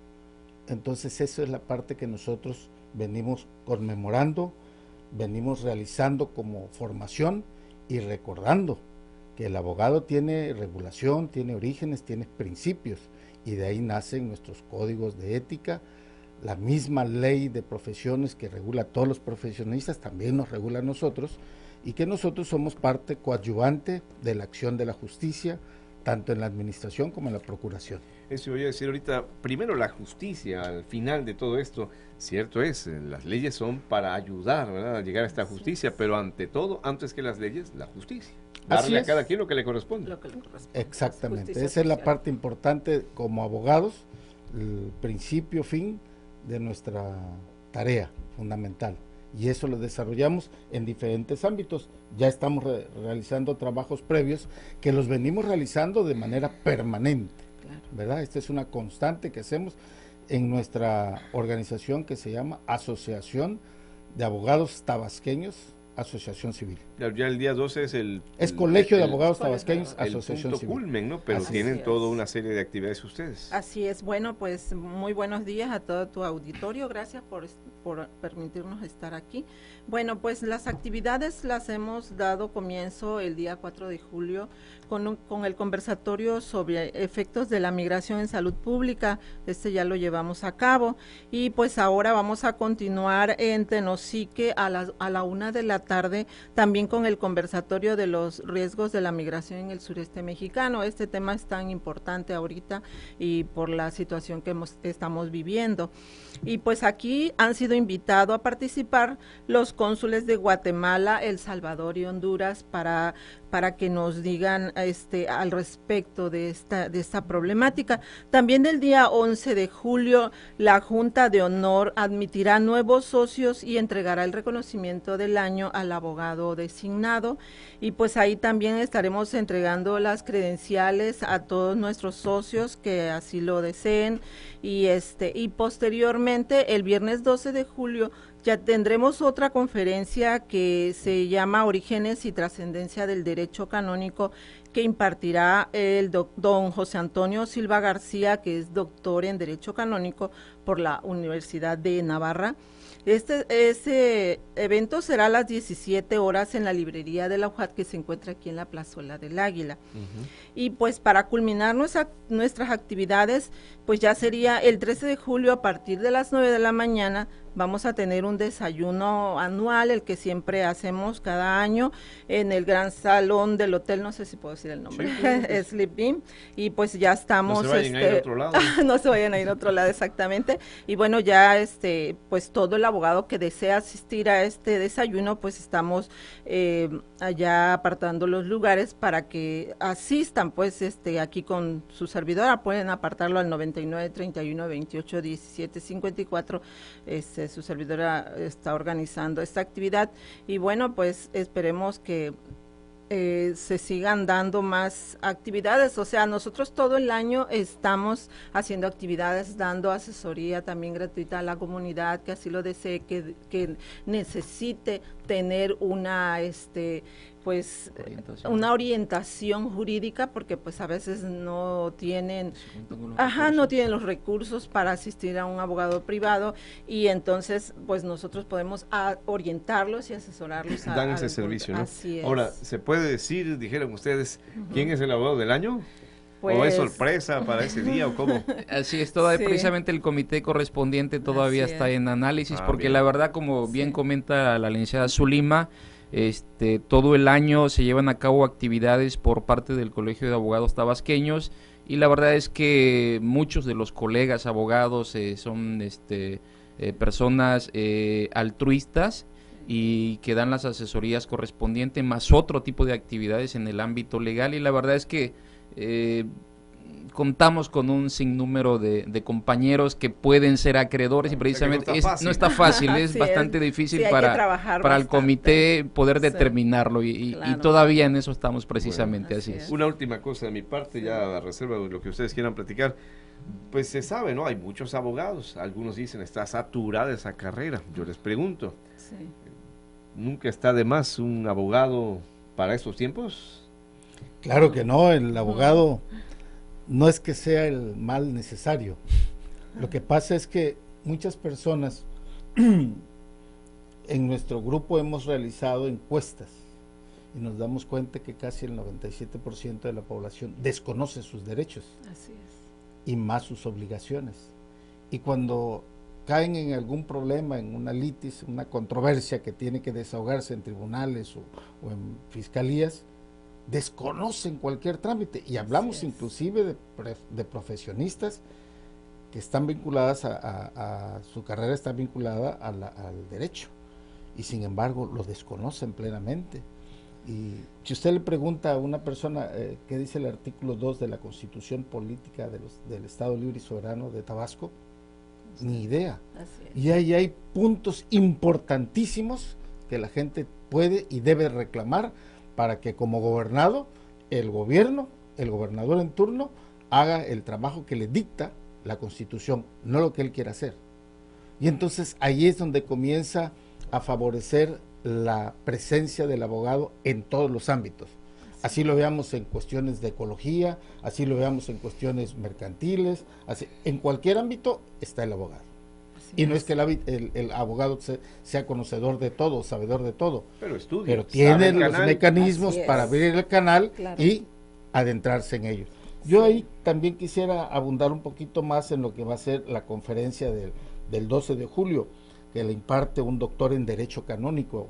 Entonces esa es la parte que nosotros venimos conmemorando, venimos realizando como formación y recordando que el abogado tiene regulación, tiene orígenes, tiene principios, y de ahí nacen nuestros códigos de ética. La misma ley de profesiones que regula a todos los profesionistas también nos regula a nosotros, y que nosotros somos parte coadyuvante de la acción de la justicia, tanto en la administración como en la procuración. Eso voy a decir ahorita, primero la justicia, al final de todo esto, cierto es, las leyes son para ayudar, ¿verdad?, a llegar a esta justicia, pero ante todo, antes que las leyes, la justicia. Darle a cada quien lo que le corresponde. Exactamente, esa es la parte importante como abogados, el principio, fin de nuestra tarea fundamental. Y eso lo desarrollamos en diferentes ámbitos. Ya estamos realizando trabajos previos que los venimos realizando de manera permanente, ¿verdad? Esta es una constante que hacemos en nuestra organización que se llama Asociación de Abogados Tabasqueños, Asociación Civil. Ya el día 12 es Colegio de Abogados Tabasqueños, Asociación Civil. Culmen, ¿no? Pero tienen toda una serie de actividades ustedes. Así es. Bueno, pues muy buenos días a todo tu auditorio. Gracias por permitirnos estar aquí. Bueno, pues las actividades las hemos dado comienzo el día 4 de julio con el conversatorio sobre efectos de la migración en salud pública. Ya lo llevamos a cabo, y pues ahora vamos a continuar en Tenosique a la 1 de la tarde, también con el conversatorio de los riesgos de la migración en el sureste mexicano. Este tema es tan importante ahorita y por la situación que estamos viviendo. Y pues aquí han sido invitados a participar los cónsules de Guatemala, El Salvador y Honduras para que nos digan al respecto de esta problemática. También el día 11 de julio, la Junta de Honor admitirá nuevos socios y entregará el reconocimiento del año al abogado designado, y pues ahí también estaremos entregando las credenciales a todos nuestros socios que así lo deseen, y posteriormente el viernes 12 de julio ya tendremos otra conferencia que se llama Orígenes y Trascendencia del Derecho Canónico, que impartirá el don José Antonio Silva García, que es doctor en Derecho Canónico por la Universidad de Navarra. Ese evento será a las 17 horas en la librería de la UJAT, que se encuentra aquí en la Plazuela del Águila. Y pues para culminar nuestras actividades, pues ya sería el 13 de julio a partir de las 9 de la mañana, vamos a tener un desayuno anual, el que siempre hacemos cada año, en el gran salón del hotel, no sé si puedo decir el nombre, sí, Sleep Beam, y pues ya estamos... No se vayan a ir a otro lado. No se vayan a ir a otro lado, exactamente, y bueno, ya pues todo el abogado que desea asistir a este desayuno, pues estamos allá apartando los lugares para que asistan, pues aquí con su servidora, pueden apartarlo al 99 31 28 17 54, su servidora está organizando esta actividad, y bueno, pues esperemos que se sigan dando más actividades. O sea, nosotros todo el año estamos haciendo actividades, dando asesoría también gratuita a la comunidad que así lo desee, que necesite tener una una orientación jurídica, porque pues a veces no tienen los recursos para asistir a un abogado privado, y entonces pues nosotros podemos orientarlos y asesorarlos. Dan ese servicio, ¿no? Así es. Ahora, ¿se puede decir, dijeron ustedes, quién es el abogado del año? Pues, ¿O es sorpresa para ese día o cómo? Así es, precisamente el comité correspondiente todavía está en análisis, porque bien. La verdad, como bien comenta la licenciada Zulima, Todo el año se llevan a cabo actividades por parte del Colegio de Abogados Tabasqueños, y la verdad es que muchos de los colegas abogados son personas altruistas y que dan las asesorías correspondientes, más otro tipo de actividades en el ámbito legal, y la verdad es que contamos con un sinnúmero de compañeros que pueden ser acreedores, y precisamente no está fácil, es bastante difícil para el comité poder determinarlo, y todavía en eso estamos precisamente. Así es. Una última cosa de mi parte, ya a reserva de lo que ustedes quieran platicar. Pues se sabe, ¿no? Hay muchos abogados, algunos dicen está saturada esa carrera. Yo les pregunto, ¿nunca está de más un abogado para estos tiempos? Claro que no, el abogado no es que sea el mal necesario. Lo que pasa es que muchas personas en nuestro grupo hemos realizado encuestas y nos damos cuenta que casi el 97% de la población desconoce sus derechos. Así es. Y más sus obligaciones. Y cuando caen en algún problema, en una litis, una controversia que tiene que desahogarse en tribunales o en fiscalías, desconocen cualquier trámite. Y hablamos inclusive de profesionistas que están vinculadas a su carrera, está vinculada al derecho, y sin embargo lo desconocen plenamente. Y si usted le pregunta a una persona qué dice el artículo 2 de la Constitución Política del Estado Libre y Soberano de Tabasco, ni idea. Y ahí hay puntos importantísimos que la gente puede y debe reclamar para que como gobernado, el gobernador en turno, haga el trabajo que le dicta la Constitución, no lo que él quiera hacer. Y entonces ahí es donde comienza a favorecer la presencia del abogado en todos los ámbitos. Así lo veamos en cuestiones de ecología, así lo veamos en cuestiones mercantiles, en cualquier ámbito está el abogado. Y no es que el abogado sea conocedor de todo, sabedor de todo, pero tiene los mecanismos para abrir el canal y adentrarse en ellos. Yo ahí también quisiera abundar un poquito más en lo que va a ser la conferencia del 12 de julio, que le imparte un doctor en Derecho Canónico,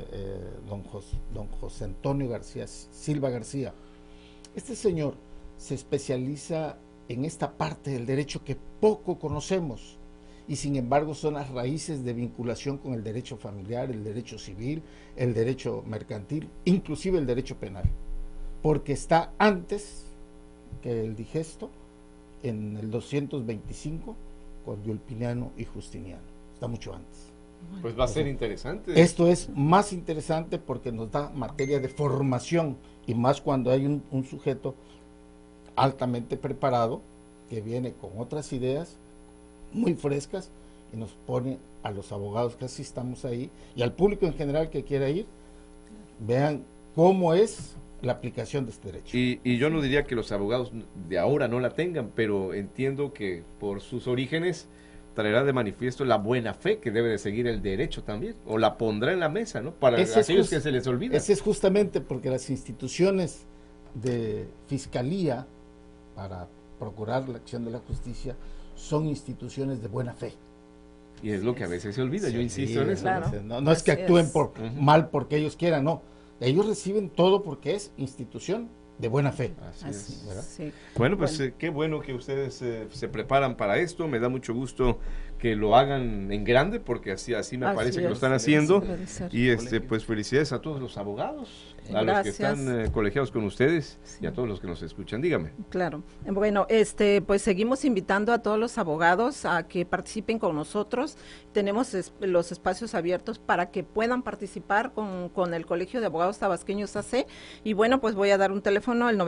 don José Antonio Silva García. Este señor se especializa en esta parte del derecho que poco conocemos, y sin embargo son las raíces de vinculación con el derecho familiar, el derecho civil, el derecho mercantil, inclusive el derecho penal, porque está antes que el digesto, en el 225, con Diolpiniano y Justiniano. Está mucho antes. Pues va a ser interesante. Esto es más interesante porque nos da materia de formación, y más cuando hay un sujeto altamente preparado que viene con otras ideas muy frescas y nos pone a los abogados que asistamos ahí y al público en general que quiera ir, vean cómo es la aplicación de este derecho. Y yo no diría que los abogados de ahora no la tengan, pero entiendo que por sus orígenes traerá de manifiesto la buena fe que debe de seguir el derecho también, o la pondrá en la mesa, ¿no? Para aquellos que se les olvida. Ese es justamente porque las instituciones de fiscalía para procurar la acción de la justicia son instituciones de buena fe. Y es lo que a veces se olvida, yo insisto en eso. Claro. No es que actúen mal porque ellos quieran, no. Ellos reciben todo porque es institución de buena fe. Así es. Sí. Bueno, pues qué bueno que ustedes se preparan para esto. Me da mucho gusto que lo hagan en grande, porque así me parece que lo están haciendo. Y pues felicidades a todos los abogados, a los que están colegiados con ustedes y a todos los que nos escuchan. Dígame. Claro. Bueno, pues seguimos invitando a todos los abogados a que participen con nosotros. Tenemos los espacios abiertos para que puedan participar con el Colegio de Abogados Tabasqueños AC. Y bueno, pues voy a dar un teléfono, el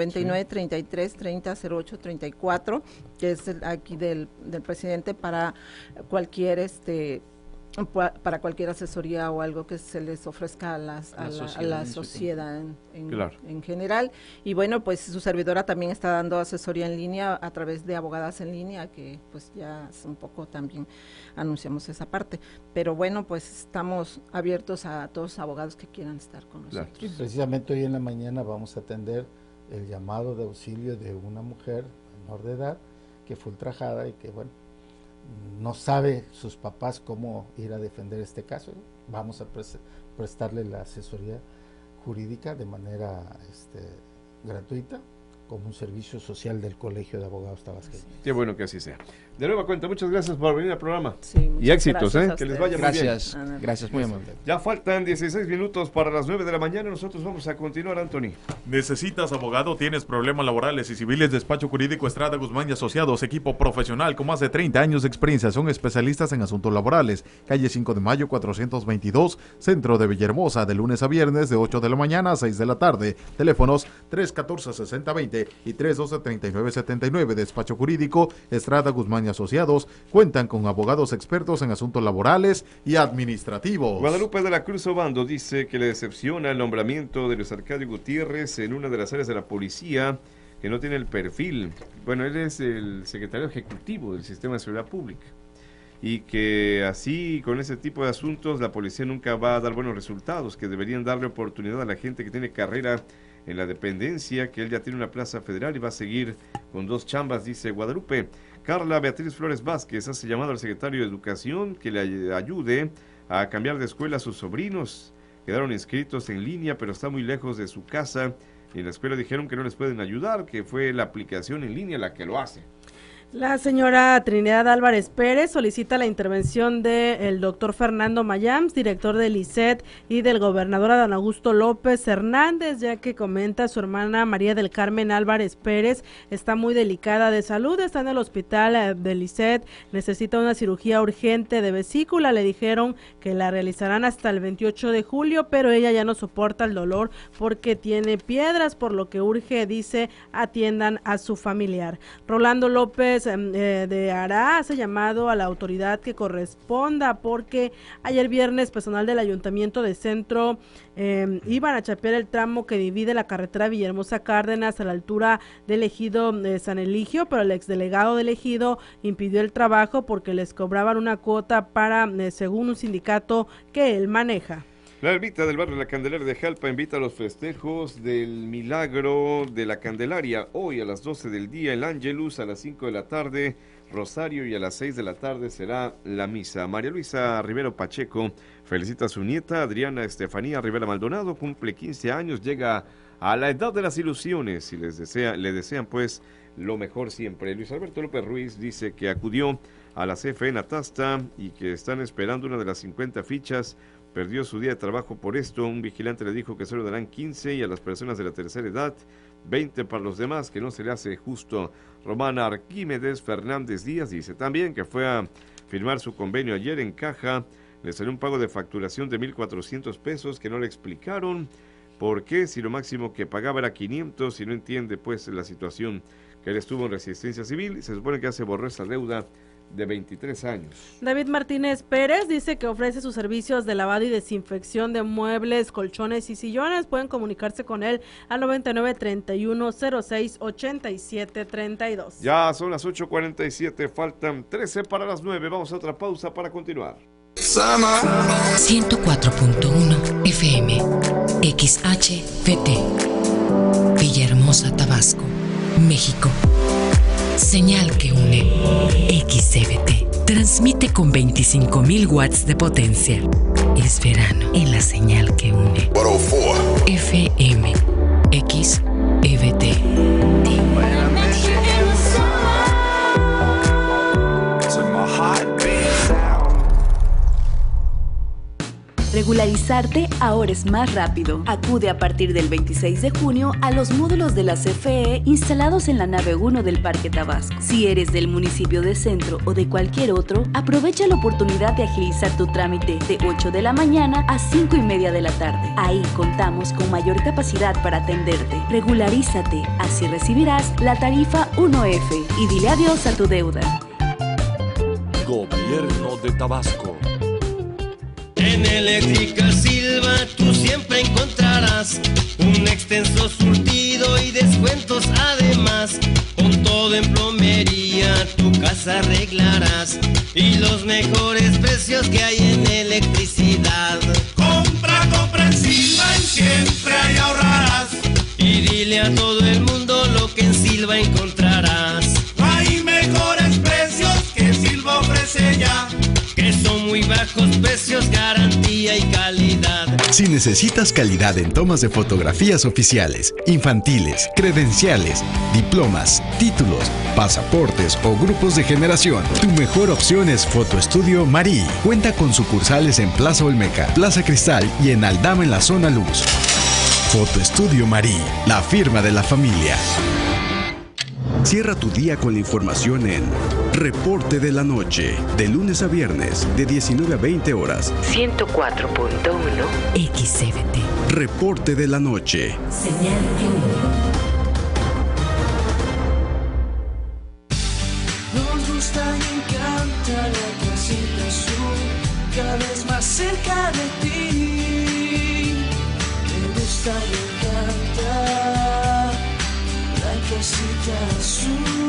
99-33-30-08-34, que es aquí del presidente, para cualquier asesoría o algo que se les ofrezca a la sociedad en general. Y bueno, pues su servidora también está dando asesoría en línea a través de Abogadas en Línea, que pues ya es un poco también anunciamos esa parte. Pero bueno, pues estamos abiertos a todos los abogados que quieran estar con nosotros. Sí, precisamente hoy en la mañana vamos a atender el llamado de auxilio de una mujer menor de edad que fue ultrajada y que bueno, no sabe sus papás cómo ir a defender este caso, vamos a prestarle la asesoría jurídica de manera gratuita, como un servicio social del Colegio de Abogados Tabasqueños. Qué bueno que así sea. De nueva cuenta, muchas gracias por venir al programa. Sí, y éxitos, que les vaya muy bien. Gracias, muy amable. Ya faltan 16 minutos para las 9 de la mañana. Nosotros vamos a continuar, Anthony. ¿Necesitas abogado? ¿Tienes problemas laborales y civiles? Despacho Jurídico Estrada Guzmán y Asociados, equipo profesional con más de 30 años de experiencia. Son especialistas en asuntos laborales. Calle 5 de Mayo 422, Centro de Villahermosa, de lunes a viernes de 8 de la mañana a 6 de la tarde. Teléfonos 314-6020 y 312-3979. Despacho Jurídico Estrada Guzmán y Asociados cuentan con abogados expertos en asuntos laborales y administrativos. Guadalupe de la Cruz Obando dice que le decepciona el nombramiento de Luis Arcadio Gutiérrez en una de las áreas de la policía que no tiene el perfil. Bueno, él es el secretario ejecutivo del Sistema de Seguridad Pública y que así, con ese tipo de asuntos, la policía nunca va a dar buenos resultados, que deberían darle oportunidad a la gente que tiene carrera en la dependencia, que él ya tiene una plaza federal y va a seguir con 2 chambas, dice Guadalupe. Carla Beatriz Flores Vázquez hace llamado al secretario de Educación que le ayude a cambiar de escuela a sus sobrinos. Quedaron inscritos en línea, pero está muy lejos de su casa. Y en la escuela dijeron que no les pueden ayudar, que fue la aplicación en línea la que lo hace. La señora Trinidad Álvarez Pérez solicita la intervención del doctor Fernando Mayams, director del ICET, y del gobernador Adán Augusto López Hernández, ya que comenta su hermana María del Carmen Álvarez Pérez está muy delicada de salud, está en el hospital del ICET, necesita una cirugía urgente de vesícula, le dijeron que la realizarán hasta el 28 de julio, pero ella ya no soporta el dolor porque tiene piedras, por lo que urge, dice, atiendan a su familiar. Rolando López de Ará hace llamado a la autoridad que corresponda porque ayer viernes personal del Ayuntamiento de Centro iban a chapear el tramo que divide la carretera Villahermosa Cárdenas a la altura del ejido de San Eligio, pero el exdelegado del ejido impidió el trabajo porque les cobraban una cuota para, según un sindicato que él maneja. La ermita del barrio La Candelaria de Jalpa invita a los festejos del Milagro de la Candelaria. Hoy a las 12 del día el Ángelus, a las 5 de la tarde Rosario y a las 6 de la tarde será la misa. María Luisa Rivero Pacheco felicita a su nieta Adriana Estefanía Rivera Maldonado, cumple 15 años, llega a la edad de las ilusiones y le desean pues lo mejor siempre. Luis Alberto López Ruiz dice que acudió a la CFE Natasta y que están esperando una de las 50 fichas. Perdió su día de trabajo por esto. Un vigilante le dijo que solo darán 15 y a las personas de la tercera edad 20 para los demás, que no se le hace justo. Romana Arquímedes Fernández Díaz dice también que fue a firmar su convenio ayer en Caja. Le salió un pago de facturación de 1,400 pesos que no le explicaron por qué, si lo máximo que pagaba era 500 y no entiende pues la situación que él estuvo en Resistencia Civil. Se supone que ya se borró esa deuda de 23 años. David Martínez Pérez dice que ofrece sus servicios de lavado y desinfección de muebles, colchones y sillones. Pueden comunicarse con él al 9931068732. Ya son las 8:47, faltan 13 para las 9. Vamos a otra pausa para continuar. 104.1 FM XHVT Villahermosa, Tabasco, México. Señal que une. XCBT transmite con 25.000 watts de potencia. Es verano en la señal que une. FM XEBT. Regularizarte ahora es más rápido. Acude a partir del 26 de junio a los módulos de la CFE instalados en la nave 1 del Parque Tabasco. Si eres del municipio de Centro o de cualquier otro, aprovecha la oportunidad de agilizar tu trámite de 8 de la mañana a 5:30 de la tarde. Ahí contamos con mayor capacidad para atenderte. Regularízate, así recibirás la tarifa 1F y dile adiós a tu deuda. Gobierno de Tabasco. En Eléctrica Silva tú siempre encontrarás un extenso surtido y descuentos además. Con todo en plomería tu casa arreglarás y los mejores precios que hay en electricidad. Compra en Silva y siempre ahí ahorrarás. Y dile a todo el mundo lo que en Silva encontrarás. Hay mejores precios que Silva ofrece. bajos precios, garantía y calidad. Si necesitas calidad en tomas de fotografías oficiales, infantiles, credenciales, diplomas, títulos, pasaportes o grupos de generación, tu mejor opción es Fotoestudio Marí. Cuenta con sucursales en Plaza Olmeca, Plaza Cristal y en Aldama en la Zona Luz. Fotoestudio Marí, la firma de la familia. Cierra tu día con la información en Reporte de la Noche, de lunes a viernes, de 19 a 20 horas. 104.1 XCBT. Reporte de la Noche. Señal que Nos gusta y encanta la casita azul, cada vez más cerca de ti. Me gusta y encanta la casita azul.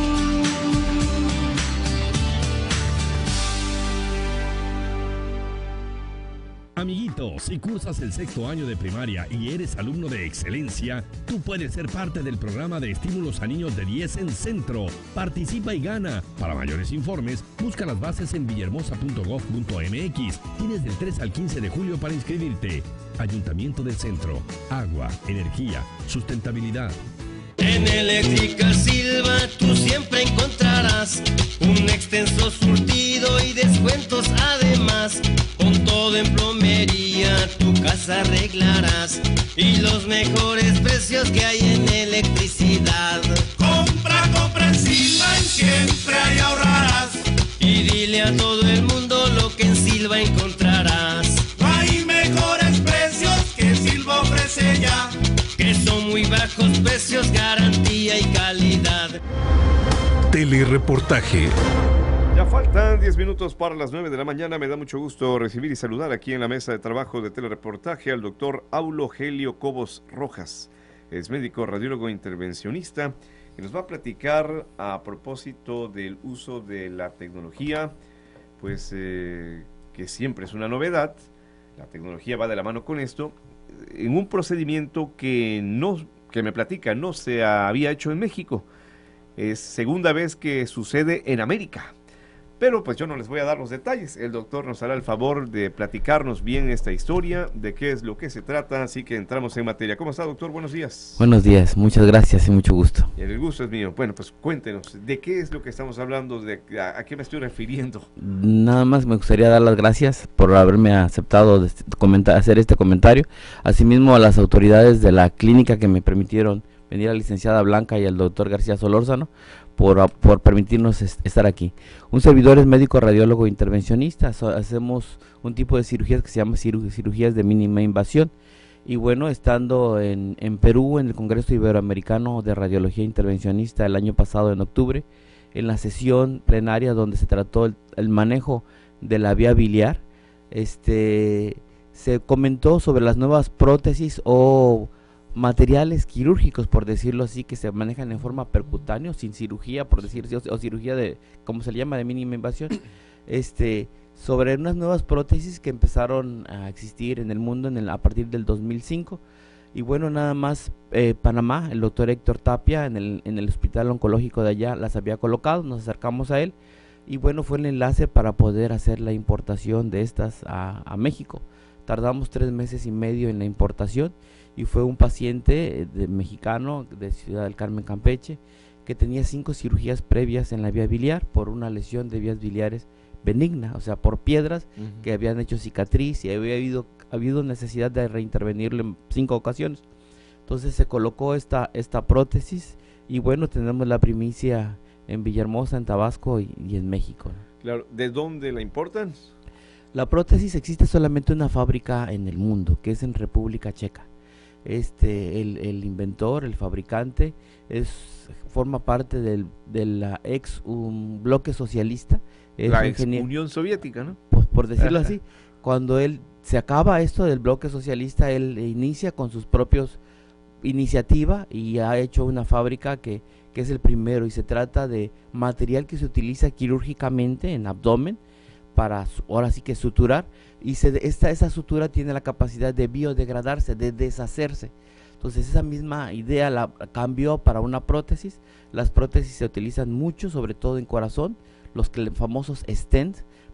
Amiguito, si cursas el 6º año de primaria y eres alumno de excelencia, tú puedes ser parte del programa de estímulos a niños de 10 en Centro. Participa y gana. Para mayores informes, busca las bases en villahermosa.gov.mx. Tienes del 3 al 15 de julio para inscribirte. Ayuntamiento del Centro. Agua, energía, sustentabilidad. En Eléctrica Silva tú siempre encontrarás un extenso surtido y descuentos además. Con todo en plomería tu casa arreglarás y los mejores precios que hay en electricidad. Compra en Silva y siempre ahí ahorrarás. Y dile a todo el mundo lo que en Silva encontrarás. No hay mejores precios que Silva ofrece ya, que son muy bajos precios, garantía y calidad. Telereportaje. Ya faltan 10 minutos para las 9 de la mañana. Me da mucho gusto recibir y saludar aquí en la mesa de trabajo de telereportaje al doctor Aulo Helio Cobos Rojas. Es médico radiólogo intervencionista y nos va a platicar a propósito del uso de la tecnología, pues que siempre es una novedad. La tecnología va de la mano con esto, en un procedimiento que me platica no se había hecho en México. Es segunda vez que sucede en América. Pero pues yo no les voy a dar los detalles. El doctor nos hará el favor de platicarnos bien esta historia, de qué es lo que se trata, así que entramos en materia. ¿Cómo está, doctor? Buenos días. Buenos días, muchas gracias y mucho gusto. El gusto es mío. Bueno, pues cuéntenos, ¿de qué es lo que estamos hablando? ¿A qué me estoy refiriendo? Nada más me gustaría dar las gracias por haberme aceptado hacer este comentario. Asimismo a las autoridades de la clínica que me permitieron venir, a la licenciada Blanca y al doctor García Solórzano, por permitirnos estar aquí. Un servidor es médico radiólogo intervencionista. Hacemos un tipo de cirugías que se llama cirugías de mínima invasión. Y bueno, estando en Perú, en el Congreso Iberoamericano de Radiología Intervencionista el año pasado en octubre, en la sesión plenaria donde se trató el manejo de la vía biliar, se comentó sobre las nuevas prótesis o materiales quirúrgicos, por decirlo así, que se manejan en forma percutánea, sin cirugía, por decirlo así, o cirugía de, como se le llama, de mínima invasión, sobre unas nuevas prótesis que empezaron a existir en el mundo a partir del 2005. Y bueno, nada más Panamá, el doctor Héctor Tapia en el hospital oncológico de allá las había colocado, nos acercamos a él y bueno, fue el enlace para poder hacer la importación de estas a México. Tardamos 3 meses y medio en la importación y fue un paciente mexicano de Ciudad del Carmen, Campeche, que tenía 5 cirugías previas en la vía biliar por una lesión de vías biliares benigna, o sea, por piedras que habían hecho cicatriz y había habido necesidad de reintervenirlo en 5 ocasiones. Entonces se colocó esta prótesis y bueno, tenemos la primicia en Villahermosa, en Tabasco y en México. Claro, ¿de dónde la importan? La prótesis existe solamente una fábrica en el mundo, que es en República Checa. El inventor, el fabricante, forma parte de la bloque socialista. La ex Unión Soviética, ¿no? Pues por decirlo así, cuando él se acaba esto del bloque socialista, él inicia con sus propios iniciativa y ha hecho una fábrica que es el primero, y se trata de material que se utiliza quirúrgicamente en abdomen para ahora sí que suturar, y esa sutura tiene la capacidad de biodegradarse, de deshacerse. Entonces esa misma idea la cambió para una prótesis. Las prótesis se utilizan mucho, sobre todo en corazón, los famosos stents,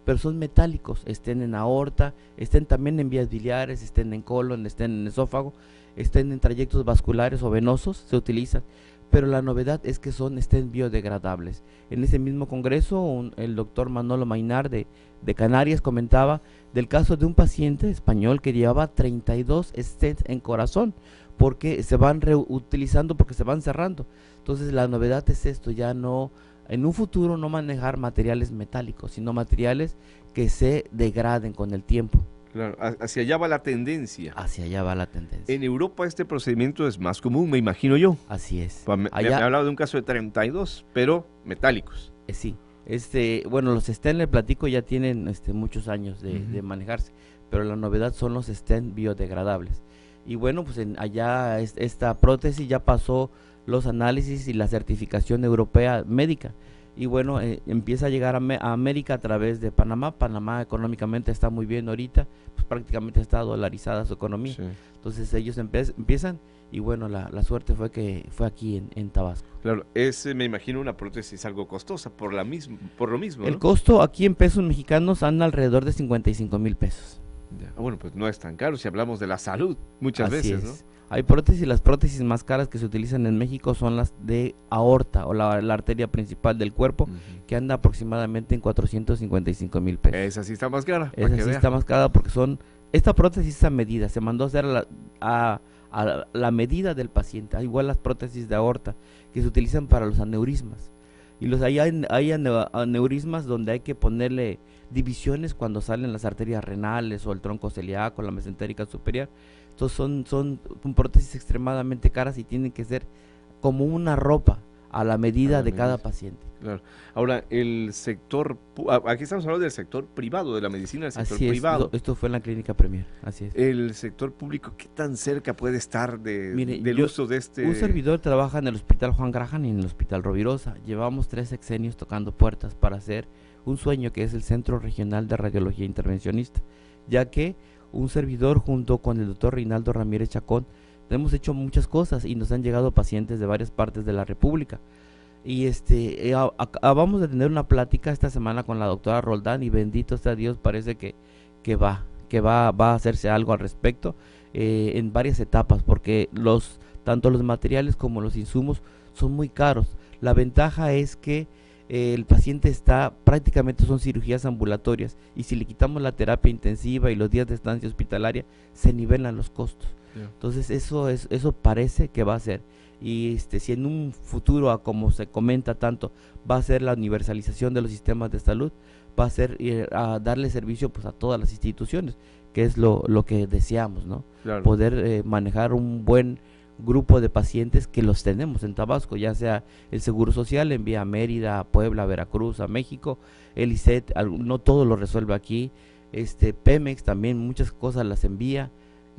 pero son metálicos, estén en aorta, estén también en vías biliares, estén en colon, estén en esófago, estén en trayectos vasculares o venosos, se utilizan, pero la novedad es que estén biodegradables. En ese mismo congreso, el doctor Manolo Mainar de Canarias comentaba del caso de un paciente español que llevaba 32 stents en corazón, porque se van reutilizando, porque se van cerrando. Entonces la novedad es esto, ya no, en un futuro no manejar materiales metálicos, sino materiales que se degraden con el tiempo. Claro, hacia allá va la tendencia. Hacia allá va la tendencia. En Europa este procedimiento es más común, me imagino yo. Así es. Me ha hablado de un caso de 32, pero metálicos. Sí. Bueno, los stents, le platico, ya tienen muchos años de manejarse, pero la novedad son los stents biodegradables. Y bueno, pues allá esta prótesis ya pasó los análisis y la certificación europea médica. Y bueno, empieza a llegar a América a través de Panamá. Panamá económicamente está muy bien ahorita, pues prácticamente está dolarizada su economía. Sí. Entonces ellos empiezan, y bueno, la suerte fue que fue aquí en Tabasco. Claro, me imagino una prótesis algo costosa por lo mismo, ¿no? El costo aquí en pesos mexicanos anda alrededor de 55,000 pesos. Ya. Bueno, pues no es tan caro si hablamos de la salud muchas veces, ¿no? Hay prótesis, las prótesis más caras que se utilizan en México son las de aorta o la arteria principal del cuerpo, que anda aproximadamente en 455,000 pesos. Esa sí está más cara. Esa sí está más cara porque esta prótesis a medida, se mandó a hacer a la medida del paciente, igual las prótesis de aorta que se utilizan para los aneurismas. Y hay aneurismas donde hay que ponerle divisiones cuando salen las arterias renales o el tronco celíaco, la mesentérica superior. Entonces son prótesis extremadamente caras y tienen que ser como una ropa a la medida de cada paciente. Claro. Ahora, el sector, aquí estamos hablando del sector privado, de la medicina del sector privado. Esto fue en la clínica Premier, así es. El sector público, ¿qué tan cerca puede estar del uso de este? Un servidor trabaja en el Hospital Juan Graham y en el Hospital Rovirosa. Llevamos 3 sexenios tocando puertas para hacer un sueño que es el Centro Regional de Radiología Intervencionista, ya que un servidor junto con el doctor Reinaldo Ramírez Chacón hemos hecho muchas cosas y nos han llegado pacientes de varias partes de la República. Y vamos a tener una plática esta semana con la doctora Roldán y bendito sea Dios, parece que va a hacerse algo al respecto en varias etapas, porque tanto los materiales como los insumos son muy caros. La ventaja es que el paciente prácticamente son cirugías ambulatorias, y si le quitamos la terapia intensiva y los días de estancia hospitalaria, se nivelan los costos. Entonces eso parece que va a ser, y si en un futuro, como se comenta tanto, va a ser la universalización de los sistemas de salud, va a ser a darle servicio pues a todas las instituciones, que es lo que deseamos, ¿no? Claro. Poder manejar un buen grupo de pacientes que los tenemos en Tabasco, ya sea el Seguro Social envía a Mérida, a Puebla, a Veracruz, a México, el ISET, no todo lo resuelve aquí, Pemex también muchas cosas las envía,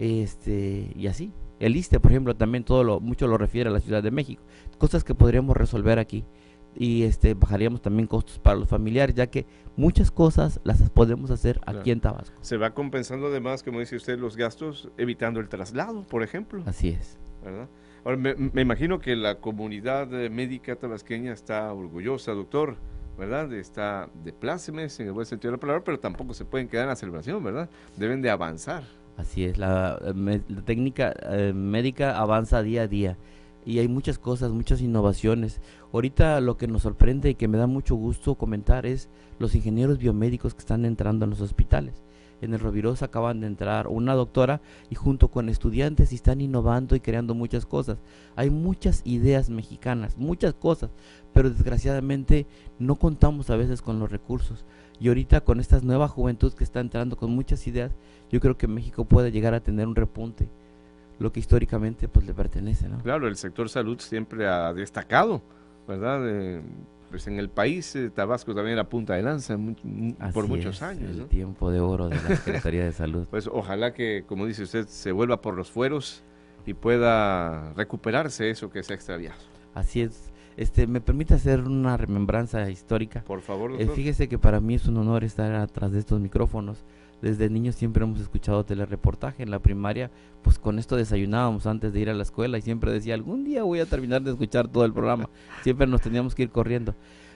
y así, el ISSSTE por ejemplo también mucho lo refiere a la Ciudad de México, cosas que podríamos resolver aquí, y bajaríamos también costos para los familiares, ya que muchas cosas las podemos hacer aquí en Tabasco. Se va compensando además, como dice usted, los gastos, evitando el traslado, por ejemplo. Así es. ¿Verdad? Ahora, me imagino que la comunidad médica tabasqueña está orgullosa, doctor, ¿verdad? Está de plácemes en el buen sentido de la palabra, pero tampoco se pueden quedar en la celebración, ¿verdad? Deben de avanzar. Así es, la técnica médica avanza día a día y hay muchas cosas, muchas innovaciones. Ahorita lo que nos sorprende y que me da mucho gusto comentar es los ingenieros biomédicos que están entrando en los hospitales. En el Rovirosa acaban de entrar una doctora y junto con estudiantes y están innovando y creando muchas cosas. Hay muchas ideas mexicanas, muchas cosas, pero desgraciadamente no contamos a veces con los recursos. Y ahorita con esta nueva juventud que está entrando con muchas ideas, yo creo que México puede llegar a tener un repunte, lo que históricamente pues le pertenece, ¿no? Claro, el sector salud siempre ha destacado, ¿verdad? Pues en el país, Tabasco también era punta de lanza por muchos años. El tiempo de oro de la Secretaría de Salud. Pues ojalá que, como dice usted, se vuelva por los fueros y pueda recuperarse eso que se ha extraviado. Así es. ¿Me permite hacer una remembranza histórica? Por favor, doctor. Fíjese que para mí es un honor estar atrás de estos micrófonos. Desde niños siempre hemos escuchado telereportaje. En la primaria, pues con esto desayunábamos antes de ir a la escuela y siempre decía, algún día voy a terminar de escuchar todo el programa. Siempre nos teníamos que ir corriendo.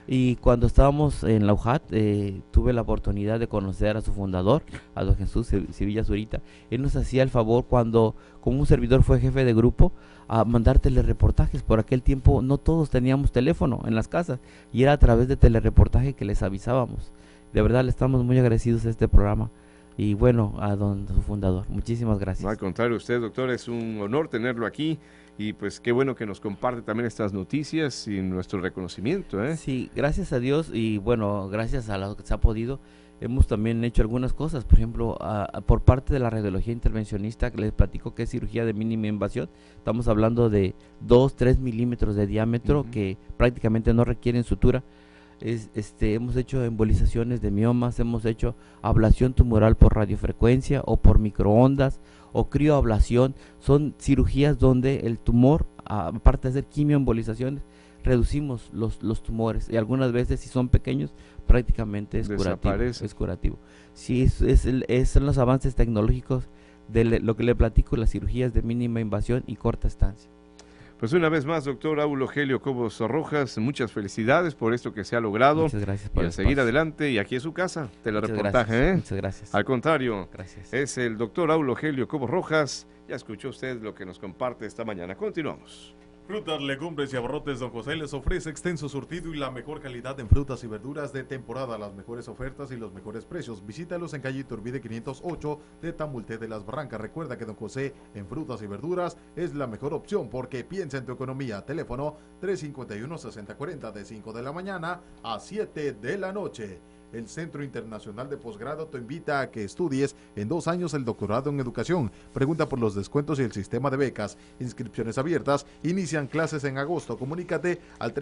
Y cuando estábamos en la UJAT, tuve la oportunidad de conocer a su fundador, a don Jesús Sevilla Zurita. Él nos hacía el favor cuando, como un servidor fue jefe de grupo, a mandar telereportajes. Por aquel tiempo no todos teníamos teléfono en las casas y era a través de telereportaje que les avisábamos. De verdad le estamos muy agradecidos a este programa. Y bueno, a su fundador, muchísimas gracias. No, al contrario, usted, doctor, es un honor tenerlo aquí y pues qué bueno que nos comparte también estas noticias y nuestro reconocimiento, ¿eh? Sí, gracias a Dios y bueno, gracias a lo que se ha podido, hemos también hecho algunas cosas, por ejemplo, por parte de la radiología intervencionista, que les platico que es cirugía de mínima invasión, estamos hablando de 2-3 milímetros de diámetro que prácticamente no requieren sutura. Hemos hecho embolizaciones de miomas, hemos hecho ablación tumoral por radiofrecuencia o por microondas o crioablación. Son cirugías donde el tumor, aparte de hacer quimioembolizaciones, reducimos los tumores y algunas veces, si son pequeños, prácticamente es curativo. Sí, son los avances tecnológicos de lo que le platico, las cirugías de mínima invasión y corta estancia. Pues una vez más, doctor Aulogelio Cobos Rojas, muchas felicidades por esto que se ha logrado. Muchas gracias por y a seguir adelante, y aquí es su casa, telereportaje. Muchas gracias. Al contrario, gracias. Es el doctor Aulogelio Cobos Rojas. Ya escuchó usted lo que nos comparte esta mañana. Continuamos. Frutas, legumbres y abarrotes Don José les ofrece extenso surtido y la mejor calidad en frutas y verduras de temporada, las mejores ofertas y los mejores precios. Visítalos en calle Iturbide 508 de Tamulté de las Barrancas. Recuerda que Don José en frutas y verduras es la mejor opción porque piensa en tu economía. Teléfono 351-6040 de 5 de la mañana a 7 de la noche. El Centro Internacional de Posgrado te invita a que estudies en 2 años el doctorado en educación. Pregunta por los descuentos y el sistema de becas. Inscripciones abiertas. Inician clases en agosto. Comunícate al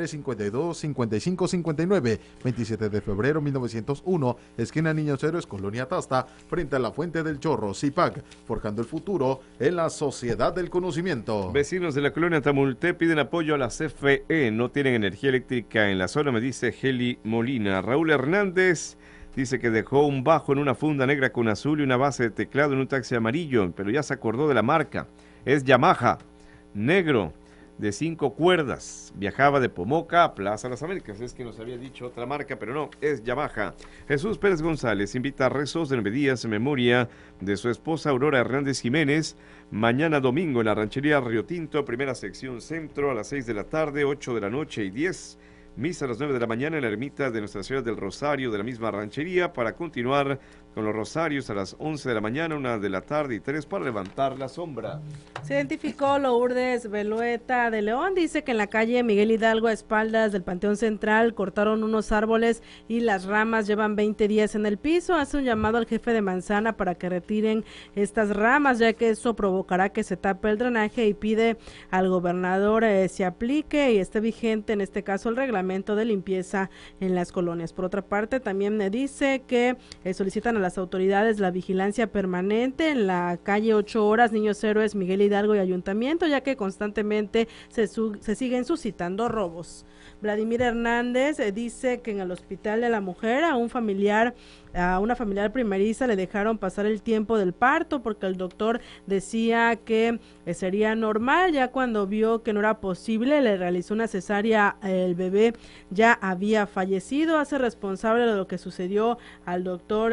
352-5559. 27 de febrero 1901. Esquina Niños Héroes, Colonia Tasta. Frente a la Fuente del Chorro. CIPAC. Forjando el futuro en la sociedad del conocimiento. Vecinos de la colonia Tamulté piden apoyo a la CFE. No tienen energía eléctrica en la zona, me dice Heli Molina. Raúl Hernández dice que dejó un bajo en una funda negra con azul y una base de teclado en un taxi amarillo, pero ya se acordó de la marca. Es Yamaha, negro, de 5 cuerdas. Viajaba de Pomoca a Plaza Las Américas. Es que nos había dicho otra marca, pero no, es Yamaha. Jesús Pérez González invita a rezos de 9 días en memoria de su esposa Aurora Hernández Jiménez. Mañana domingo en la ranchería Río Tinto, primera sección centro, a las 6 de la tarde, 8 de la noche y 10. Misa a las 9 de la mañana en la ermita de Nuestra Señora del Rosario de la misma ranchería, para continuar con los rosarios a las 11 de la mañana, 1 de la tarde y 3 para levantar la sombra. Se identificó Lourdes Velueta de León, dice que en la calle Miguel Hidalgo, a espaldas del Panteón Central, cortaron unos árboles y las ramas llevan 20 días en el piso. Hace un llamado al jefe de Manzana para que retiren estas ramas, ya que eso provocará que se tape el drenaje, y pide al gobernador se aplique y esté vigente, en este caso, el reglamento de limpieza en las colonias. Por otra parte, también me dice que solicitan a las autoridades la vigilancia permanente en la calle 8 Horas, Niños Héroes, Miguel Hidalgo y Ayuntamiento, ya que constantemente se siguen suscitando robos. Vladimir Hernández dice que en el Hospital de la Mujer a una familiar primeriza le dejaron pasar el tiempo del parto porque el doctor decía que sería normal. Ya cuando vio que no era posible, le realizó una cesárea, el bebé ya había fallecido. Hace responsable de lo que sucedió al doctor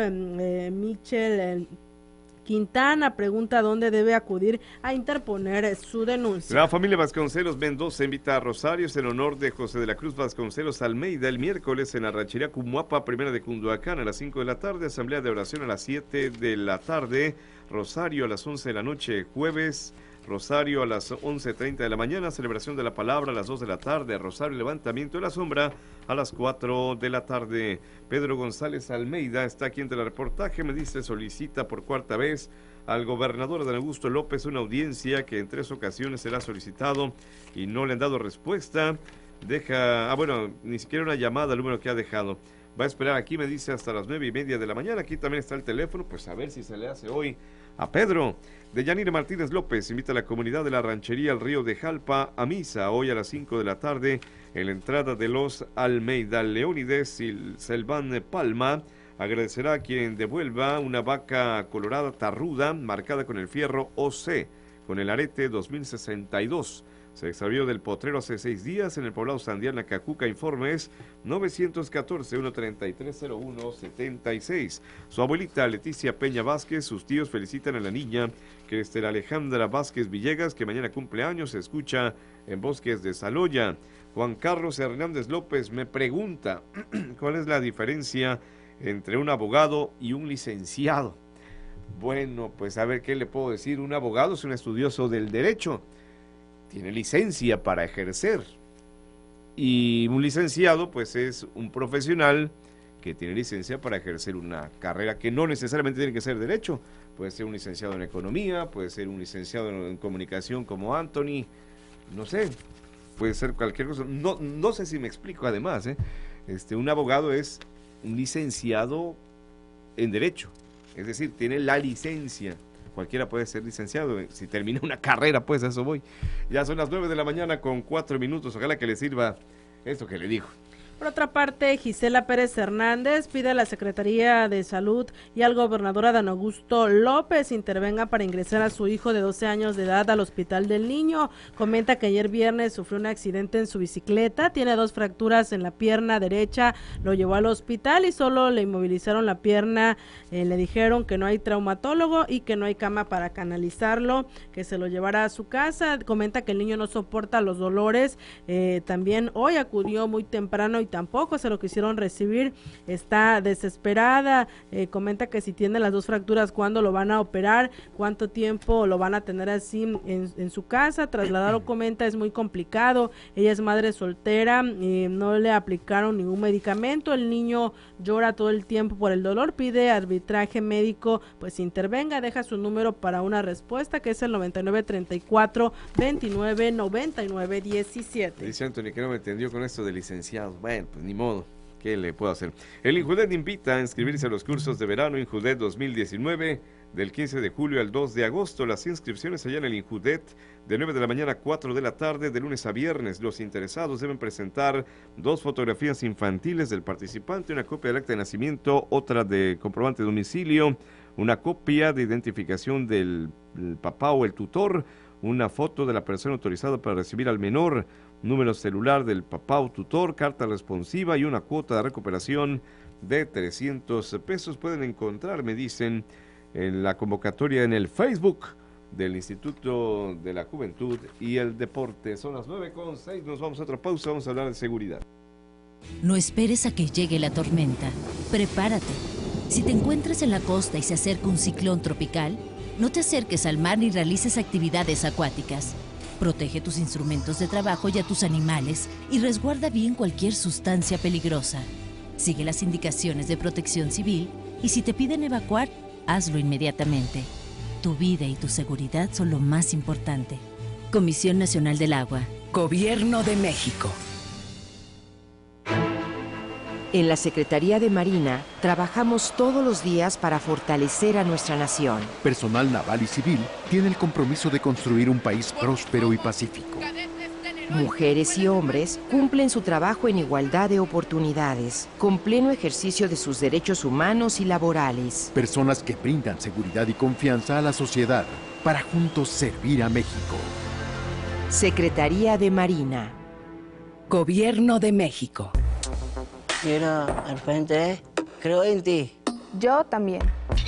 Michel Quintana. Pregunta dónde debe acudir a interponer su denuncia. La familia Vasconcelos Mendoza invita a rosarios en honor de José de la Cruz Vasconcelos Almeida el miércoles en la ranchería Cumuapa, primera de Cunduacán, a las 5 de la tarde, asamblea de oración a las 7 de la tarde, rosario a las 11 de la noche, jueves, rosario a las 11:30 de la mañana, celebración de la palabra a las 2 de la tarde, rosario y levantamiento de la sombra a las 4 de la tarde. Pedro González Almeida está aquí en el reportaje, me dice, solicita por 4ª vez al gobernador Adán Augusto López una audiencia que en 3 ocasiones será solicitado y no le han dado respuesta. Ni siquiera una llamada al número que ha dejado. Va a esperar aquí, me dice, hasta las 9:30 de la mañana. Aquí también está el teléfono, pues a ver si se le hace hoy a Pedro. Deyanira Martínez López invita a la comunidad de la ranchería El Río de Jalpa a misa hoy a las 5 de la tarde en la entrada de los Almeida Leónides y Selván Palma. Agradecerá a quien devuelva una vaca colorada tarruda marcada con el fierro OC con el arete 2062. Se extravió del potrero hace 6 días en el poblado Sandiana, Cacuca. Informe es 914-133-0176. Su abuelita Leticia Peña Vázquez, sus tíos felicitan a la niña Cristel Alejandra Vázquez Villegas, que mañana cumple años. Se escucha en Bosques de Saloya. Juan Carlos Hernández López me pregunta cuál es la diferencia entre un abogado y un licenciado. Bueno, pues a ver qué le puedo decir. Un abogado es un estudioso del derecho, tiene licencia para ejercer, y un licenciado pues es un profesional que tiene licencia para ejercer una carrera que no necesariamente tiene que ser derecho. Puede ser un licenciado en economía, puede ser un licenciado en comunicación como Anthony, no sé, puede ser cualquier cosa. No sé si me explico además, un abogado es un licenciado en derecho, es decir, tiene la licencia. Cualquiera puede ser licenciado, si termina una carrera, pues a eso voy. Ya son las 9 de la mañana con 4 minutos, ojalá que le sirva esto que le digo. Por otra parte, Gisela Pérez Hernández pide a la Secretaría de Salud y al gobernador Adán Augusto López intervenga para ingresar a su hijo de 12 años de edad al Hospital del Niño. Comenta que ayer viernes sufrió un accidente en su bicicleta, tiene 2 fracturas en la pierna derecha, lo llevó al hospital y solo le inmovilizaron la pierna, le dijeron que no hay traumatólogo y que no hay cama para canalizarlo, que se lo llevará a su casa. Comenta que el niño no soporta los dolores, también hoy acudió muy temprano y tampoco se lo quisieron recibir, está desesperada. Comenta que si tiene las 2 fracturas, ¿cuándo lo van a operar? ¿Cuánto tiempo lo van a tener así en su casa? Trasladarlo, comenta, es muy complicado. Ella es madre soltera, no le aplicaron ningún medicamento, el niño llora todo el tiempo por el dolor, pide arbitraje médico, pues intervenga. Deja su número para una respuesta, que es el 9934-299917. Dice Anthony que no me entendió con esto de licenciado. Bueno, pues ni modo, ¿qué le puedo hacer? El Injudet invita a inscribirse a los cursos de verano Injudet 2019 del 15 de julio al 2 de agosto. Las inscripciones allá en el Injudet de 9 de la mañana a 4 de la tarde, de lunes a viernes. Los interesados deben presentar 2 fotografías infantiles del participante, una copia del acta de nacimiento, otra de comprobante de domicilio, una copia de identificación del papá o el tutor, una foto de la persona autorizada para recibir al menor, número celular del papá o tutor, carta responsiva y una cuota de recuperación de 300 pesos. Pueden encontrar, me dicen, en la convocatoria en el Facebook del Instituto de la Juventud y el Deporte. Son las 9:06, nos vamos a otra pausa, vamos a hablar de seguridad. No esperes a que llegue la tormenta, prepárate. Si te encuentras en la costa y se acerca un ciclón tropical, no te acerques al mar ni realices actividades acuáticas. Protege tus instrumentos de trabajo y a tus animales y resguarda bien cualquier sustancia peligrosa. Sigue las indicaciones de Protección Civil y si te piden evacuar, hazlo inmediatamente. Tu vida y tu seguridad son lo más importante. Comisión Nacional del Agua. Gobierno de México. En la Secretaría de Marina trabajamos todos los días para fortalecer a nuestra nación. Personal naval y civil tiene el compromiso de construir un país próspero y pacífico. Mujeres y hombres cumplen su trabajo en igualdad de oportunidades, con pleno ejercicio de sus derechos humanos y laborales. Personas que brindan seguridad y confianza a la sociedad para juntos servir a México. Secretaría de Marina. Gobierno de México. Mira, al frente, creo en ti. Yo también.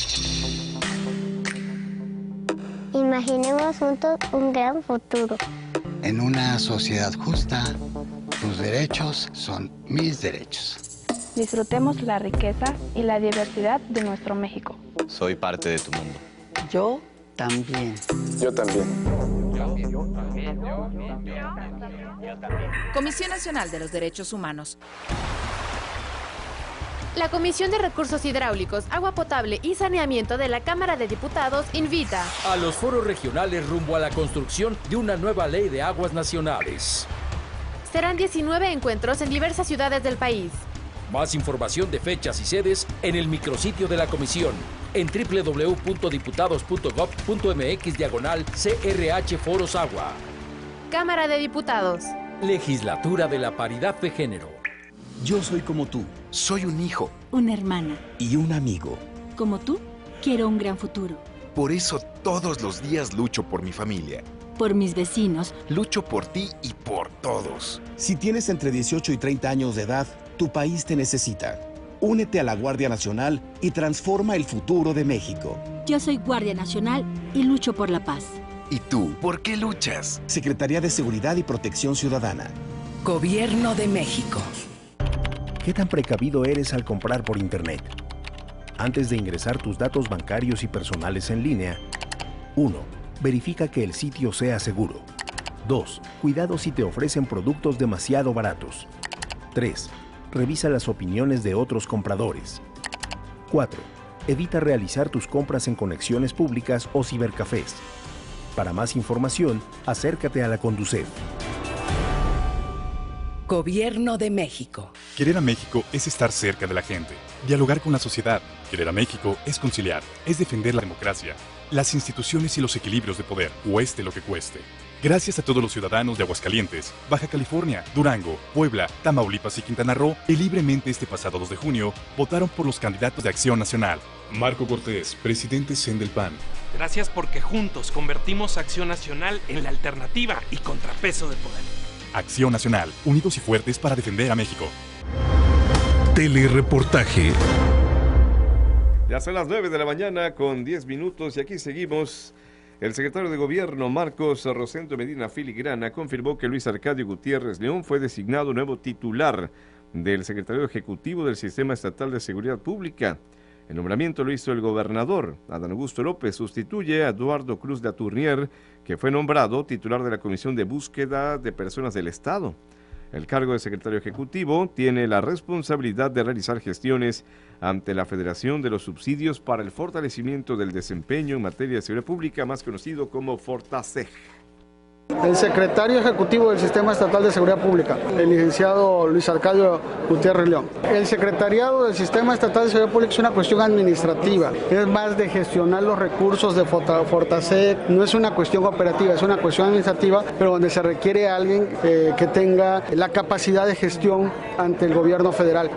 Imaginemos juntos un gran futuro. En una sociedad justa, tus derechos son mis derechos. Disfrutemos la riqueza y la diversidad de nuestro México. Soy parte de tu mundo. Yo también. Yo también. Comisión Nacional de los Derechos Humanos. La Comisión de Recursos Hidráulicos, Agua Potable y Saneamiento de la Cámara de Diputados invita a los foros regionales rumbo a la construcción de una nueva ley de aguas nacionales. Serán 19 encuentros en diversas ciudades del país. Más información de fechas y sedes en el micrositio de la comisión en www.diputados.gov.mx/CRH Foros Agua. Cámara de Diputados. Legislatura de la Paridad de Género. Yo soy como tú, soy un hijo, una hermana y un amigo. Como tú, quiero un gran futuro. Por eso todos los días lucho por mi familia. por mis vecinos. Lucho por ti y por todos. Si tienes entre 18 y 30 años de edad, tu país te necesita. Únete a la Guardia Nacional y transforma el futuro de México. Yo soy Guardia Nacional y lucho por la paz. ¿Y tú, por qué luchas? Secretaría de Seguridad y Protección Ciudadana. Gobierno de México. ¿Qué tan precavido eres al comprar por Internet? Antes de ingresar tus datos bancarios y personales en línea, 1. Verifica que el sitio sea seguro. 2. Cuidado si te ofrecen productos demasiado baratos. 3. Revisa las opiniones de otros compradores. 4. Evita realizar tus compras en conexiones públicas o cibercafés. Para más información, acércate a la Conducef. Gobierno de México. Querer a México es estar cerca de la gente, dialogar con la sociedad. Querer a México es conciliar, es defender la democracia, las instituciones y los equilibrios de poder, cueste lo que cueste. Gracias a todos los ciudadanos de Aguascalientes, Baja California, Durango, Puebla, Tamaulipas y Quintana Roo, que libremente este pasado 2 de junio votaron por los candidatos de Acción Nacional. Marco Cortés, presidente CEN del PAN. Gracias porque juntos convertimos a Acción Nacional en la alternativa y contrapeso de poder. Acción Nacional, unidos y fuertes para defender a México. Telereportaje. Ya son las 9 de la mañana con 10 minutos y aquí seguimos. El secretario de Gobierno, Marcos Rosendo Medina Filigrana, confirmó que Luis Arcadio Gutiérrez León fue designado nuevo titular del Secretario Ejecutivo del Sistema Estatal de Seguridad Pública. El nombramiento lo hizo el gobernador. Adán Augusto López sustituye a Eduardo Cruz de Atournier, que fue nombrado titular de la Comisión de Búsqueda de Personas del Estado. El cargo de secretario ejecutivo tiene la responsabilidad de realizar gestiones ante la Federación de los Subsidios para el Fortalecimiento del Desempeño en materia de seguridad pública, más conocido como FORTASEG. El secretario ejecutivo del Sistema Estatal de Seguridad Pública, el licenciado Luis Arcadio Gutiérrez León. El secretariado del Sistema Estatal de Seguridad Pública es una cuestión administrativa, es más de gestionar los recursos de FORTASEG, no es una cuestión operativa, es una cuestión administrativa, pero donde se requiere a alguien que tenga la capacidad de gestión ante el gobierno federal.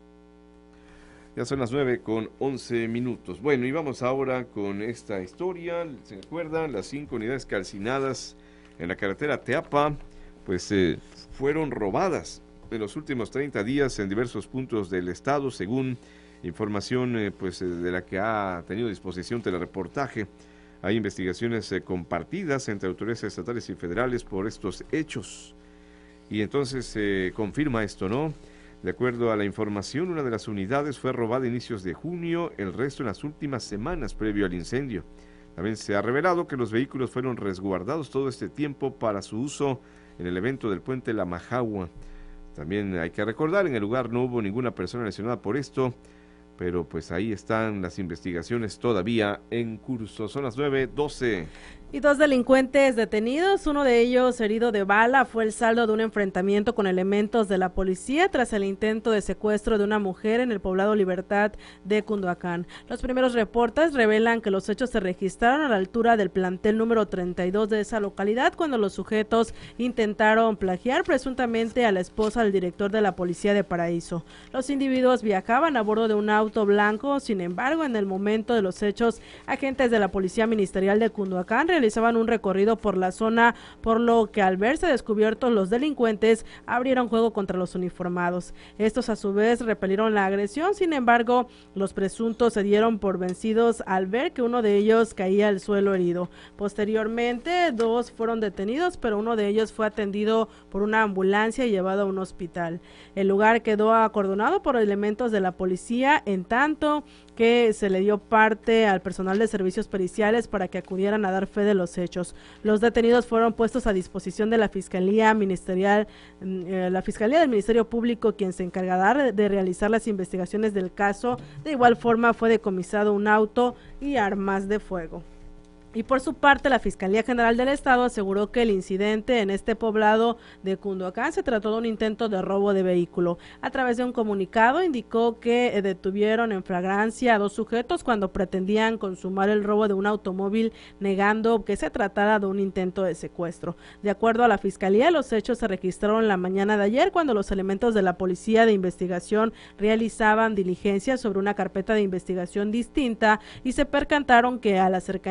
Ya son las 9:11 minutos. Bueno, y vamos ahora con esta historia. ¿Se acuerdan? Las 5 unidades calcinadas en la carretera Teapa, pues fueron robadas en los últimos 30 días en diversos puntos del estado, según información de la que ha tenido disposición Telereportaje. Hay investigaciones compartidas entre autoridades estatales y federales por estos hechos. Y entonces se confirma esto, ¿no? De acuerdo a la información, una de las unidades fue robada a inicios de junio, el resto en las últimas semanas previo al incendio. También se ha revelado que los vehículos fueron resguardados todo este tiempo para su uso en el evento del puente La Majagua. También hay que recordar, en el lugar no hubo ninguna persona lesionada por esto, pero pues ahí están las investigaciones todavía en curso. Son las 9:12. Y 2 delincuentes detenidos, uno de ellos herido de bala, fue el saldo de un enfrentamiento con elementos de la policía tras el intento de secuestro de una mujer en el poblado Libertad de Cunduacán. Los primeros reportes revelan que los hechos se registraron a la altura del plantel número 32 de esa localidad, cuando los sujetos intentaron plagiar presuntamente a la esposa del director de la policía de Paraíso. Los individuos viajaban a bordo de un auto blanco, sin embargo, en el momento de los hechos, agentes de la Policía Ministerial de Cunduacán realizaban un recorrido por la zona, por lo que al verse descubiertos los delincuentes abrieron fuego contra los uniformados. Estos a su vez repelieron la agresión, sin embargo los presuntos se dieron por vencidos al ver que uno de ellos caía al suelo herido. Posteriormente 2 fueron detenidos, pero uno de ellos fue atendido por una ambulancia y llevado a un hospital. El lugar quedó acordonado por elementos de la policía, en tanto que se le dio parte al personal de servicios periciales para que acudieran a dar fe de los hechos. Los detenidos fueron puestos a disposición de la Fiscalía Ministerial, la Fiscalía del Ministerio Público, quien se encargará de realizar las investigaciones del caso. De igual forma fue decomisado un auto y armas de fuego. Y por su parte, la Fiscalía General del Estado aseguró que el incidente en este poblado de Cunduacán se trató de un intento de robo de vehículo. A través de un comunicado indicó que detuvieron en flagrancia a 2 sujetos cuando pretendían consumar el robo de un automóvil, negando que se tratara de un intento de secuestro. De acuerdo a la Fiscalía, los hechos se registraron la mañana de ayer, cuando los elementos de la Policía de Investigación realizaban diligencias sobre una carpeta de investigación distinta y se percataron que a la cercanía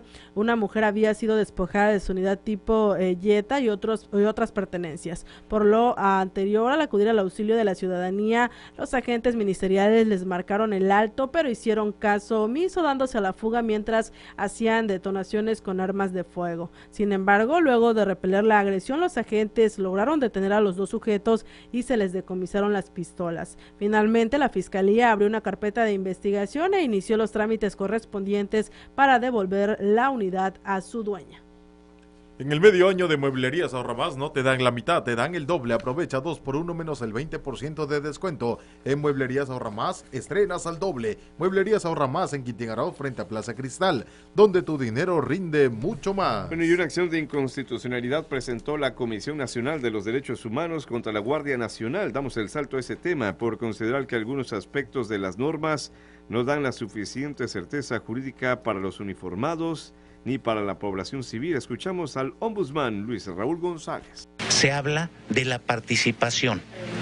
una mujer había sido despojada de su unidad tipo Jetta y otras pertenencias. Por lo anterior, al acudir al auxilio de la ciudadanía, los agentes ministeriales les marcaron el alto, pero hicieron caso omiso, dándose a la fuga mientras hacían detonaciones con armas de fuego. Sin embargo, luego de repeler la agresión, los agentes lograron detener a los dos sujetos y se les decomisaron las pistolas. Finalmente, la Fiscalía abrió una carpeta de investigación e inició los trámites correspondientes para devolver la unidad a su dueña. En el medio año de Mueblerías Ahorra Más no te dan la mitad, te dan el doble. Aprovecha 2x1 menos el 20% de descuento. En Mueblerías Ahorra Más estrenas al doble. Mueblerías Ahorra Más en Quintigaraó frente a Plaza Cristal, donde tu dinero rinde mucho más. Bueno, y una acción de inconstitucionalidad presentó la Comisión Nacional de los Derechos Humanos contra la Guardia Nacional. Damos el salto a ese tema por considerar que algunos aspectos de las normas no dan la suficiente certeza jurídica para los uniformados ni para la población civil. Escuchamos al ombudsman Luis Raúl González. Se habla de la participación.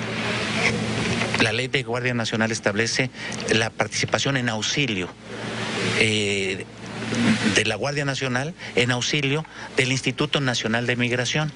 La ley de Guardia Nacional establece la participación en auxilio de la Guardia Nacional, en auxilio del Instituto Nacional de Migración,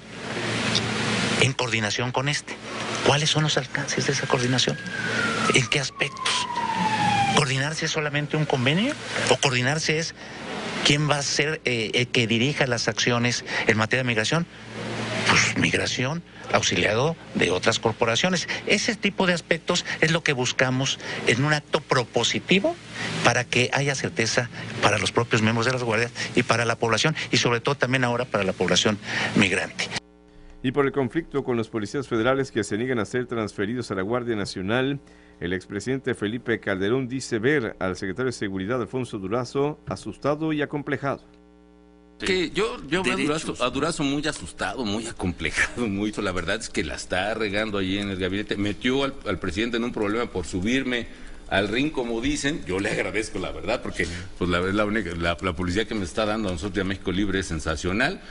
en coordinación con este. ¿Cuáles son los alcances de esa coordinación? ¿En qué aspectos? ¿Coordinarse es solamente un convenio? ¿O coordinarse es quién va a ser el que dirija las acciones en materia de migración? Pues migración auxiliado de otras corporaciones. Ese tipo de aspectos es lo que buscamos en un acto propositivo para que haya certeza para los propios miembros de las guardias y para la población, y sobre todo también ahora para la población migrante. Y por el conflicto con los policías federales que se niegan a ser transferidos a la Guardia Nacional, el expresidente Felipe Calderón dice ver al secretario de Seguridad, Alfonso Durazo, asustado y acomplejado. Que yo veo a Durazo muy asustado, muy acomplejado, la verdad es que la está regando allí en el gabinete. Metió al presidente en un problema por subirme al ring, como dicen. Yo le agradezco, la verdad, porque pues la publicidad que me está dando a nosotros de México Libre es sensacional.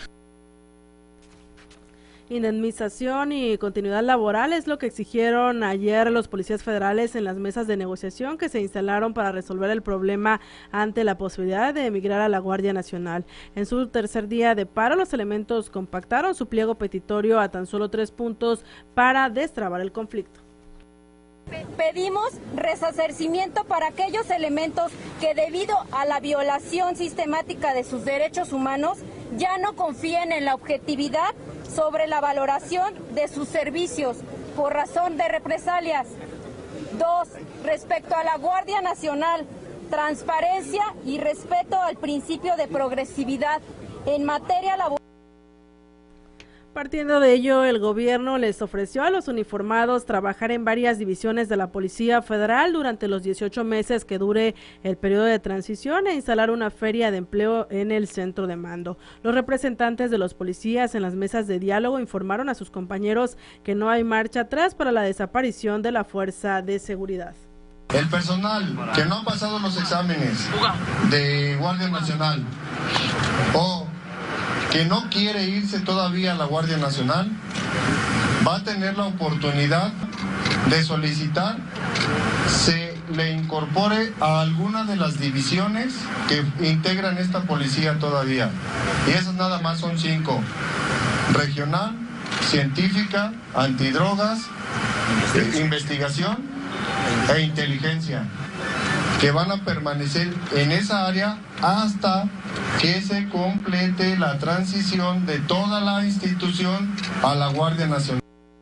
Indemnización y continuidad laboral es lo que exigieron ayer los policías federales en las mesas de negociación que se instalaron para resolver el problema ante la posibilidad de emigrar a la Guardia Nacional. En su tercer día de paro, los elementos compactaron su pliego petitorio a tan solo 3 puntos para destrabar el conflicto. Pedimos resarcimiento para aquellos elementos que, debido a la violación sistemática de sus derechos humanos, ya no confíen en la objetividad sobre la valoración de sus servicios por razón de represalias. 2. Respecto a la Guardia Nacional, transparencia y respeto al principio de progresividad en materia laboral. Partiendo de ello, el gobierno les ofreció a los uniformados trabajar en varias divisiones de la Policía Federal durante los 18 meses que dure el periodo de transición e instalar una feria de empleo en el centro de mando. Los representantes de los policías en las mesas de diálogo informaron a sus compañeros que no hay marcha atrás para la desaparición de la Fuerza de Seguridad. El personal que no ha pasado los exámenes de Guardia Nacional o que no quiere irse todavía a la Guardia Nacional, va a tener la oportunidad de solicitar se le incorpore a alguna de las divisiones que integran esta policía todavía. Y esas nada más son 5. Regional, científica, antidrogas, investigación e inteligencia, que van a permanecer en esa área hasta que se complete la transición de toda la institución a la Guardia Nacional.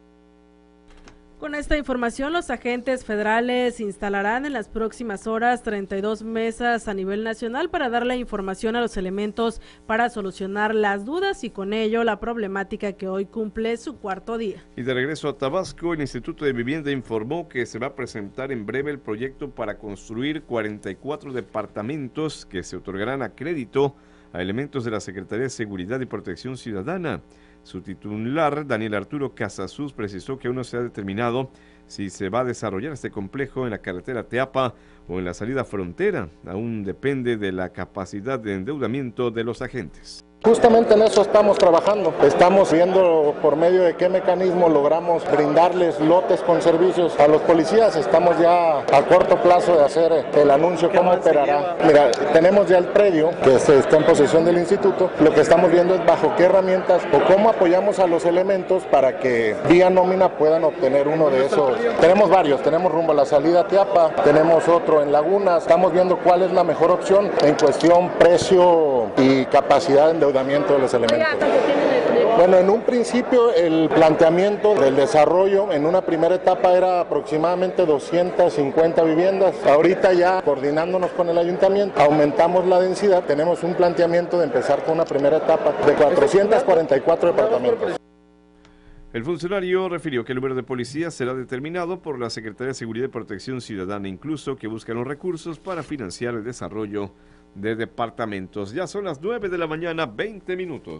Con esta información, los agentes federales instalarán en las próximas horas 32 mesas a nivel nacional para dar la información a los elementos para solucionar las dudas y con ello la problemática que hoy cumple su 4º día. Y de regreso a Tabasco, el Instituto de Vivienda informó que se va a presentar en breve el proyecto para construir 44 departamentos que se otorgarán a crédito a elementos de la Secretaría de Seguridad y Protección Ciudadana. Su titular, Daniel Arturo Casasus, precisó que aún no se ha determinado si se va a desarrollar este complejo en la carretera Teapa o en la salida frontera. Aún depende de la capacidad de endeudamiento de los agentes. Justamente en eso estamos trabajando. Estamos viendo por medio de qué mecanismo logramos brindarles lotes con servicios a los policías. Estamos ya a corto plazo de hacer el anuncio cómo operará. Mira, tenemos ya el predio que está en posesión del instituto. Lo que estamos viendo es bajo qué herramientas o cómo apoyamos a los elementos para que vía nómina puedan obtener uno de esos. Tenemos varios, tenemos rumbo a la salida a Teapa, tenemos otro en Laguna. Estamos viendo cuál es la mejor opción en cuestión precio y capacidad de endeudamiento de los elementos. Bueno, en un principio el planteamiento del desarrollo en una primera etapa era aproximadamente 250 viviendas. Ahorita ya coordinándonos con el ayuntamiento aumentamos la densidad. Tenemos un planteamiento de empezar con una primera etapa de 444 departamentos. El funcionario refirió que el número de policías será determinado por la Secretaría de Seguridad y Protección Ciudadana, incluso que buscan los recursos para financiar el desarrollo de departamentos. Ya son las 9 de la mañana, 20 minutos.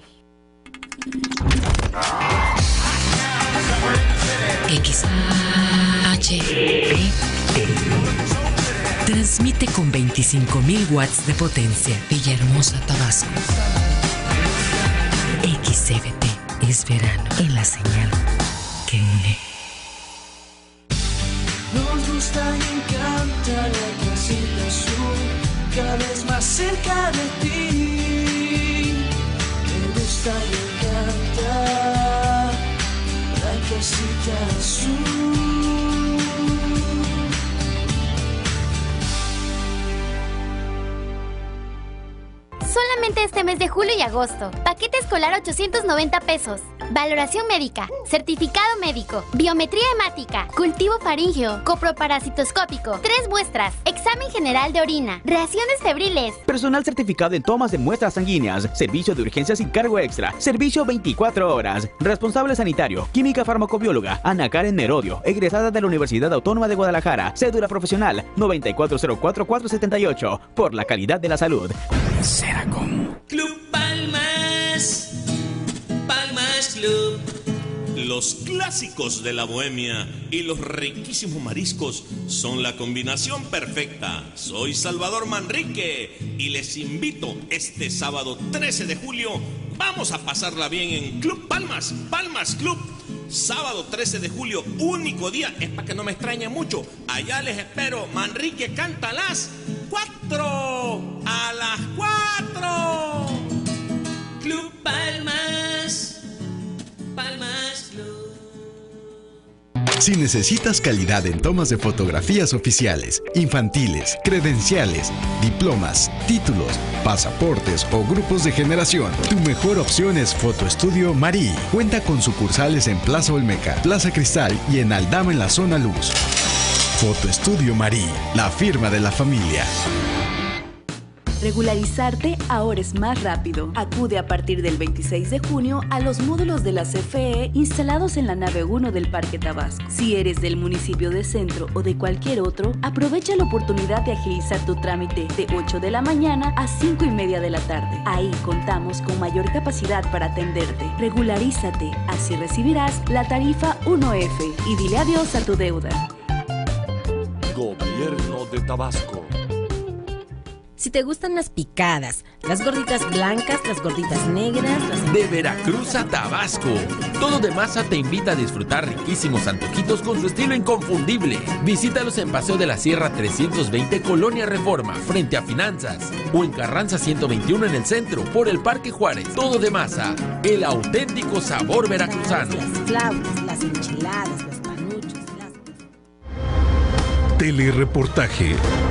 Transmite con 25.000 watts de potencia. Villahermosa, Tabasco. XCBT es verano en la señal que une. Nos gusta y encanta la casita azul, cada vez más cerca de ti. Me gusta y encanta la casita azul. Solamente este mes de julio y agosto. Paquete escolar 890 pesos. Valoración médica, certificado médico, biometría hemática, cultivo faríngeo, coproparasitoscópico, 3 muestras, examen general de orina, reacciones febriles. Personal certificado en tomas de muestras sanguíneas, servicio de urgencias sin cargo extra, servicio 24 horas, responsable sanitario, química farmacobióloga, Ana Karen Merodio, egresada de la Universidad Autónoma de Guadalajara, cédula profesional 9404478, por la calidad de la salud. Seracom. Club Palmas, Palmas Club. Los clásicos de la bohemia y los riquísimos mariscos son la combinación perfecta. Soy Salvador Manrique y les invito este sábado 13 de julio. Vamos a pasarla bien en Club Palmas, Palmas Club. Sábado 13 de julio, único día, es para que no me extrañen mucho. Allá les espero. Manrique canta a las 4. A las 4. Club Palmas, Palmas Club. Si necesitas calidad en tomas de fotografías oficiales, infantiles, credenciales, diplomas, títulos, pasaportes o grupos de generación, tu mejor opción es Fotoestudio Marí. Cuenta con sucursales en Plaza Olmeca, Plaza Cristal y en Aldama en la zona Luz. Fotoestudio Marí, la firma de la familia. Regularizarte ahora es más rápido. Acude a partir del 26 de junio a los módulos de la CFE instalados en la nave 1 del Parque Tabasco. Si eres del municipio de Centro o de cualquier otro, aprovecha la oportunidad de agilizar tu trámite de 8 de la mañana a 5:30 de la tarde. Ahí contamos con mayor capacidad para atenderte. Regularízate, así recibirás la tarifa 1F y dile adiós a tu deuda. Gobierno de Tabasco. Si te gustan las picadas, las gorditas blancas, las gorditas negras, las... De Veracruz a Tabasco, Todo de Masa te invita a disfrutar riquísimos antojitos con su estilo inconfundible. Visítalos en Paseo de la Sierra 320, Colonia Reforma, frente a Finanzas, o en Carranza 121 en el centro, por el Parque Juárez. Todo de Masa, el auténtico sabor veracruzano. Las flautas, las enchiladas, los panuchos, Telereportaje.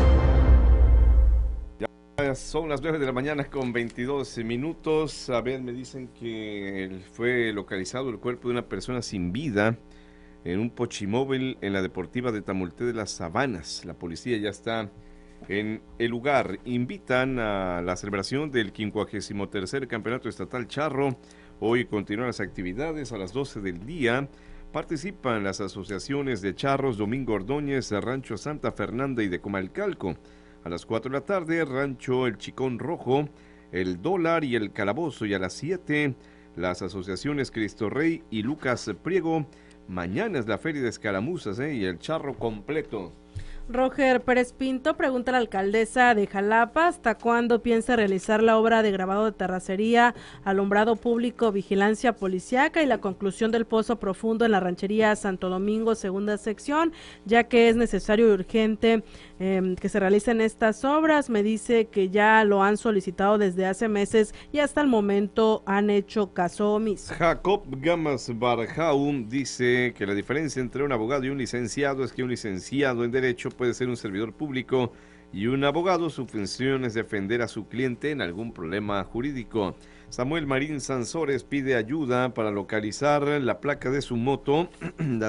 Son las 9 de la mañana con 22 minutos. A ver, me dicen que fue localizado el cuerpo de una persona sin vida en un pochimóvil en la Deportiva de Tamulté de las Sabanas. La policía ya está en el lugar. Invitan a la celebración del 53º Campeonato Estatal Charro. Hoy continúan las actividades a las 12 del día. Participan las asociaciones de charros Domingo Ordóñez, Rancho Santa Fernanda y de Comalcalco. A las 4 de la tarde, Rancho El Chicón Rojo, El Dólar y El Calabozo. Y a las 7, las asociaciones Cristo Rey y Lucas Priego. Mañana es la Feria de Escaramuzas y el charro completo. Roger Pérez Pinto pregunta a la alcaldesa de Jalapa hasta cuándo piensa realizar la obra de grabado de terracería, alumbrado público, vigilancia policiaca y la conclusión del pozo profundo en la ranchería Santo Domingo, segunda sección, ya que es necesario y urgente que se realicen estas obras. Me dice que ya lo han solicitado desde hace meses y hasta el momento han hecho caso omiso. Jacob Gamas Barjaum dice que la diferencia entre un abogado y un licenciado es que un licenciado en Derecho puede ser un servidor público y un abogado su función es defender a su cliente en algún problema jurídico. Samuel Marín Sansores pide ayuda para localizar la placa de su moto, la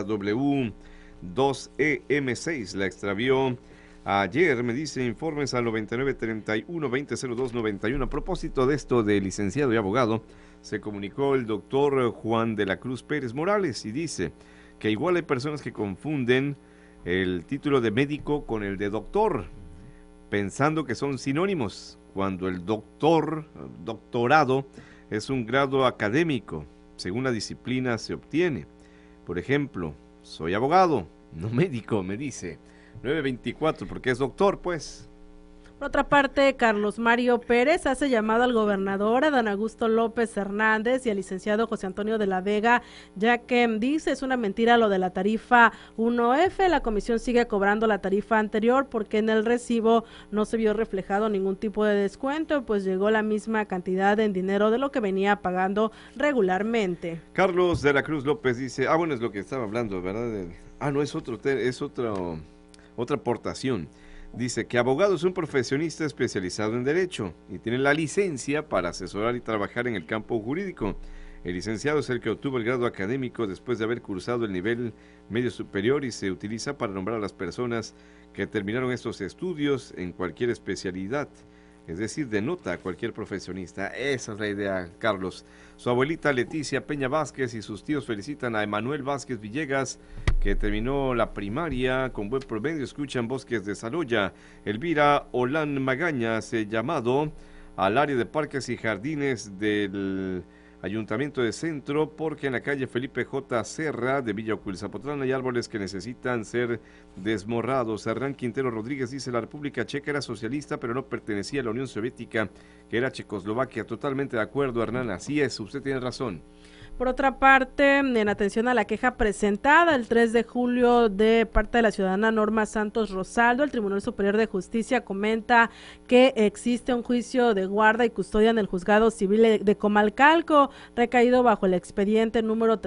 W2EM6, la extravió ayer, me dice, informes al 9931-2002-91. A propósito de esto de licenciado y abogado, se comunicó el doctor Juan de la Cruz Pérez Morales y dice que igual hay personas que confunden el título de médico con el de doctor, pensando que son sinónimos, cuando el doctorado es un grado académico, según la disciplina se obtiene. Por ejemplo, soy abogado, no médico, me dice. 924, porque es doctor, pues. Por otra parte, Carlos Mario Pérez hace llamado al gobernador Adán Augusto López Hernández y al licenciado José Antonio de la Vega, ya que dice es una mentira lo de la tarifa 1F, la comisión sigue cobrando la tarifa anterior porque en el recibo no se vio reflejado ningún tipo de descuento, pues llegó la misma cantidad en dinero de lo que venía pagando regularmente. Carlos de la Cruz López dice, bueno, es lo que estaba hablando, ¿verdad? No, es otra aportación. Dice que abogado es un profesionista especializado en derecho y tiene la licencia para asesorar y trabajar en el campo jurídico. El licenciado es el que obtuvo el grado académico después de haber cursado el nivel medio superior y se utiliza para nombrar a las personas que terminaron estos estudios en cualquier especialidad. Es decir, denota a cualquier profesionista. Esa es la idea, Carlos. Su abuelita Leticia Peña Vázquez y sus tíos felicitan a Emanuel Vázquez Villegas, que terminó la primaria con buen promedio. Escuchan Bosques de Saloya. Elvira Olán Magaña se llamado al área de parques y jardines del Ayuntamiento de Centro, porque en la calle Felipe J. Serra de Villa Oculzapotlán hay árboles que necesitan ser desmorrados. Hernán Quintero Rodríguez dice, la República Checa era socialista, pero no pertenecía a la Unión Soviética, que era Checoslovaquia. Totalmente de acuerdo, Hernán, así es, usted tiene razón. Por otra parte, en atención a la queja presentada el 3 de julio de parte de la ciudadana Norma Santos Rosaldo, el Tribunal Superior de Justicia comenta que existe un juicio de guarda y custodia en el Juzgado Civil de Comalcalco, recaído bajo el expediente número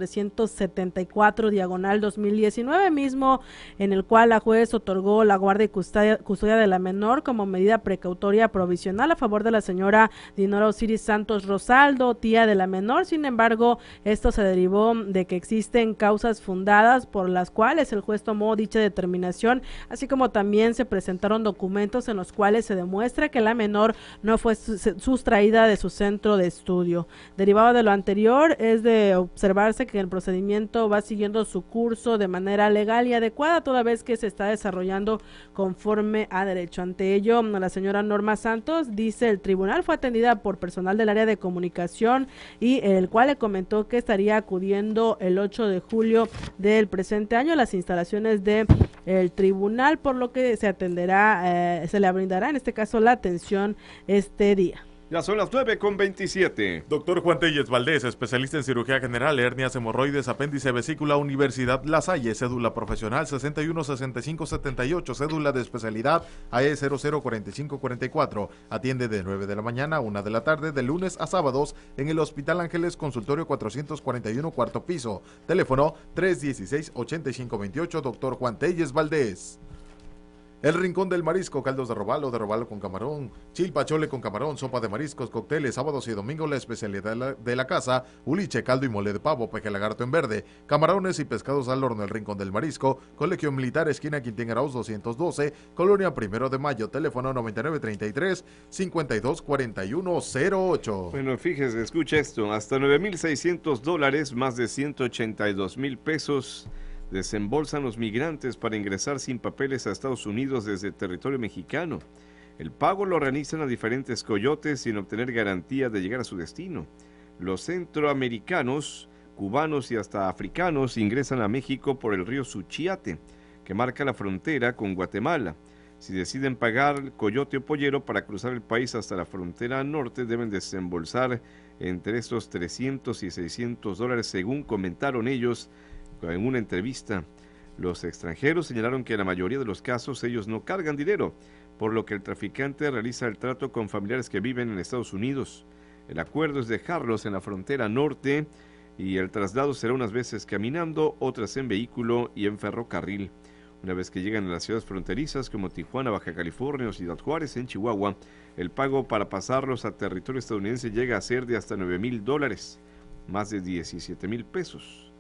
374/2019, mismo en el cual la juez otorgó la guarda y custodia de la menor como medida precautoria provisional a favor de la señora Dinora Osiris Santos Rosaldo, tía de la menor. Sin embargo, esto se derivó de que existen causas fundadas por las cuales el juez tomó dicha determinación, así como también se presentaron documentos en los cuales se demuestra que la menor no fue sustraída de su centro de estudio. Derivado de lo anterior, es de observarse que el procedimiento va siguiendo su curso de manera legal y adecuada, toda vez que se está desarrollando conforme a derecho. Ante ello, la señora Norma Santos dice el tribunal fue atendida por personal del área de comunicación y el cual le comentó que estaría acudiendo el 8 de julio del presente año a las instalaciones del tribunal, por lo que se atenderá, se le brindará en este caso la atención este día. Ya son las 9:27. Doctor Juan Tellez Valdés, especialista en cirugía general, hernias, hemorroides, apéndice, vesícula, Universidad La Salle, cédula profesional 616578, cédula de especialidad AE 004544. Atiende de 9 de la mañana a 1 de la tarde, de lunes a sábados, en el Hospital Ángeles, consultorio 441, cuarto piso. Teléfono 316-8528, doctor Juan Tellez Valdés. El Rincón del Marisco, caldos de robalo con camarón, chilpachole con camarón, sopa de mariscos, cócteles, sábados y domingos, la especialidad de la casa, uliche, caldo y mole de pavo, peje lagarto en verde, camarones y pescados al horno. El Rincón del Marisco, Colegio Militar, esquina Quintín Arauz 212, Colonia 1 de Mayo, teléfono 9933-524108. Bueno, fíjese, escucha esto, hasta $9,600, más de 182,000 pesos desembolsan los migrantes para ingresar sin papeles a Estados Unidos desde el territorio mexicano. El pago lo realizan a diferentes coyotes sin obtener garantía de llegar a su destino. Los centroamericanos, cubanos y hasta africanos ingresan a México por el río Suchiate, que marca la frontera con Guatemala. Si deciden pagar Coyote o Pollero para cruzar el país hasta la frontera norte, deben desembolsar entre estos $300 y $600, según comentaron ellos en una entrevista. Los extranjeros señalaron que en la mayoría de los casos ellos no cargan dinero, por lo que el traficante realiza el trato con familiares que viven en Estados Unidos. El acuerdo es dejarlos en la frontera norte y el traslado será unas veces caminando, otras en vehículo y en ferrocarril. Una vez que llegan a las ciudades fronterizas como Tijuana, Baja California o Ciudad Juárez en Chihuahua, el pago para pasarlos a territorio estadounidense llega a ser de hasta $9,000, más de 17,000 pesos.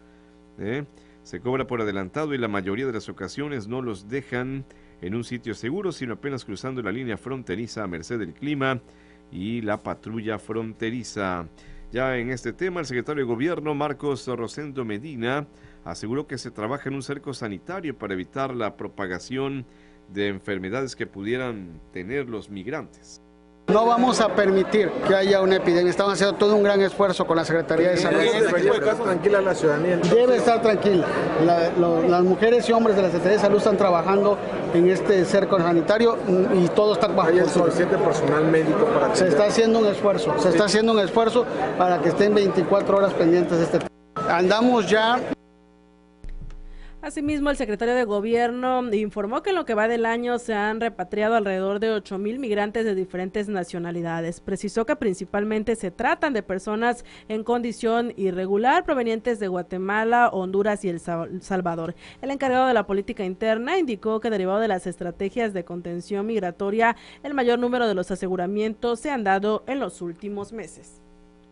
Se cobra por adelantado y la mayoría de las ocasiones no los dejan en un sitio seguro, sino apenas cruzando la línea fronteriza a merced del clima y la patrulla fronteriza. Ya en este tema, el secretario de Gobierno, Marcos Rosendo Medina, aseguró que se trabaja en un cerco sanitario para evitar la propagación de enfermedades que pudieran tener los migrantes. No vamos a permitir que haya una epidemia. Estamos haciendo todo un gran esfuerzo con la Secretaría de Salud. Tranquila la ciudadanía. Debe estar tranquila. Las mujeres y hombres de la Secretaría de Salud están trabajando en este cerco sanitario y todo está bajo control. ¿Hay suficiente personal médico para atender? Se está haciendo un esfuerzo para que estén 24 horas pendientes de este tema. Andamos ya. Asimismo, el secretario de Gobierno informó que en lo que va del año se han repatriado alrededor de 8,000 migrantes de diferentes nacionalidades. Precisó que principalmente se tratan de personas en condición irregular provenientes de Guatemala, Honduras y El Salvador. El encargado de la política interna indicó que derivado de las estrategias de contención migratoria, el mayor número de los aseguramientos se han dado en los últimos meses.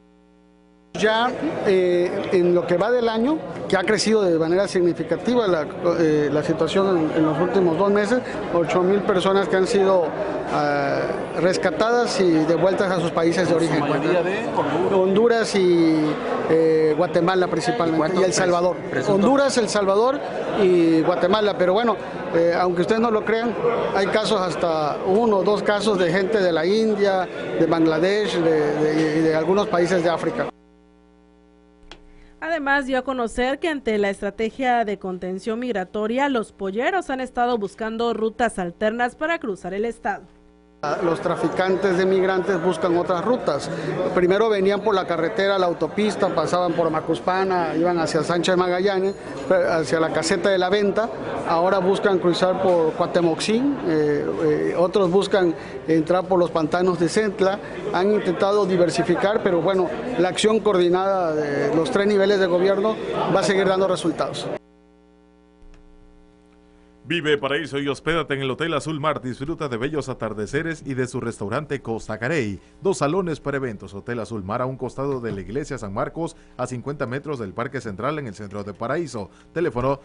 Ya en lo que va del año, que ha crecido de manera significativa la situación en los últimos 2 meses, 8,000 personas que han sido rescatadas y devueltas a sus países de origen. Honduras y Guatemala principalmente, y El Salvador. Honduras, El Salvador y Guatemala, pero bueno, aunque ustedes no lo crean, hay casos, hasta 1 o 2 casos de gente de la India, de Bangladesh y de algunos países de África. Además, dio a conocer que ante la estrategia de contención migratoria, los polleros han estado buscando rutas alternas para cruzar el estado. Los traficantes de migrantes buscan otras rutas. Primero venían por la carretera, la autopista, pasaban por Macuspana, iban hacia Sánchez de Magallanes, hacia la caseta de la Venta. Ahora buscan cruzar por Cuatemoxín, otros buscan entrar por los pantanos de Centla. Han intentado diversificar, pero bueno, la acción coordinada de los 3 niveles de gobierno va a seguir dando resultados. Vive Paraíso y hospédate en el Hotel Azul Mar. Disfruta de bellos atardeceres y de su restaurante Costa Carey. 2 salones para eventos. Hotel Azul Mar a un costado de la iglesia San Marcos, a 50 metros del Parque Central en el centro de Paraíso. Teléfono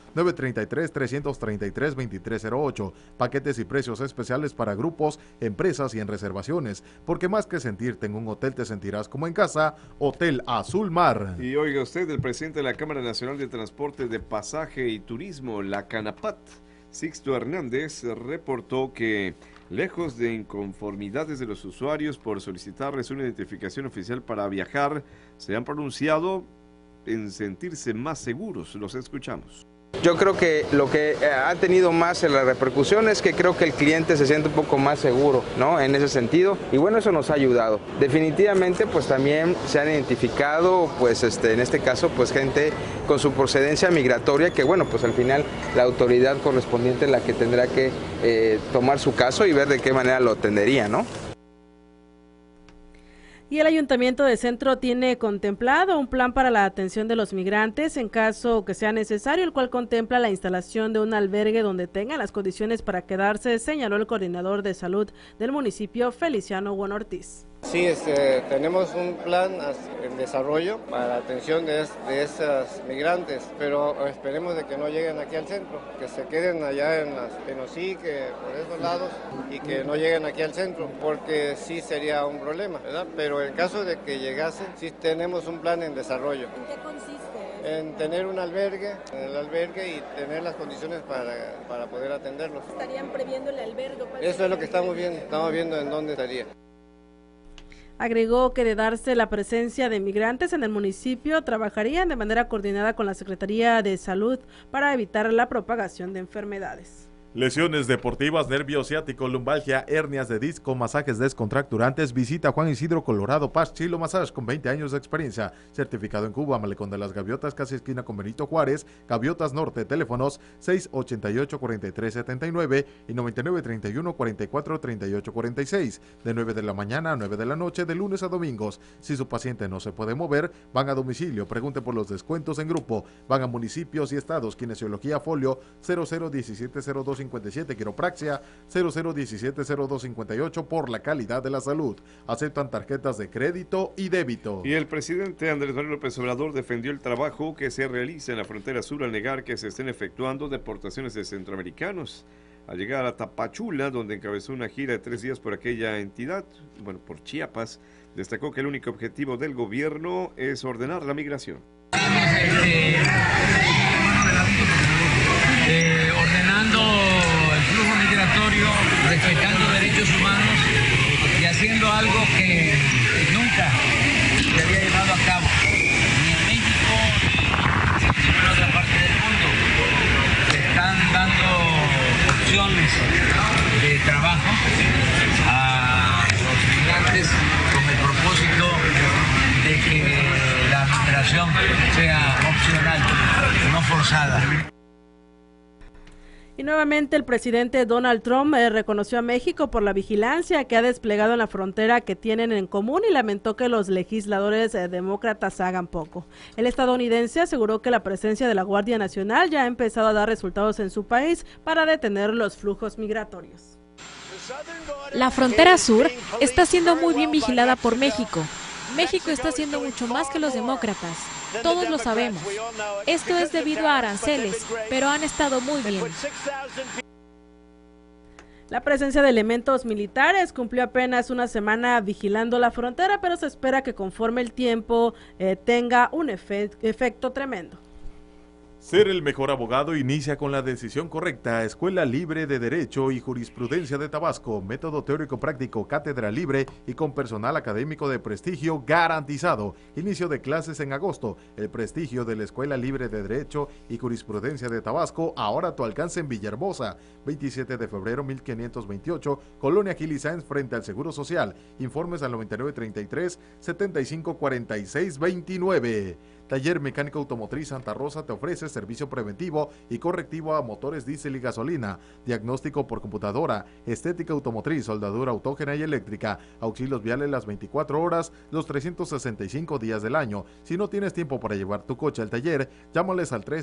933-333-2308. Paquetes y precios especiales para grupos, empresas y en reservaciones. Porque más que sentirte en un hotel, te sentirás como en casa. Hotel Azul Mar. Y oiga usted, el presidente de la Cámara Nacional de Transporte de Pasaje y Turismo, la CANAPAT, Sixto Hernández, reportó que, lejos de inconformidades de los usuarios por solicitarles una identificación oficial para viajar, se han pronunciado en sentirse más seguros. Los escuchamos. Yo creo que lo que ha tenido más en la repercusión es que creo que el cliente se siente un poco más seguro, ¿no? En ese sentido, y bueno, eso nos ha ayudado. Definitivamente, pues también se han identificado, pues en este caso, pues gente con su procedencia migratoria, que bueno, pues al final la autoridad correspondiente es la que tendrá que tomar su caso y ver de qué manera lo atendería, ¿no? Y el Ayuntamiento de Centro tiene contemplado un plan para la atención de los migrantes en caso que sea necesario, el cual contempla la instalación de un albergue donde tengan las condiciones para quedarse, señaló el coordinador de salud del municipio, Feliciano Juan Ortiz. Sí, tenemos un plan en desarrollo para la atención de esos migrantes, pero esperemos de que no lleguen aquí al centro, que se queden allá en Tenosique, por esos lados, y que no lleguen aquí al centro, porque sí sería un problema, ¿verdad? Pero en caso de que llegasen, sí tenemos un plan en desarrollo. ¿En qué consiste? En tener un albergue, y tener las condiciones para poder atenderlos. ¿Estarían previendo el albergue? Eso es lo que estamos viendo en dónde estaría. Agregó que de darse la presencia de migrantes en el municipio, trabajarían de manera coordinada con la Secretaría de Salud para evitar la propagación de enfermedades. Lesiones deportivas, nervio ciático, lumbalgia, hernias de disco, masajes descontracturantes. Visita Juan Isidro Colorado Paz Chilo Massage con 20 años de experiencia. Certificado en Cuba, Malecón de las Gaviotas, casi esquina con Benito Juárez, Gaviotas Norte. Teléfonos 688-4379 y 9931-443846. De 9 de la mañana a 9 de la noche, de lunes a domingos. Si su paciente no se puede mover, van a domicilio. Pregunte por los descuentos en grupo. Van a municipios y estados. Kinesiología Folio 00170257, quiropraxia 00170258 por la calidad de la salud. Aceptan tarjetas de crédito y débito. Y el presidente Andrés Manuel López Obrador defendió el trabajo que se realiza en la frontera sur al negar que se estén efectuando deportaciones de centroamericanos. Al llegar a Tapachula, donde encabezó una gira de 3 días por aquella entidad, por Chiapas, destacó que el único objetivo del gobierno es ordenar la migración. Ordenando el flujo migratorio, respetando derechos humanos y haciendo algo que nunca se había llevado a cabo, ni en México ni en otra parte del mundo. Se están dando opciones de trabajo a los migrantes con el propósito de que la migración sea opcional, no forzada. Y nuevamente el presidente Donald Trump reconoció a México por la vigilancia que ha desplegado en la frontera que tienen en común y lamentó que los legisladores demócratas hagan poco. El estadounidense aseguró que la presencia de la Guardia Nacional ya ha empezado a dar resultados en su país para detener los flujos migratorios. La frontera sur está siendo muy bien vigilada por México. México está haciendo mucho más que los demócratas. Todos lo sabemos. Esto es debido a aranceles, pero han estado muy bien. La presencia de elementos militares cumplió apenas una semana vigilando la frontera, pero se espera que conforme el tiempo tenga un efecto tremendo. Ser el mejor abogado inicia con la decisión correcta. Escuela Libre de Derecho y Jurisprudencia de Tabasco. Método teórico práctico, cátedra libre y con personal académico de prestigio garantizado. Inicio de clases en agosto. El prestigio de la Escuela Libre de Derecho y Jurisprudencia de Tabasco, ahora a tu alcance en Villahermosa. 27 de febrero 1528, Colonia Gil y Sáenz frente al Seguro Social. Informes al 9933-754629. Taller Mecánico Automotriz Santa Rosa te ofrece servicio preventivo y correctivo a motores diésel y gasolina, diagnóstico por computadora, estética automotriz, soldadura autógena y eléctrica, auxilios viales las 24 horas, los 365 días del año. Si no tienes tiempo para llevar tu coche al taller, llámales al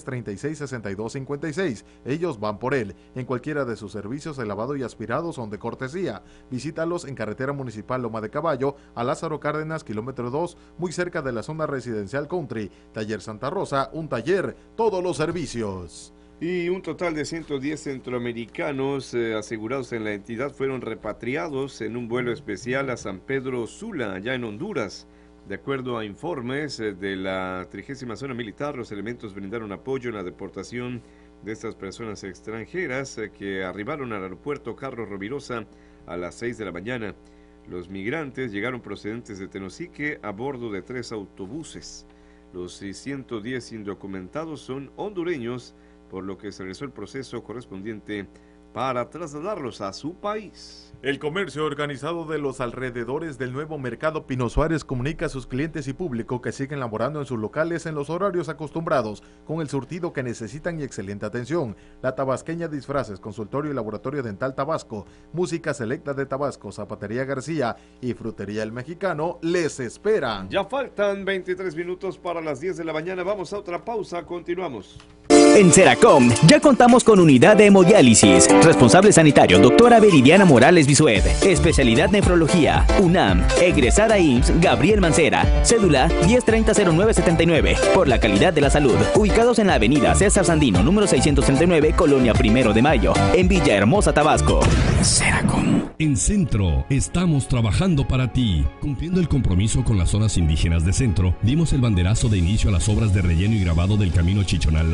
336-6256. Ellos van por él. En cualquiera de sus servicios de lavado y aspirado son de cortesía. Visítalos en Carretera Municipal Loma de Caballo, a Lázaro Cárdenas, kilómetro 2, muy cerca de la zona residencial Country. Taller Santa Rosa, un taller, todos los servicios. Y un total de 110 centroamericanos asegurados en la entidad fueron repatriados en un vuelo especial a San Pedro Sula, allá en Honduras. De acuerdo a informes de la 30ª Zona Militar, los elementos brindaron apoyo en la deportación de estas personas extranjeras que arribaron al aeropuerto Carlos Rovirosa a las 6 de la mañana. Los migrantes llegaron procedentes de Tenosique a bordo de 3 autobuses. Los 110 indocumentados son hondureños, por lo que se realizó el proceso correspondiente para trasladarlos a su país. El comercio organizado de los alrededores del nuevo mercado Pino Suárez comunica a sus clientes y público que siguen laborando en sus locales en los horarios acostumbrados, con el surtido que necesitan y excelente atención. La Tabasqueña Disfraces, Consultorio y Laboratorio Dental Tabasco, Música Selecta de Tabasco, Zapatería García y Frutería El Mexicano les esperan. Ya faltan 23 minutos para las 10 de la mañana. Vamos a otra pausa, continuamos. En Seracom ya contamos con unidad de hemodiálisis. Responsable sanitario, doctora Veridiana Morales Bisuet. Especialidad nefrología, UNAM. Egresada IMSS, Gabriel Mancera. Cédula 10300979. Por la calidad de la salud. Ubicados en la avenida César Sandino, número 639, Colonia Primero de Mayo, en Villahermosa, Tabasco. Seracom. En Centro estamos trabajando para ti. Cumpliendo el compromiso con las zonas indígenas de Centro, dimos el banderazo de inicio a las obras de relleno y grabado del camino Chichonal-La Palma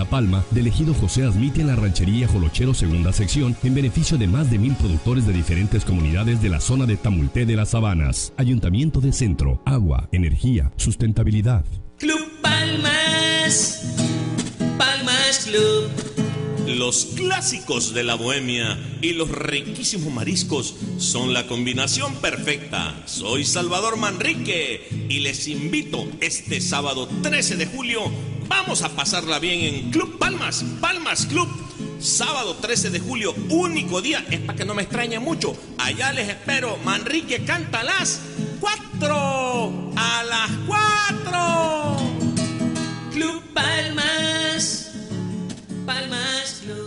del ejido José Azmiti en la ranchería Jolochero segunda sección en beneficio de más de 1000 productores de diferentes comunidades de la zona de Tamulté de las Sabanas. Ayuntamiento de Centro, agua, energía, sustentabilidad. Club Palmas, Palmas Club. Los clásicos de la bohemia y los riquísimos mariscos son la combinación perfecta. Soy Salvador Manrique y les invito este sábado 13 de julio. Vamos a pasarla bien en Club Palmas, Palmas Club. Sábado 13 de julio, único día, es para que no me extrañen mucho. Allá les espero. Manrique canta a las 4. A las 4. Club Palmas, Palmas Club.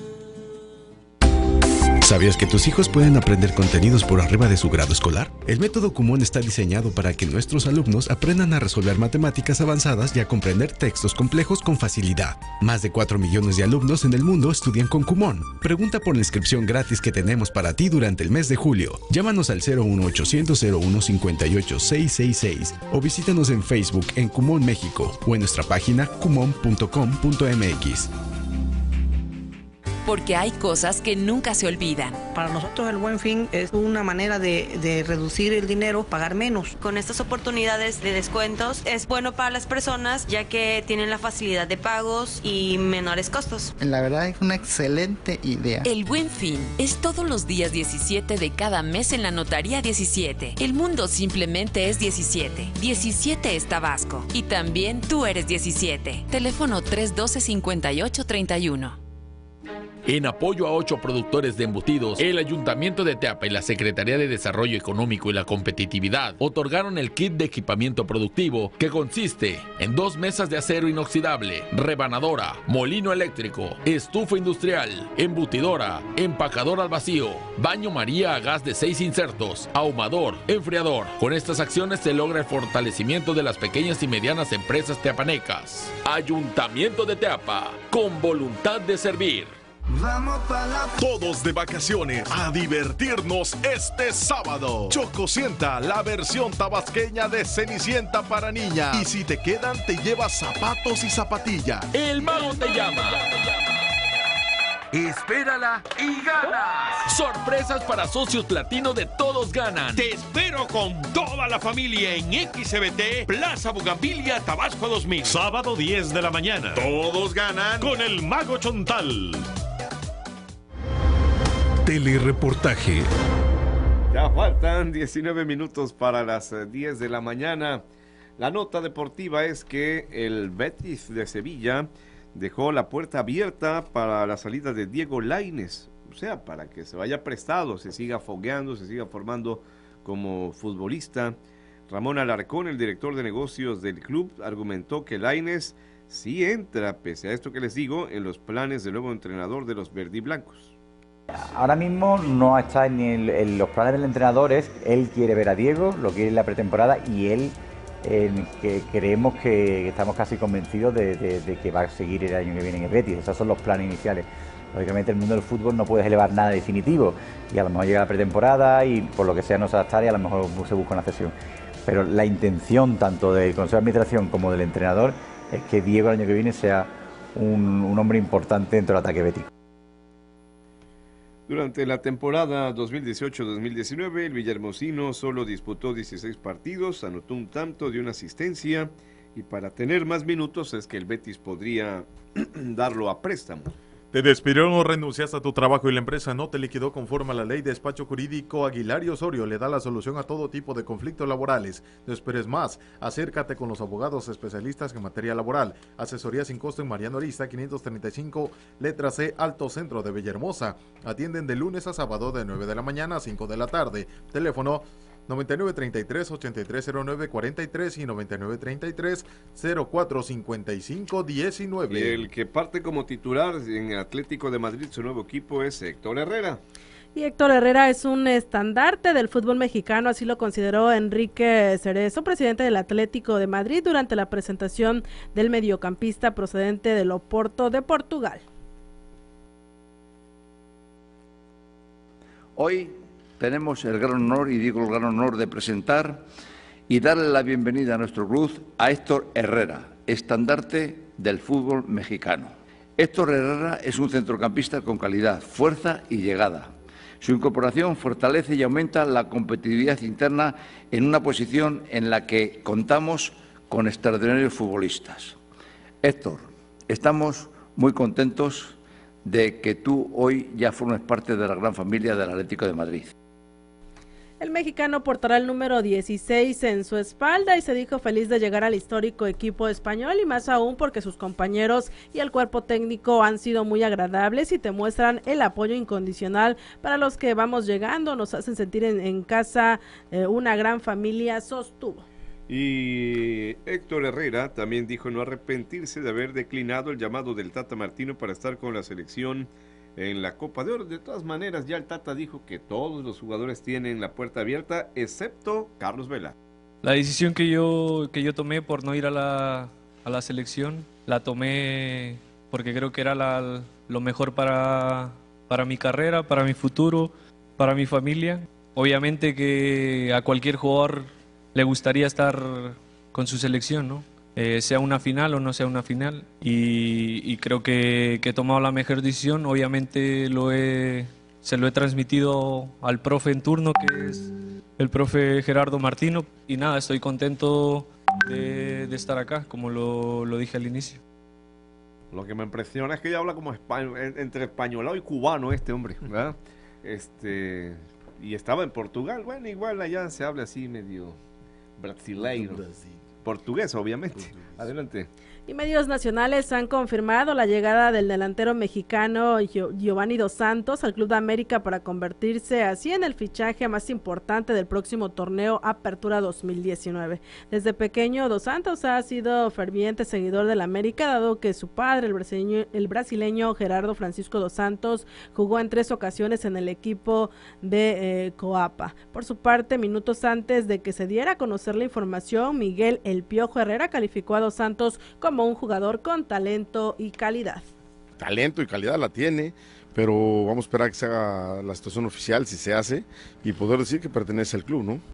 ¿Sabías que tus hijos pueden aprender contenidos por arriba de su grado escolar? El método Kumon está diseñado para que nuestros alumnos aprendan a resolver matemáticas avanzadas y a comprender textos complejos con facilidad. Más de 4 millones de alumnos en el mundo estudian con Kumon. Pregunta por la inscripción gratis que tenemos para ti durante el mes de julio. Llámanos al 01800 01 58 666 o visítanos en Facebook en Kumon México o en nuestra página kumon.com.mx. Porque hay cosas que nunca se olvidan. Para nosotros el Buen Fin es una manera de reducir el dinero, pagar menos. Con estas oportunidades de descuentos es bueno para las personas ya que tienen la facilidad de pagos y menores costos. La verdad es una excelente idea. El Buen Fin es todos los días 17 de cada mes en la Notaría 17. El mundo simplemente es 17. 17 es Tabasco. Y también tú eres 17. Teléfono 312-5831. En apoyo a 8 productores de embutidos, el Ayuntamiento de Teapa y la Secretaría de Desarrollo Económico y la Competitividad otorgaron el kit de equipamiento productivo que consiste en 2 mesas de acero inoxidable, rebanadora, molino eléctrico, estufa industrial, embutidora, empacadora al vacío, baño María a gas de 6 insertos, ahumador, enfriador. Con estas acciones se logra el fortalecimiento de las pequeñas y medianas empresas teapanecas. Ayuntamiento de Teapa, con voluntad de servir. Todos de vacaciones a divertirnos este sábado. Chocosienta, la versión tabasqueña de Cenicienta para niña. Y si te quedan, te llevas zapatos y zapatilla. El mago te llama. Espérala y ganas. Sorpresas para socios platino de Todos Ganan. Te espero con toda la familia en XBT Plaza Bugambilia, Tabasco 2000. Sábado 10 de la mañana. Todos ganan con el Mago Chontal. Telereportaje. Ya faltan 19 minutos para las 10 de la mañana. La nota deportiva es que el Betis de Sevilla dejó la puerta abierta para la salida de Diego Lainez, o sea, para que se vaya prestado, se siga fogueando, se siga formando como futbolista. Ramón Alarcón, el director de negocios del club, argumentó que Lainez sí entra, pese a esto que les digo, en los planes del nuevo entrenador de los verdiblancos. Ahora mismo no está en los planes del entrenador. Él quiere ver a Diego, lo quiere en la pretemporada y él que creemos que estamos casi convencidos de que va a seguir el año que viene en el Betis. Esos son los planes iniciales. Lógicamente el mundo del fútbol no puedes elevar nada definitivo y a lo mejor llega la pretemporada y por lo que sea no se adapta y a lo mejor se busca una cesión. Pero la intención tanto del Consejo de Administración como del entrenador es que Diego el año que viene sea un hombre importante dentro del ataque bético. Durante la temporada 2018-2019, el villahermosino solo disputó 16 partidos, anotó un tanto, dio una asistencia y para tener más minutos es que el Betis podría darlo a préstamo. ¿Te despidieron o renunciaste a tu trabajo y la empresa no te liquidó conforme a la ley? Despacho Jurídico Aguilar y Osorio le da la solución a todo tipo de conflictos laborales. No esperes más. Acércate con los abogados especialistas en materia laboral. Asesoría sin costo en Mariano Arista, 535, letra C, Alto Centro de Villahermosa. Atienden de lunes a sábado de 9 de la mañana a 5 de la tarde. Teléfono 9933-8309-43 y 9933-0455-19. El que parte como titular en el Atlético de Madrid, su nuevo equipo, es Héctor Herrera. Y Héctor Herrera es un estandarte del fútbol mexicano, así lo consideró Enrique Cerezo, presidente del Atlético de Madrid, durante la presentación del mediocampista procedente del Oporto de Portugal. Hoy tenemos el gran honor, y digo el gran honor, de presentar y darle la bienvenida a nuestro club a Héctor Herrera, estandarte del fútbol mexicano. Héctor Herrera es un centrocampista con calidad, fuerza y llegada. Su incorporación fortalece y aumenta la competitividad interna en una posición en la que contamos con extraordinarios futbolistas. Héctor, estamos muy contentos de que tú hoy ya formes parte de la gran familia del Atlético de Madrid. El mexicano portará el número 16 en su espalda y se dijo feliz de llegar al histórico equipo español, y más aún porque sus compañeros y el cuerpo técnico han sido muy agradables y te muestran el apoyo incondicional para los que vamos llegando, nos hacen sentir en casa una gran familia, sostuvo. Y Héctor Herrera también dijo no arrepentirse de haber declinado el llamado del Tata Martino para estar con la selección en la Copa de Oro. De todas maneras, ya el Tata dijo que todos los jugadores tienen la puerta abierta, excepto Carlos Vela. La decisión que yo tomé por no ir a la selección, la tomé porque creo que era lo mejor para mi carrera, para mi futuro, para mi familia. Obviamente que a cualquier jugador le gustaría estar con su selección, ¿no? Sea una final o no sea una final, y creo que he tomado la mejor decisión. Obviamente se lo he transmitido al profe en turno, que es el profe Gerardo Martino, y nada, estoy contento de estar acá, como lo dije al inicio. Lo que me impresiona es que ella habla como entre españolado y cubano este hombre, ¿verdad? Y estaba en Portugal, bueno, igual allá se habla así medio brasileiro. Portugués, obviamente. Adelante. Y medios nacionales han confirmado la llegada del delantero mexicano Giovanni Dos Santos al Club de América para convertirse así en el fichaje más importante del próximo torneo Apertura 2019. Desde pequeño, Dos Santos ha sido ferviente seguidor del América, dado que su padre, el brasileño Gerardo Francisco Dos Santos, jugó en 3 ocasiones en el equipo de Coapa. Por su parte, minutos antes de que se diera a conocer la información, Miguel El Piojo Herrera calificó a Dos Santos como un jugador con talento y calidad. Talento y calidad la tiene, pero vamos a esperar que se haga la situación oficial, si se hace, y poder decir que pertenece al club, ¿no?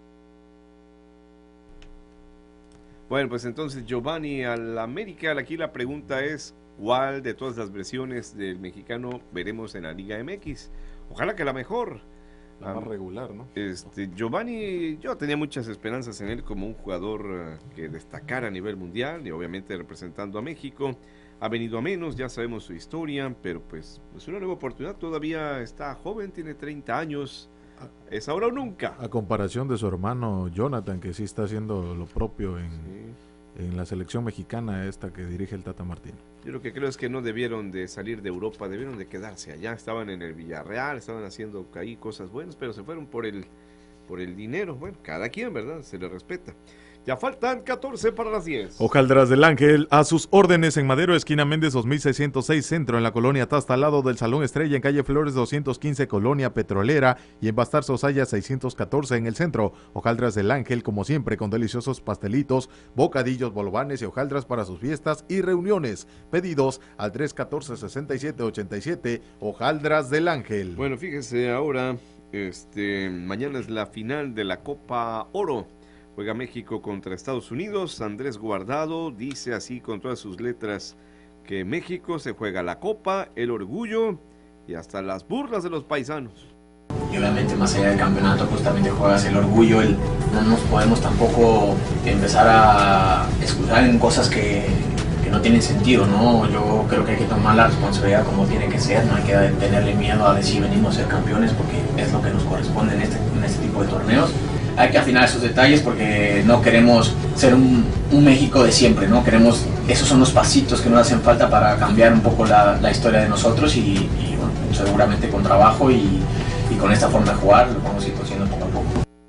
Bueno, pues entonces Giovanni al América. Aquí la pregunta es, ¿cuál de todas las versiones del mexicano veremos en la Liga MX? Ojalá que la mejor. La más regular, ¿no? Giovanni, yo tenía muchas esperanzas en él como un jugador que destacara a nivel mundial y obviamente representando a México. Ha venido a menos, ya sabemos su historia, pero pues es una nueva oportunidad, todavía está joven, tiene 30 años, es ahora o nunca. A comparación de su hermano Jonathan, que sí está haciendo lo propio en la selección mexicana esta que dirige el Tata Martino. Yo lo que creo es que no debieron de salir de Europa, debieron de quedarse allá. Estaban en el Villarreal, estaban haciendo ahí cosas buenas, pero se fueron por el dinero. Bueno, cada quien, ¿verdad? Se le respeta. Ya faltan 14 para las 10. Hojaldras del Ángel, a sus órdenes en Madero, esquina Méndez 2606 Centro, en la colonia Tasta, al lado del Salón Estrella, en calle Flores 215, colonia Petrolera, y en Bastar Sosaya 614 en el centro. Hojaldras del Ángel, como siempre, con deliciosos pastelitos, bocadillos, bolovanes y hojaldras para sus fiestas y reuniones. Pedidos al 314-6787, Hojaldras del Ángel. Bueno, fíjese ahora, mañana es la final de la Copa Oro. Juega México contra Estados Unidos. Andrés Guardado dice así con todas sus letras que México se juega la Copa, el orgullo y hasta las burlas de los paisanos. Y obviamente más allá del campeonato pues también te juegas el orgullo, no nos podemos tampoco empezar a excusar en cosas que no tienen sentido, ¿no? Yo creo que hay que tomar la responsabilidad como tiene que ser, no hay que tenerle miedo a decir venimos a ser campeones porque es lo que nos corresponde en este tipo de torneos. Hay que afinar esos detalles porque no queremos ser un México de siempre, ¿no? Esos son los pasitos que nos hacen falta para cambiar un poco la historia de nosotros y bueno, seguramente con trabajo y con esta forma de jugar lo vamos a ir consiguiendo poco a poco.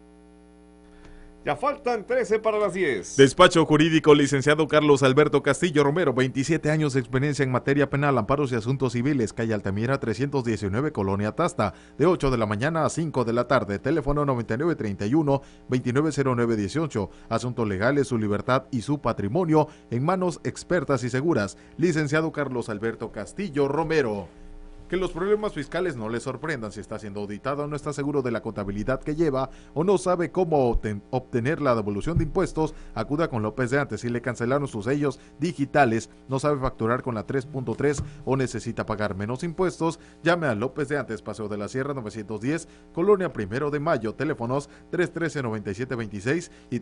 Ya faltan 13 para las 10. Despacho Jurídico, licenciado Carlos Alberto Castillo Romero, 27 años de experiencia en materia penal, amparos y asuntos civiles, calle Altamira 319, Colonia Tasta, de 8 de la mañana a 5 de la tarde, teléfono 9931-290918, asuntos legales, su libertad y su patrimonio en manos expertas y seguras, licenciado Carlos Alberto Castillo Romero. Que los problemas fiscales no le sorprendan. Si está siendo auditado o no está seguro de la contabilidad que lleva o no sabe cómo obtener la devolución de impuestos, acuda con López de Antes. Si le cancelaron sus sellos digitales, no sabe facturar con la 3.3 o necesita pagar menos impuestos, llame a López de Antes, Paseo de la Sierra 910, Colonia 1 de Mayo, teléfonos 313-9726 y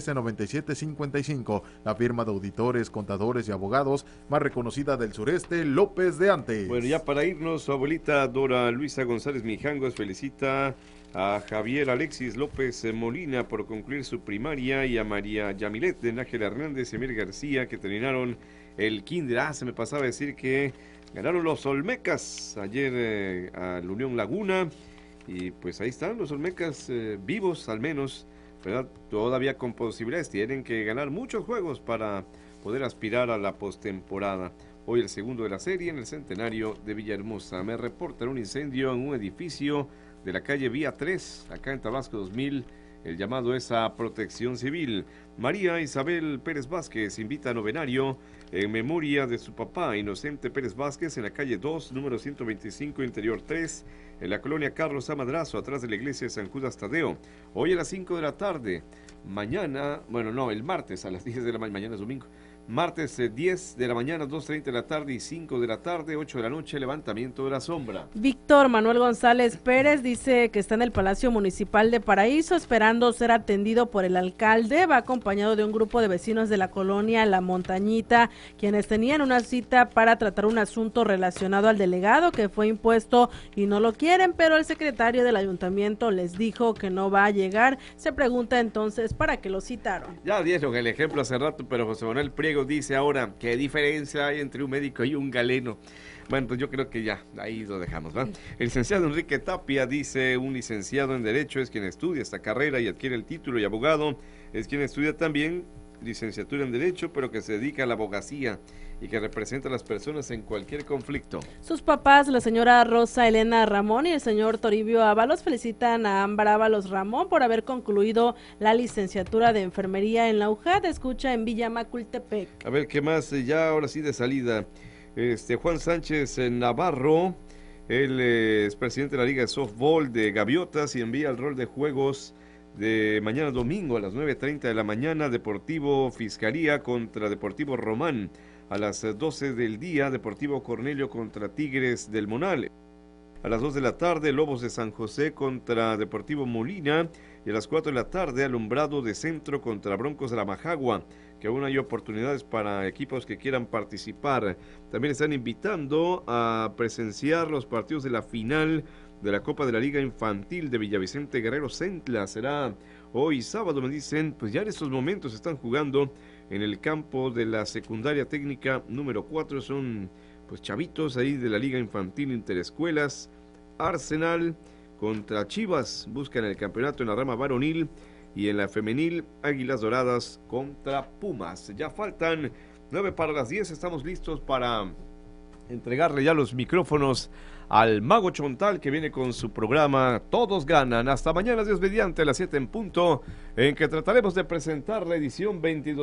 313-9755. La firma de auditores, contadores y abogados más reconocida del sureste, López de Antes. Bueno, ya para irnos, su abuelita Dora Luisa González Mijangos felicita a Javier Alexis López Molina por concluir su primaria y a María Yamilet de Nájel Hernández y Emir García que terminaron el kinder. Se me pasaba a decir que ganaron los Olmecas ayer al Unión Laguna y pues ahí están los Olmecas vivos al menos, ¿verdad? Todavía con posibilidades, tienen que ganar muchos juegos para poder aspirar a la postemporada. Hoy el segundo de la serie en el centenario de Villahermosa. Me reportan un incendio en un edificio de la calle Vía 3, acá en Tabasco 2000. El llamado es a Protección Civil. María Isabel Pérez Vázquez invita a novenario en memoria de su papá, Inocente Pérez Vázquez, en la calle 2, número 125, interior 3, en la colonia Carlos A. Madrazo, atrás de la iglesia de San Judas Tadeo. Hoy a las 5 de la tarde. Mañana, el martes a las 10 de la mañana, mañana es domingo. Martes 10 de la mañana, 2:30 de la tarde y 5 de la tarde, 8 de la noche, levantamiento de la sombra. Víctor Manuel González Pérez dice que está en el Palacio Municipal de Paraíso esperando ser atendido por el alcalde. Va acompañado de un grupo de vecinos de la colonia La Montañita, quienes tenían una cita para tratar un asunto relacionado al delegado que fue impuesto y no lo quieren, pero el secretario del ayuntamiento les dijo que no va a llegar. Se pregunta entonces, ¿para qué lo citaron? Ya dieron el ejemplo hace rato, pero José Manuel Priego dice ahora, ¿qué diferencia hay entre un médico y un galeno? Bueno, pues yo creo que ya, ahí lo dejamos, ¿va? El licenciado Enrique Tapia dice, un licenciado en Derecho es quien estudia esta carrera y adquiere el título, y abogado es quien estudia también licenciatura en Derecho, pero que se dedica a la abogacía y que representa a las personas en cualquier conflicto. Sus papás, la señora Rosa Elena Ramón y el señor Toribio Ábalos, felicitan a Ámbar Ábalos Ramón por haber concluido la licenciatura de enfermería en la UJAD. Escucha en Villa Macultepec. A ver, ¿qué más? Ya ahora sí de salida. Juan Sánchez Navarro, él es presidente de la Liga de Softball de Gaviotas y envía el rol de juegos de mañana domingo a las 9:30 de la mañana. Deportivo Fiscalía contra Deportivo Román. A las 12 del día, Deportivo Cornelio contra Tigres del Monal. A las 2 de la tarde, Lobos de San José contra Deportivo Molina. Y a las 4 de la tarde, Alumbrado de Centro contra Broncos de la Majagua, que aún hay oportunidades para equipos que quieran participar. También están invitando a presenciar los partidos de la final de la Copa de la Liga Infantil de Villavicente Guerrero Centla. Será hoy sábado, me dicen, pues ya en estos momentos están jugando en el campo de la secundaria técnica número 4, son pues chavitos ahí de la Liga Infantil Interescuelas. Arsenal contra Chivas, buscan el campeonato en la rama varonil, y en la femenil, Águilas Doradas contra Pumas. Ya faltan 9 para las 10, estamos listos para entregarle ya los micrófonos al Mago Chontal, que viene con su programa Todos Ganan. Hasta mañana, Dios mediante, a las 7 en punto, en que trataremos de presentar la edición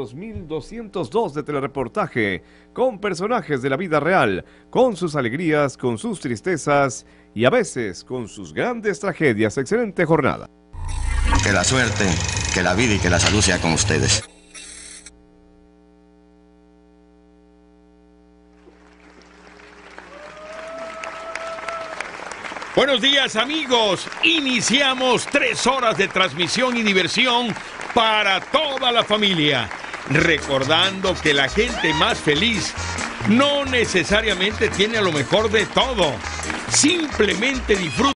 22.202 de Telereportaje, con personajes de la vida real, con sus alegrías, con sus tristezas y a veces con sus grandes tragedias. Excelente jornada. Que la suerte, que la vida y que la salud sea con ustedes. Buenos días, amigos. Iniciamos 3 horas de transmisión y diversión para toda la familia. Recordando que la gente más feliz no necesariamente tiene a lo mejor de todo. Simplemente disfruta.